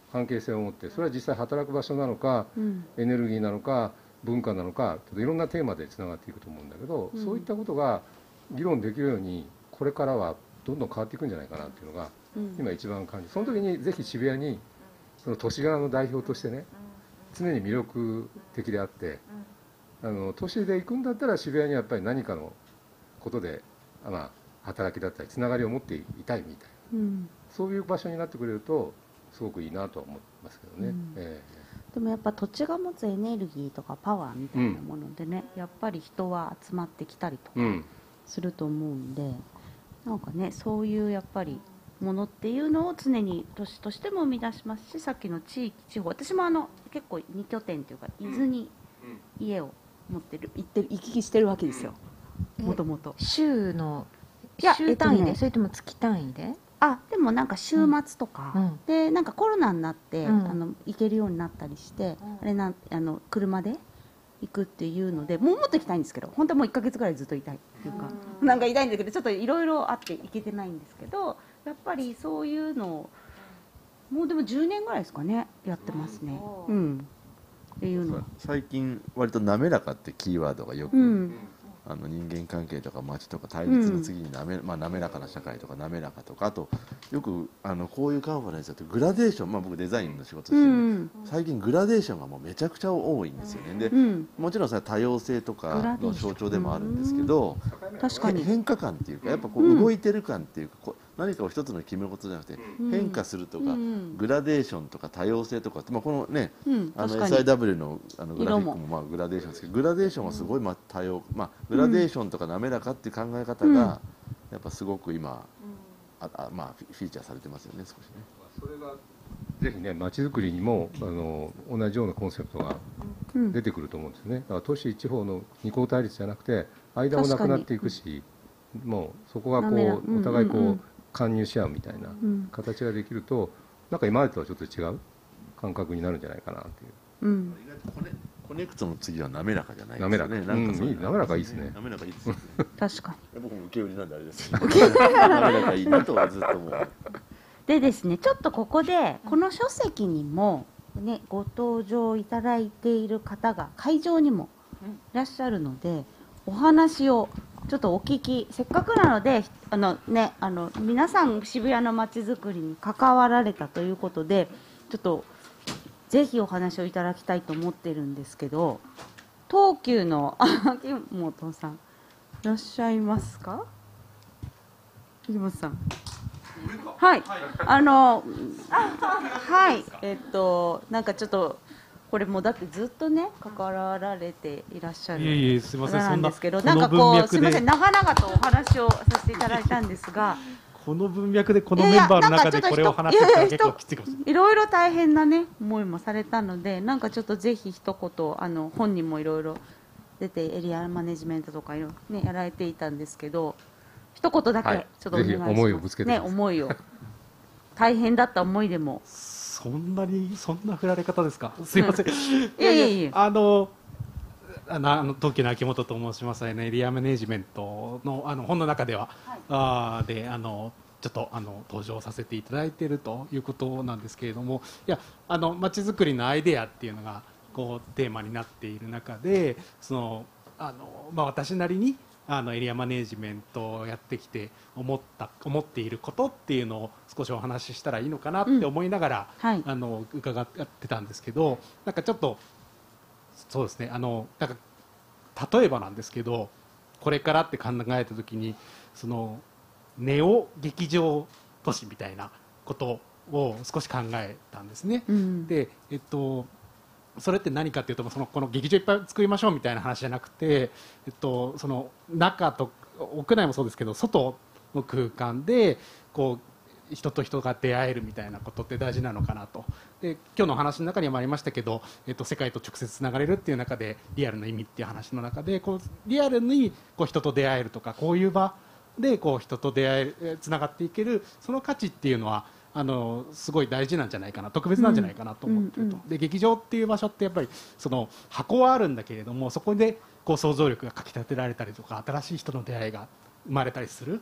関係性を持って、それは実際働く場所なのか、 うんエネルギーなのか文化なのか、いろんなテーマでつながっていくと思うんだけど、 うんそういったことが議論できるようにこれからはどんどん変わっていくんじゃないかなっていうのがうん今一番感じ、その時にぜひ渋谷にその都市側の代表としてね、常に魅力的であって、あの都市で行くんだったら渋谷にやっぱり何かのことで、まあ、働きだったりつながりを持っていたいみたいな、 うんそういう場所になってくれるとすごくいいなとは思いますけどね、 うんえでもやっぱ土地が持つエネルギーとかパワーみたいなものでね、やっぱり人は集まってきたりとかえうんすると思うんで、なんかねそういうやっぱりものっていうのを常に都市としても生み出しますし、さっきの地域地方、私もあの結構に拠点というか伊豆に家を持ってる行ってる行き来してるわけですよ、もともと。 週のいや週単位で、 えっとねそれとも月単位で？ あでもなんか週末とか、 うんでなんかコロナになって、 うんあの行けるようになったりして、あれなんあの車で行くっていうので、もうもっと行きたいんですけど、本当はもういっかげつぐらいずっといたいっていうか、なんかいたいんだけどちょっといろいろあって行けてないんですけど、やっぱりそういうのをもうでもじゅうねんぐらいですかねやってますね。うんっていうのは、 最近割と滑らかってキーワードがよく、 うんあの人間関係とか街とか対立の次になめ、まあ、滑らかな社会とか滑らかとか、あとよくあのこういうカンファレンスだとグラデーション、まあ、僕デザインの仕事してうるんんで、最近グラデーションがもうめちゃくちゃ多いんですよね。でうんもちろんそれは多様性とグラかデーションの象徴でもあるんですけど、 確かに変化感っていうかやっぱこううん動いてる感っていうか、こう何かを一つの決め事じゃなくてうん変化するとか、 うんグラデーションとか多様性とかって、まあ、このねうんあの確かにエスアイダブリュー のあのグラフィック色もまあグラデーションですけど、グラデーションはすごいまあ多様、まあ、グラデーションとか滑らかっていう考え方がやっぱすごく今、ああまあ、フィフィーチャーされてますよね、少しね。 それがぜひね街づくりにもあの同じようなコンセプトがうん出てくると思うんですね。だから都市地方の二項対立じゃなくて間もなくなっていくし、もうそこがこ滑らうお互いこうんうんううん貫入し合うみたいなうん形ができると、なんか今までとはちょっと違う感覚になるんじゃないかなっていう。 うん意外とコネコネクトの次は滑らかじゃないです滑らか、 ね。なんかそううんいい滑らかいいですね。 滑らかいいですよね。 確かに。 僕も受け売りなんであれですけど滑らかいいなとはずっと思う。 でですね、ちょっとここでこの書籍にも、ね、ご登場いただいている方が会場にもいらっしゃるので、お話をちょっとお聞き、せっかくなのであの、ね、あの皆さん渋谷のまちづくりに関わられたということで、ちょっとぜひお話をいただきたいと思ってるんですけど、東急の秋元さんいらっしゃいますか？秋元さん、はい、あの、はい、えっと、なんかちょっと、これもだってずっとね、関わられていらっしゃるいえいえすいません方なんですけど、 そんななんかこう、 この文脈ですみません、長々とお話をさせていただいたんですが、 この文脈でこのメンバーの中でこれを話してたら結構きついかもしれない。 いろいろ大変なね、思いもされたので、なんかちょっとぜひ一言、あの本人もいろいろ出て、エリアマネジメントとかいろいろね、やられていたんですけど、一言だはいけちょっとお願いします。 ぜひ思いをぶつけてね、 ください思いを。大変だった思いでも。 そんなにそんな振られ方ですか。すいません。いやいやいやあのあのあの東急の秋元と申しますね。エリアマネジメントのあの本の中では、 はいあーであのちょっとあの登場させていただいているということなんですけれども、いやあの街づくりのアイデアっていうのがこうテーマになっている中で、そのあのまあ私なりにあのエリアマネジメントをやってきて思った思っていることっていうのを少しお話ししたらいいのかなって思いながら、 はいあの伺ってたんですけど、なんかちょっとそうですね、あのなんか例えばなんですけど、これからって考えた時にそのネオ劇場都市みたいなことを少し考えたんですね。 うんで、えっとそれって何かっていうと、そのこの劇場いっぱい作りましょうみたいな話じゃなくて、えっと、その中と屋内もそうですけど外の空間でこう人と人が出会えるみたいなことって大事なのかなと。で今日の話の中にもありましたけど、えっと、世界と直接つながれるっていう中でリアルな意味っていう話の中でこうリアルにこう人と出会えるとか、こういう場でこう人と出会えつながっていけるその価値っていうのはあのすごい大事なんじゃないかな、特別なんじゃないかなと思ってると、 うんうんで劇場っていう場所ってやっぱりその箱はあるんだけれども、そこでこう想像力がかきたてられたりとか、新しい人の出会いが生まれたりする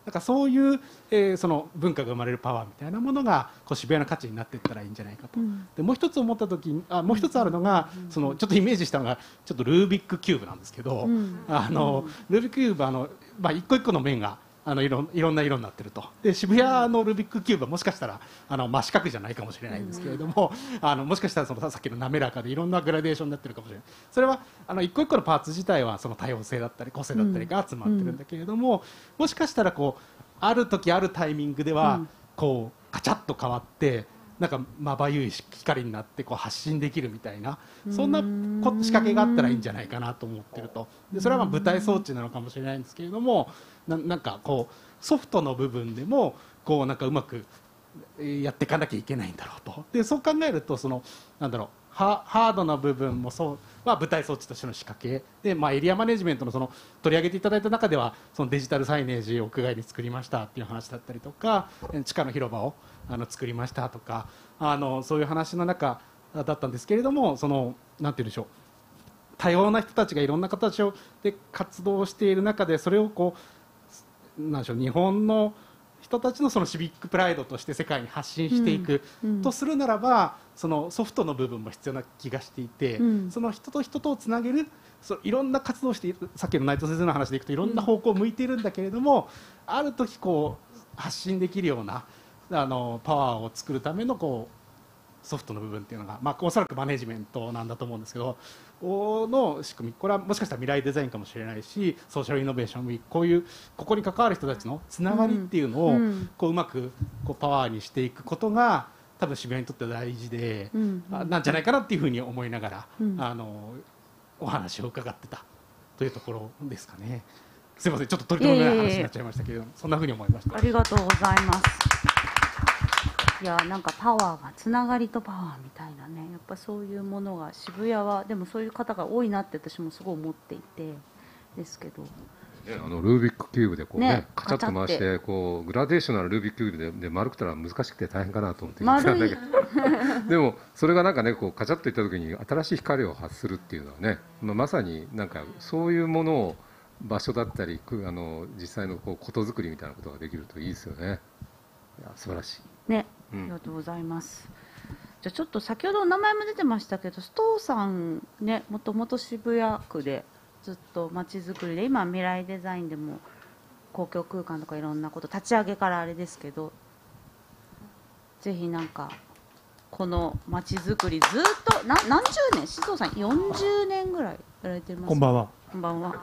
なんかそういう、えーその文化が生まれるパワーみたいなものがこう渋谷の価値になっていったらいいんじゃないかと、 うんでもう一つ思った時にあもう一つあるのが、そのちょっとイメージしたのがちょっとルービックキューブなんですけど、 うんあのルービックキューブあの、まあ、一個一個の面があのいろいろんな色になってると。で渋谷のルービックキューブはもしかしたらあの真四角じゃないかもしれないんですけれども、あのもしかしたらそのさっきの滑らかでいろんなグラデーションになってるかもしれない。それはあの一個一個のパーツ自体はその多様性だったり個性だったりが集まってるんだけれども、もしかしたらこうある時あるタイミングではうんこうカチャッと変わってなんかまばゆい光になってこう発信できるみたいな、そんなこ仕掛けがあったらいいんじゃないかなと思ってると。でそれはまあ舞台装置なのかもしれないんですけれども、ななんかこうソフトの部分でもこうなんかうまくえーやっていかなきゃいけないんだろうと。でそう考えるとそのなんだろうハハードな部分もそう、まあ、舞台装置としての仕掛けで、まあ、エリアマネジメントのその取り上げていただいた中ではそのデジタルサイネージを屋外に作りましたっていう話だったりとか、地下の広場をあの作りましたとか、あのそういう話の中だったんですけれども、そのなんて言うんでしょう、多様な人たちがいろんな形をで活動している中で、それをこうなんでしょう、日本の人たちのそのシビックプライドとして世界に発信していく、 うんうんとするならば、そのソフトの部分も必要な気がしていて、 うんその人と人とをつなげる、そういろんな活動をしている、さっきの内藤先生の話でいくといろんな方向を向いているんだけれども、ある時こう発信できるようなあのパワーを作るためのこうソフトの部分っていうのが、まあ、おそらくマネジメントなんだと思うんですけど、この仕組み、これはもしかしたら未来デザインかもしれないし、ソーシャルイノベーションウィーク、こういうここに関わる人たちのつながりっていうのを、 うんうんこううまくこうパワーにしていくことが多分渋谷にとって大事で、 うんあなんじゃないかなっていうふうに思いながら、 うんあのお話を伺ってたというところですかね。すいません、ちょっと取り留めない話になっちゃいましたけど、そんなふうに思いました。 ありがとうございます。いやなんかパワーがつながりとパワーみたいなね、やっぱそういうものが渋谷はでもそういう方が多いなって私もすごい思っていてですけど、 ね、あのルービックキューブでこうねねカチャッと回しカチャてこうグラデーショナルルービックキューブでで丸くたら難しくて大変かなと思って聞い丸いたんだけどでもそれがなんかねこうカチャッといった時に新しい光を発するっていうのはね、まあ、まさになんかそういうものを場所だったりくあの実際のこうことづくりみたいなことができるといいですよね。いや素晴らしい。 ね、あうんりがとうございます。じゃあちょっと先ほどお名前も出てましたけど、須藤さんね、もともと渋谷区でずっとまちづくりで、今未来デザインでも公共空間とかいろんなこと立ち上げからあれですけど、ぜひなんかこのまちづくりずっとな何十年、須藤さんよんじゅうねんぐらいやられてます。 こんばんは。 こんばんは。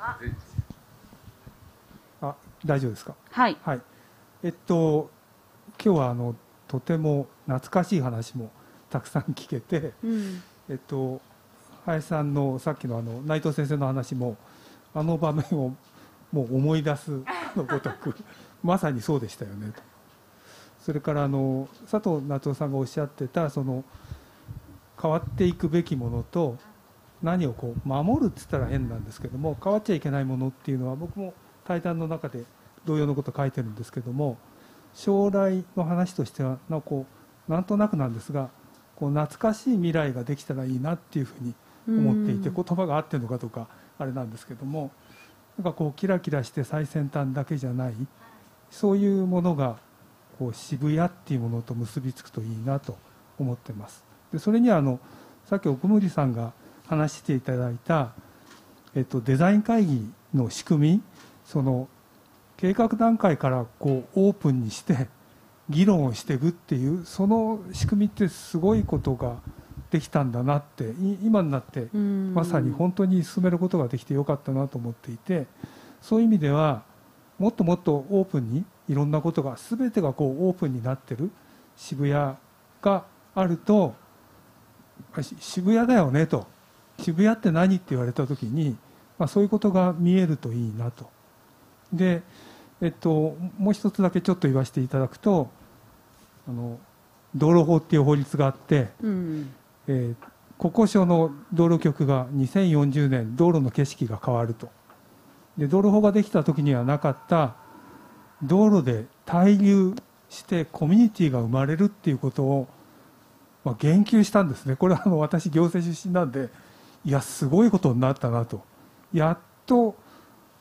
あ、大丈夫ですか。 はい。 はい。えっと今日はあのとても懐かしい話もたくさん聞けて、 うん。 えっと林さんのさっきのあの内藤先生の話もあの場面をもう思い出すのごとくまさにそうでしたよねと。それからあの佐藤夏夫さんがおっしゃってたその変わっていくべきものと何をこう守るって言ったら変なんですけども、変わっちゃいけないものっていうのは僕も対談の中で同様のこと書いてるんですけども、将来の話としてはなんかこうなんとなくなんですが、こう懐かしい未来ができたらいいなっていうふうに思っていて、 うん言葉が合ってるのかどうかあれなんですけども、なんかこうキラキラして最先端だけじゃない、そういうものがこう渋谷っていうものと結びつくといいなと思ってます。でそれにはあのさっき奥森さんが話していただいた、えっと、デザイン会議の仕組み、その計画段階からこうオープンにして議論をしていくっていうその仕組みってすごいことができたんだなって、い今になってうんまさに本当に進めることができてよかったなと思っていて、そういう意味ではもっともっとオープンにいろんなことが全てがこうオープンになってる渋谷があると、し渋谷だよねと、渋谷って何って言われた時に、まあ、そういうことが見えるといいなと。で、えっと、もう一つだけちょっと言わせていただくと、あの道路法っていう法律があって、 うん。 えー国交省の道路局がにせんよんじゅうねん道路の景色が変わると。で道路法ができた時にはなかった道路で滞留してコミュニティが生まれるっていうことを、まあ、言及したんですね。これはあの私行政出身なんで、いやすごいことになったなと。やっと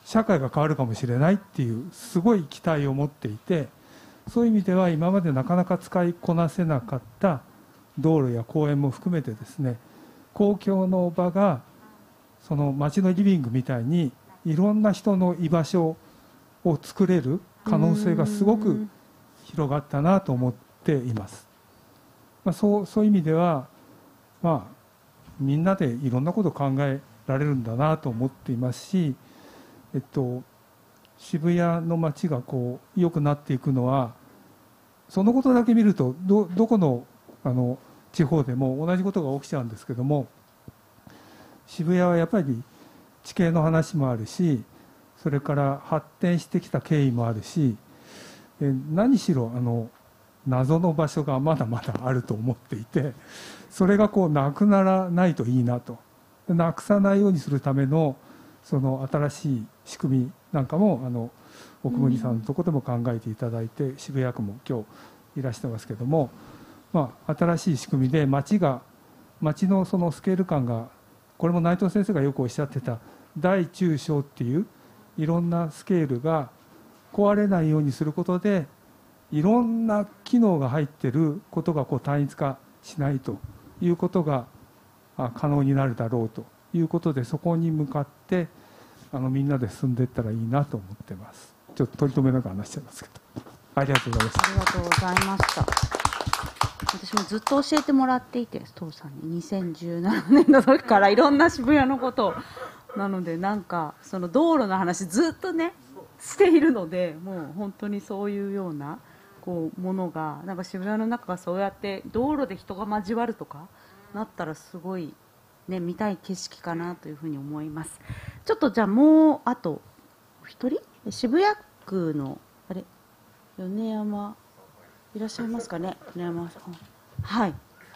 社会が変わるかもしれないっていうすごい期待を持っていて、そういう意味では今までなかなか使いこなせなかった道路や公園も含めてですね、公共の場がその街のリビングみたいにいろんな人の居場所を作れる可能性がすごく広がったなと思っています。まあ、そうそういう意味では、まあ、みんなでいろんなことを考えられるんだなと思っていますし、えっと、渋谷の街がこう良くなっていくのは、そのことだけ見ると ど, どこ の, あの地方でも同じことが起きちゃうんですけども、渋谷はやっぱり地形の話もあるし、それから発展してきた経緯もあるし、え何しろあの謎の場所がまだまだあると思っていて、それがこうなくならないといいなと。なくさないようにするためのその新しい仕組みなんかもあの奥森さんのところでも考えていただいて、うん、渋谷区も今日いらしてますけども、まあ、新しい仕組みで街が街のそのスケール感が、これも内藤先生がよくおっしゃってた大中小っていういろんなスケールが壊れないようにすることで、いろんな機能が入っていることがこう単一化しないということが可能になるだろうということで、そこに向かってあのみんなで進んでいったらいいなと思ってます。ちょっと取り留めなく話しちゃいますけど、ありがとうございました。 ありがとうございました。私もずっと教えてもらっていて、父さんににせんじゅうななねんの時からいろんな渋谷のことを、なのでなんかその道路の話ずっとねしているので、もう本当にそういうようなこうものが、なんか渋谷の中がそうやって道路で人が交わるとかなったらすごいね、見たい景色かなというふうに思います。ちょっとじゃあもうあと一人、渋谷区のあれ米山いらっしゃいますかね。米山さん、はい、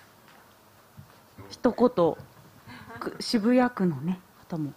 一言渋谷区のね方も、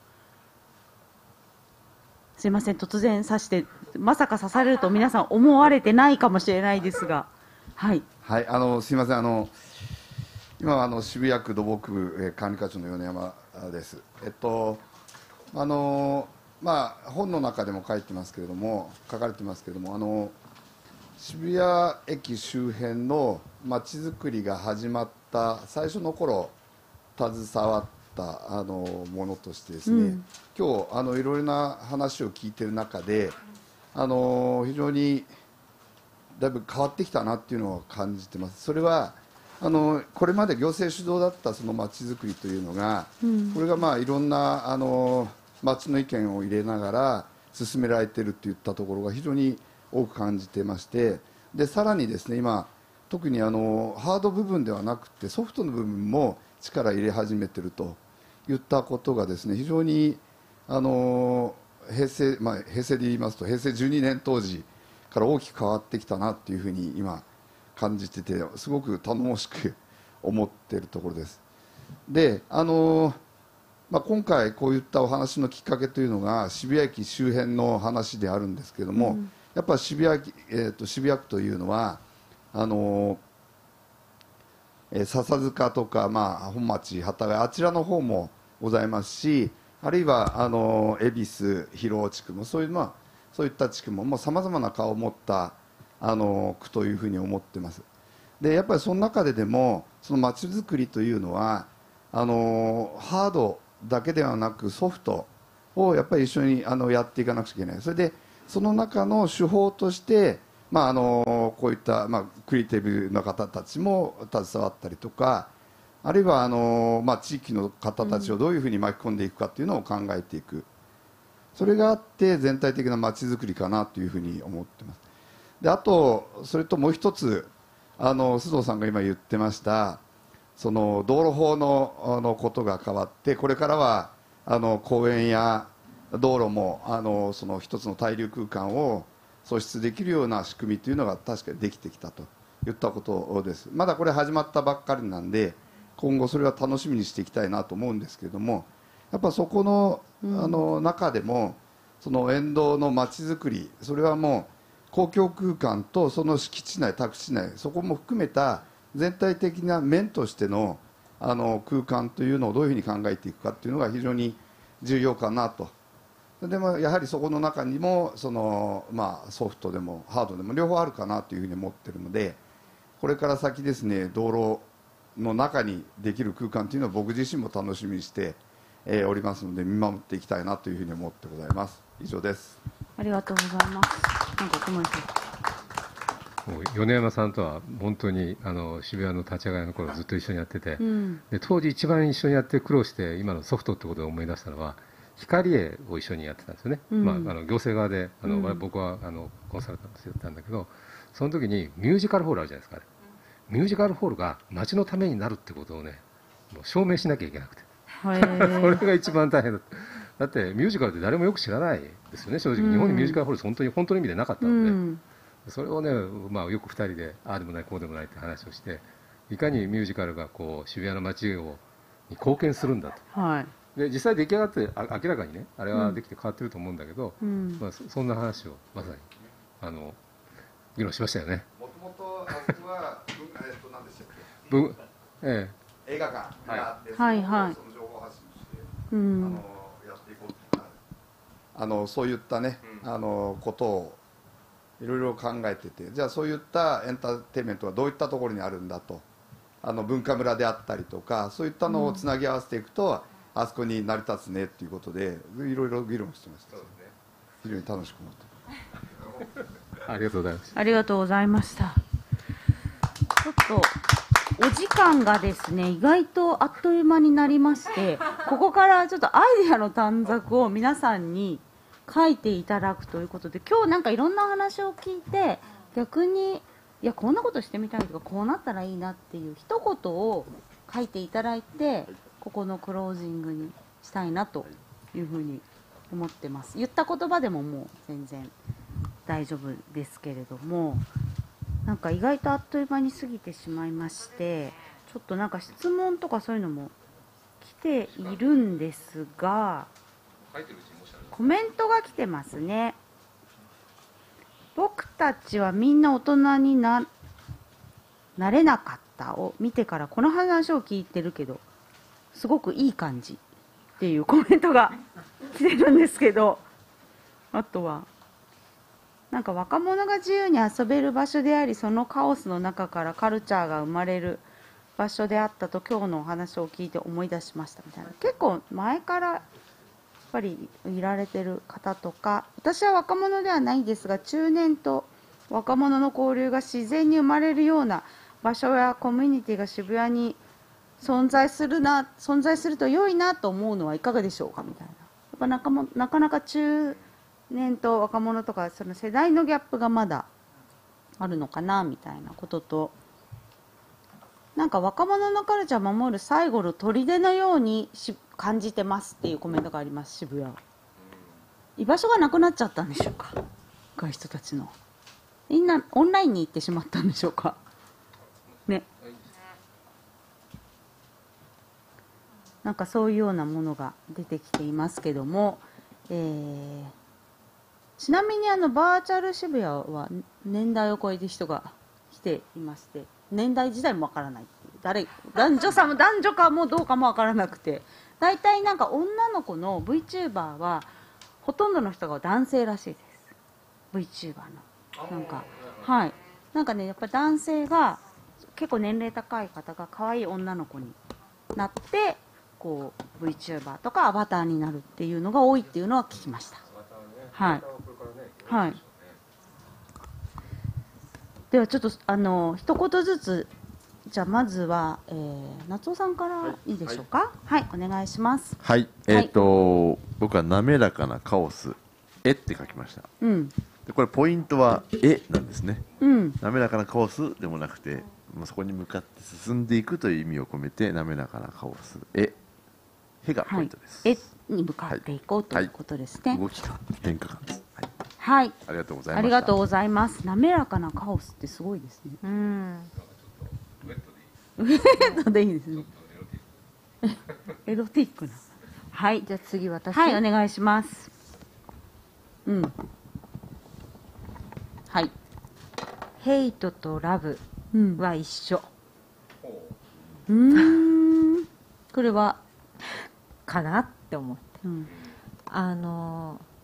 すいません、突然刺して、まさか刺されると皆さん思われてないかもしれないですが、はい、 はい、あのすいません、あの今はあの渋谷区土木部、えー、管理課長の米山です。えっとあのまあ本の中でも書いてますけれども、書かれてますけれども、あの渋谷駅周辺のまちづくりが始まった最初の頃携わったあのものとしてですね、うん、今日あのいろいろな話を聞いている中で、あの非常にだいぶ変わってきたなっていうのを感じてます。それはあのこれまで行政主導だったそのまちづくりというのが、うん、これがまあいろんなあの町の意見を入れながら進められているといったところが非常に多く感じてまして、でさらにですね、今特にあのハード部分ではなくてソフトの部分も力入れ始めているといったことがですね、非常にあの平成、まあ、平成で言いますと平成じゅうにねん当時から大きく変わってきたなというふうに今感じてて、すごく頼もしく思っているところです。であの、まあ、今回こういったお話のきっかけというのが渋谷駅周辺の話であるんですけれども、うん、やっぱり渋谷、えー、と渋谷区というのはあの、えー、笹塚とか、まあ、本町、幡ヶ谷、あちらの方もございますし、あるいはあの恵比寿、広尾地区もそういう、まあ、そういった地区もさまざまな顔を持ったあの区というふうに思っています。でやっぱりその中ででもその街づくりというのはあのハードだけではなくソフトをやっぱり一緒にあのやっていかなくちゃいけない。それでその中の手法として、まあ、あのこういった、まあ、クリエイティブな方たちも携わったりとか、あるいはあの、まあ、地域の方たちをどういうふうに巻き込んでいくかというのを考えていく、それがあって全体的な街づくりかなというふうに思っています。であとそれともう一つ、あの須藤さんが今言ってましたその道路法 の, あのことが変わって、これからはあの公園や道路もあのその一つの滞留空間を創出できるような仕組みというのが確かにできてきたといったことです。まだこれ始まったばっかりなんで今後それは楽しみにしていきたいなと思うんですけれども、やっぱそこ の, あの中でもその沿道の街づくり、それはもう公共空間とその敷地内、宅地内、そこも含めた全体的な面として の, あの空間というのをどういうふうに考えていくかというのが非常に重要かなと。 でもやはりそこの中にもその、まあ、ソフトでもハードでも両方あるかなというふうに思っているので、これから先ですね、道路の中にできる空間というのは僕自身も楽しみにして、えー、おりますので、見守っていきたいなというふうに思ってございます。以上です。 ありがとうございます。なんか小森さん。 もう米山さんとは本当にあの渋谷の立ち上がりの頃ずっと一緒にやってて、うん、で当時一番一緒にやって苦労して今のソフトってことを思い出したのは光栄を一緒にやってたんですよね、うん、まあ、あの行政側であの、うん、僕はあのコンサルタントしてやったんだけど、その時にミュージカルホールあるじゃないですか、ミュージカルホールが街のためになるってことをねもう証明しなきゃいけなくてそれが一番大変だった。だってミュージカルって誰もよく知らないですよね、正直、うん、日本にミュージカルホール本当に本当の意味でなかったので、うん、それをね、まあ、よくふたりでああでもないこうでもないって話をして、いかにミュージカルがこう渋谷の街をに貢献するんだと、はい、で実際出来上がってあ明らかにねあれはできて変わってると思うんだけど、うん、まあ、そ, そんな話をまさにあの議論しましたよね。 もともとあそこはえっと何でしたっけ、文、ええ、映画館があって、はいはい、その情報発信して、うん、あのやっていこうってあのそういったね、うん、あのことをいろいろ考えてて、じゃあそういったエンターテインメントはどういったところにあるんだと、あの文化村であったりとかそういったのをつなぎ合わせていくと、うん、あそこに成り立つねっていうことでいろいろ議論してました。そうですね、非常に楽しく思ってありがとうございました。 ありがとうございました。ちょっとお時間がですね意外とあっという間になりまして、ここからちょっとアイデアの短冊を皆さんに書いていただくということで、今日なんかいろんな話を聞いて逆にいやこんなことしてみたいとかこうなったらいいなっていう一言を書いていただいて、ここのクロージングにしたいなというふうに思ってます。言った言葉でももう全然大丈夫ですけれども、なんか意外とあっという間に過ぎてしまいまして、ちょっとなんか質問とかそういうのも来ているんですが、コメントが来てますね。僕たちはみんな大人に な, なれなかったを見てからこの話を聞いてるけどすごくいい感じっていうコメントが来てるんですけど、あとはなんか若者が自由に遊べる場所であり、そのカオスの中からカルチャーが生まれる場所であったと今日のお話を聞いて思い出しましたみたいな、結構前からやっぱりいられてる方とか、私は若者ではないですが中年と若者の交流が自然に生まれるような場所やコミュニティが渋谷に存在するな存在すると良いなと思うのはいかがでしょうかみたいな、やっぱなかもなかなか中年と若者とかその世代のギャップがまだあるのかなみたいなことと、なんか若者のカルチャーを守る最後の砦のようにし感じてますっていうコメントがあります。渋谷居場所がなくなっちゃったんでしょうか、若い人たちのみんなオンラインに行ってしまったんでしょうかね。なんかそういうようなものが出てきていますけども、えー、ちなみにあのバーチャル渋谷は年代を超えて人が来ていまして、年代自体もわからないっていう、誰男女さも男女かもどうかもわからなくて、大体なんか女の子の VTuber はほとんどの人が男性らしいです。 VTuber のなんかはいなんかねやっぱ男性が結構年齢高い方が可愛い女の子になってこう VTuber とかアバターになるっていうのが多いっていうのは聞きました。はいはい。ではちょっとあの一言ずつ、じゃあまずは、えー、夏尾さんからいいでしょうか。はい、はい、お願いします。 はい、えーと、はい、僕は滑らかなカオス絵って書きました。うん、でこれポイントは絵なんですね。うん、滑らかなカオスでもなくて、もうそこに向かって進んでいくという意味を込めて滑らかなカオス絵絵がポイントです。 はい、絵に向かっていこう、はい、ということですね。 動きが変化感です。はいはい、 ありがとうございました。 ありがとうございます。滑らかなカオスってすごいですね。うん。ウェットでいいですね。エロティックな。はい、 じゃあ次私。 はい、お願いします。うん。はい。 ヘイトとラブは一緒。 うん。うーんこれはかなって思って。うん、あのー。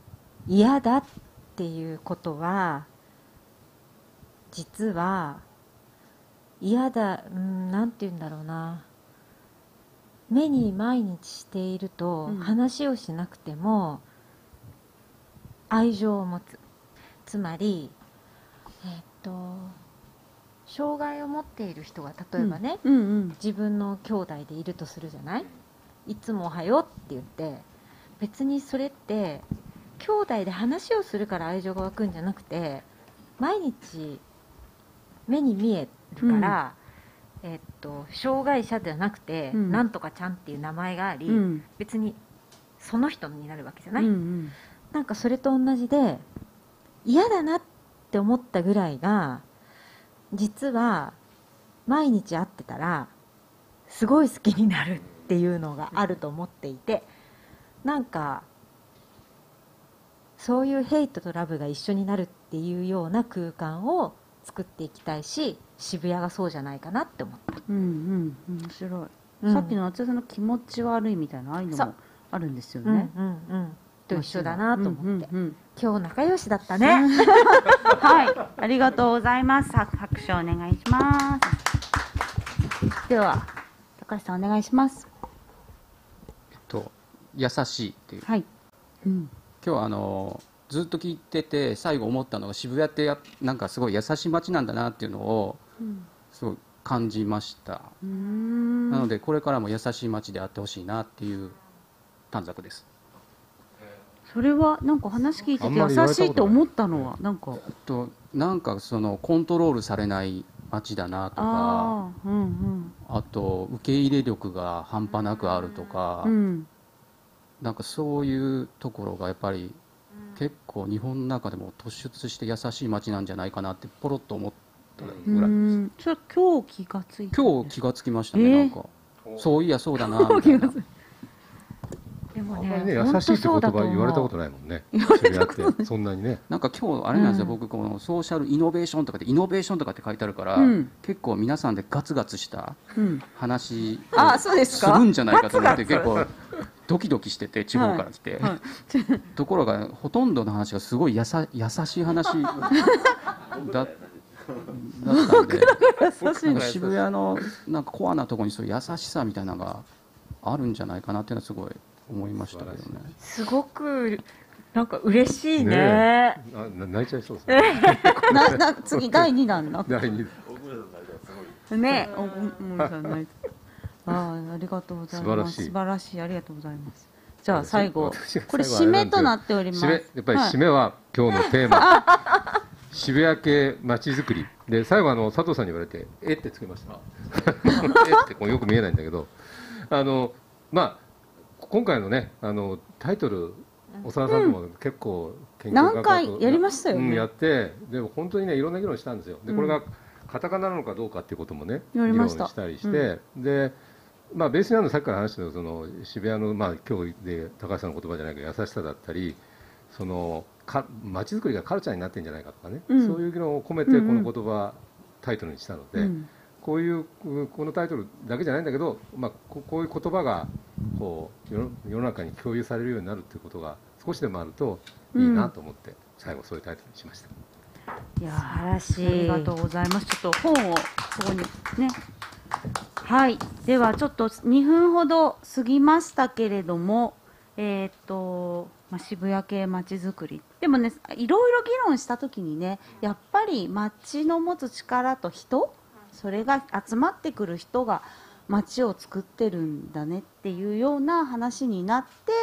嫌だっていうことは実は嫌だ、うん、なんて言うんだろうな、目に毎日していると、 うん話をしなくても愛情を持つ、つまり、えっと障害を持っている人が例えばね、 うんうん自分の兄弟でいるとするじゃない。いつもおはようって言って、別にそれって兄弟で話をするから愛情が湧くんじゃなくて、毎日目に見えるから、えっと障害者ではなくて、 うんなんとかちゃんっていう名前があり、 うん別にその人になるわけじゃない、 うんうんなんかそれと同じで、嫌だなって思ったぐらいが実は毎日会ってたらすごい好きになるっていうのがあると思っていて、なんかそういうヘイトとラブが一緒になるっていうような空間を作っていきたいし、渋谷がそうじゃないかなって思った、 うんうん面白い、 うんさっきの夏江さんの気持ち悪いみたいなああいうのもそうあるんですようんね、 うんうんと一緒だなと思って、 うんうんうん今日仲良しだったね、 はい、ありがとうございます。拍拍手お願いします。では、高橋さんお願いします。 えっと優しいっていう、 はい。うん。 今日はあのずっと聞いてて最後思ったのが、渋谷ってやなんかすごい優しい街なんだなっていうのをうんすごい感じました。 うーんなのでこれからも優しい街であってほしいなっていう短冊です。 それはなんか話聞いててあんまり言わ優れたことないしいと思ったのはなんかえっとなんかそのコントロールされない街だなとか、 ああーうんあと受け入れ力が半端なくあるとか、 うんうんなんかそういうところがやっぱり結構日本の中でも突出して優しい街なんじゃないかなってポロッと思ったうぐらいです。 んそれ今日気がついた今日気がつきましたね、 えーなんかそういやそうだなみたいな。 でもあんまりね、 ね本優しいって言当そうだと葉言われたこ思とないもんね。 言われ渋谷ってそんなにね。 なんか今日あれなんですよ、 うん僕このソーシャルイノベーションとかでイノベーションとかって書いてあるから、 うん結構皆さんでガツガツしたう、うん、 話あそうですかするんじゃないかと思ってガツガツ結構ドキドキしてて、地方から来て、 はいところがほとんどの話がすごいやさ優しい話だだったんで、 優しいのなんか渋谷のなんかコアなところにそういう優しさみたいなのがあるんじゃないかなっていうのはすごい思いましたけどね。 すごくなんか嬉しいねねあな泣いちゃいそうですね。 なな次だいにだんな第二ねおうんうんそうないああありがとうございます素晴らしい素晴らしいありがとうございますじゃあ最後私がこれ最後あれなんですよ締めとなっております締めやっぱりはい締めは今日のテーマ、渋谷系まちづくりで、最後あの佐藤さんに言われてえってつけましたえってこうよく見えないんだけど、あのまあ今回のねあのタイトル長田さんとも結構研究何が回やりましたよねうんやってでも本当にねいろんな議論したんですよ。でこれがカタカナなのかどうかっていうこともね議論やりましたしたりして、でまあベースにあるのさっきから話してるその渋谷のまあ今日で高橋さんの言葉じゃないけど優しさだったり、そのか街づくりがカルチャーになってるんじゃないかとかね、 うんそういう議論を込めてこの言葉、タイトルにしたので、 うんこういうこのタイトルだけじゃないんだけど、まあ、ここういう言葉がこう世の世の中に共有されるようになるっていうことが少しでもあるといいなと思って、最後そういうタイトルにしました。 いや素晴らしいありがとうございます。ちょっと本をここにね。はい。ではちょっとにふんほど過ぎましたけれども、えっ、と、まあ、渋谷系まちづくり。でもね、いろいろ議論したときにね、やっぱり街の持つ力と人、それが集まってくる人が街を作ってるんだねっていうような話になって、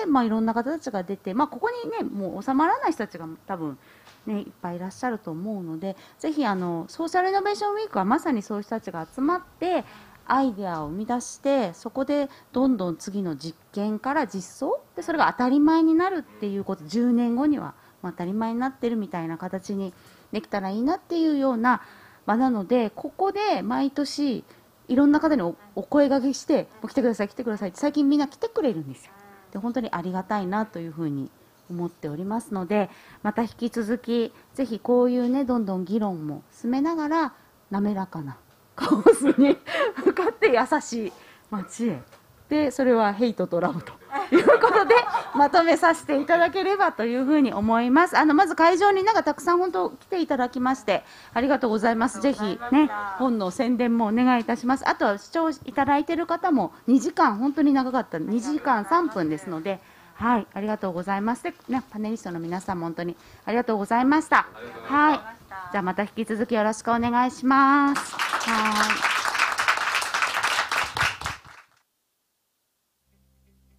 まあ、いろんな方たちが出て、まあ、ここにねもう収まらない人たちが多分ね、いっぱいいらっしゃると思うので、ぜひあのソーシャルイノベーションウィークはまさにそういう人たちが集まってアイデアを生み出して、そこでどんどん次の実験から実装で、それが当たり前になるっていうこと、じゅうねんごには当たり前になってるみたいな形にできたらいいなっていうような場なので、ここで毎年いろんな方に お, お声掛けして、もう来てください来てくださいって最近みんな来てくれるんですよ。で本当にありがたいなというふうに思っておりますので、また引き続きぜひこういうねどんどん議論も進めながら、滑らかなカオスに向かって優しい街へでそれはヘイトとラブということでまとめさせていただければというふうに思います。あのまず会場になんかたくさん本当来ていただきましてありがとうございます。ぜひね本の宣伝もお願いいたします。あとは視聴いただいている方もにじかん本当に長かったにじかんさんぷんですので、はい、ありがとうございます。で、ね、パネリストの皆さんも本当にありがとうございました。はい、じゃあまた引き続きよろしくお願いします。はい。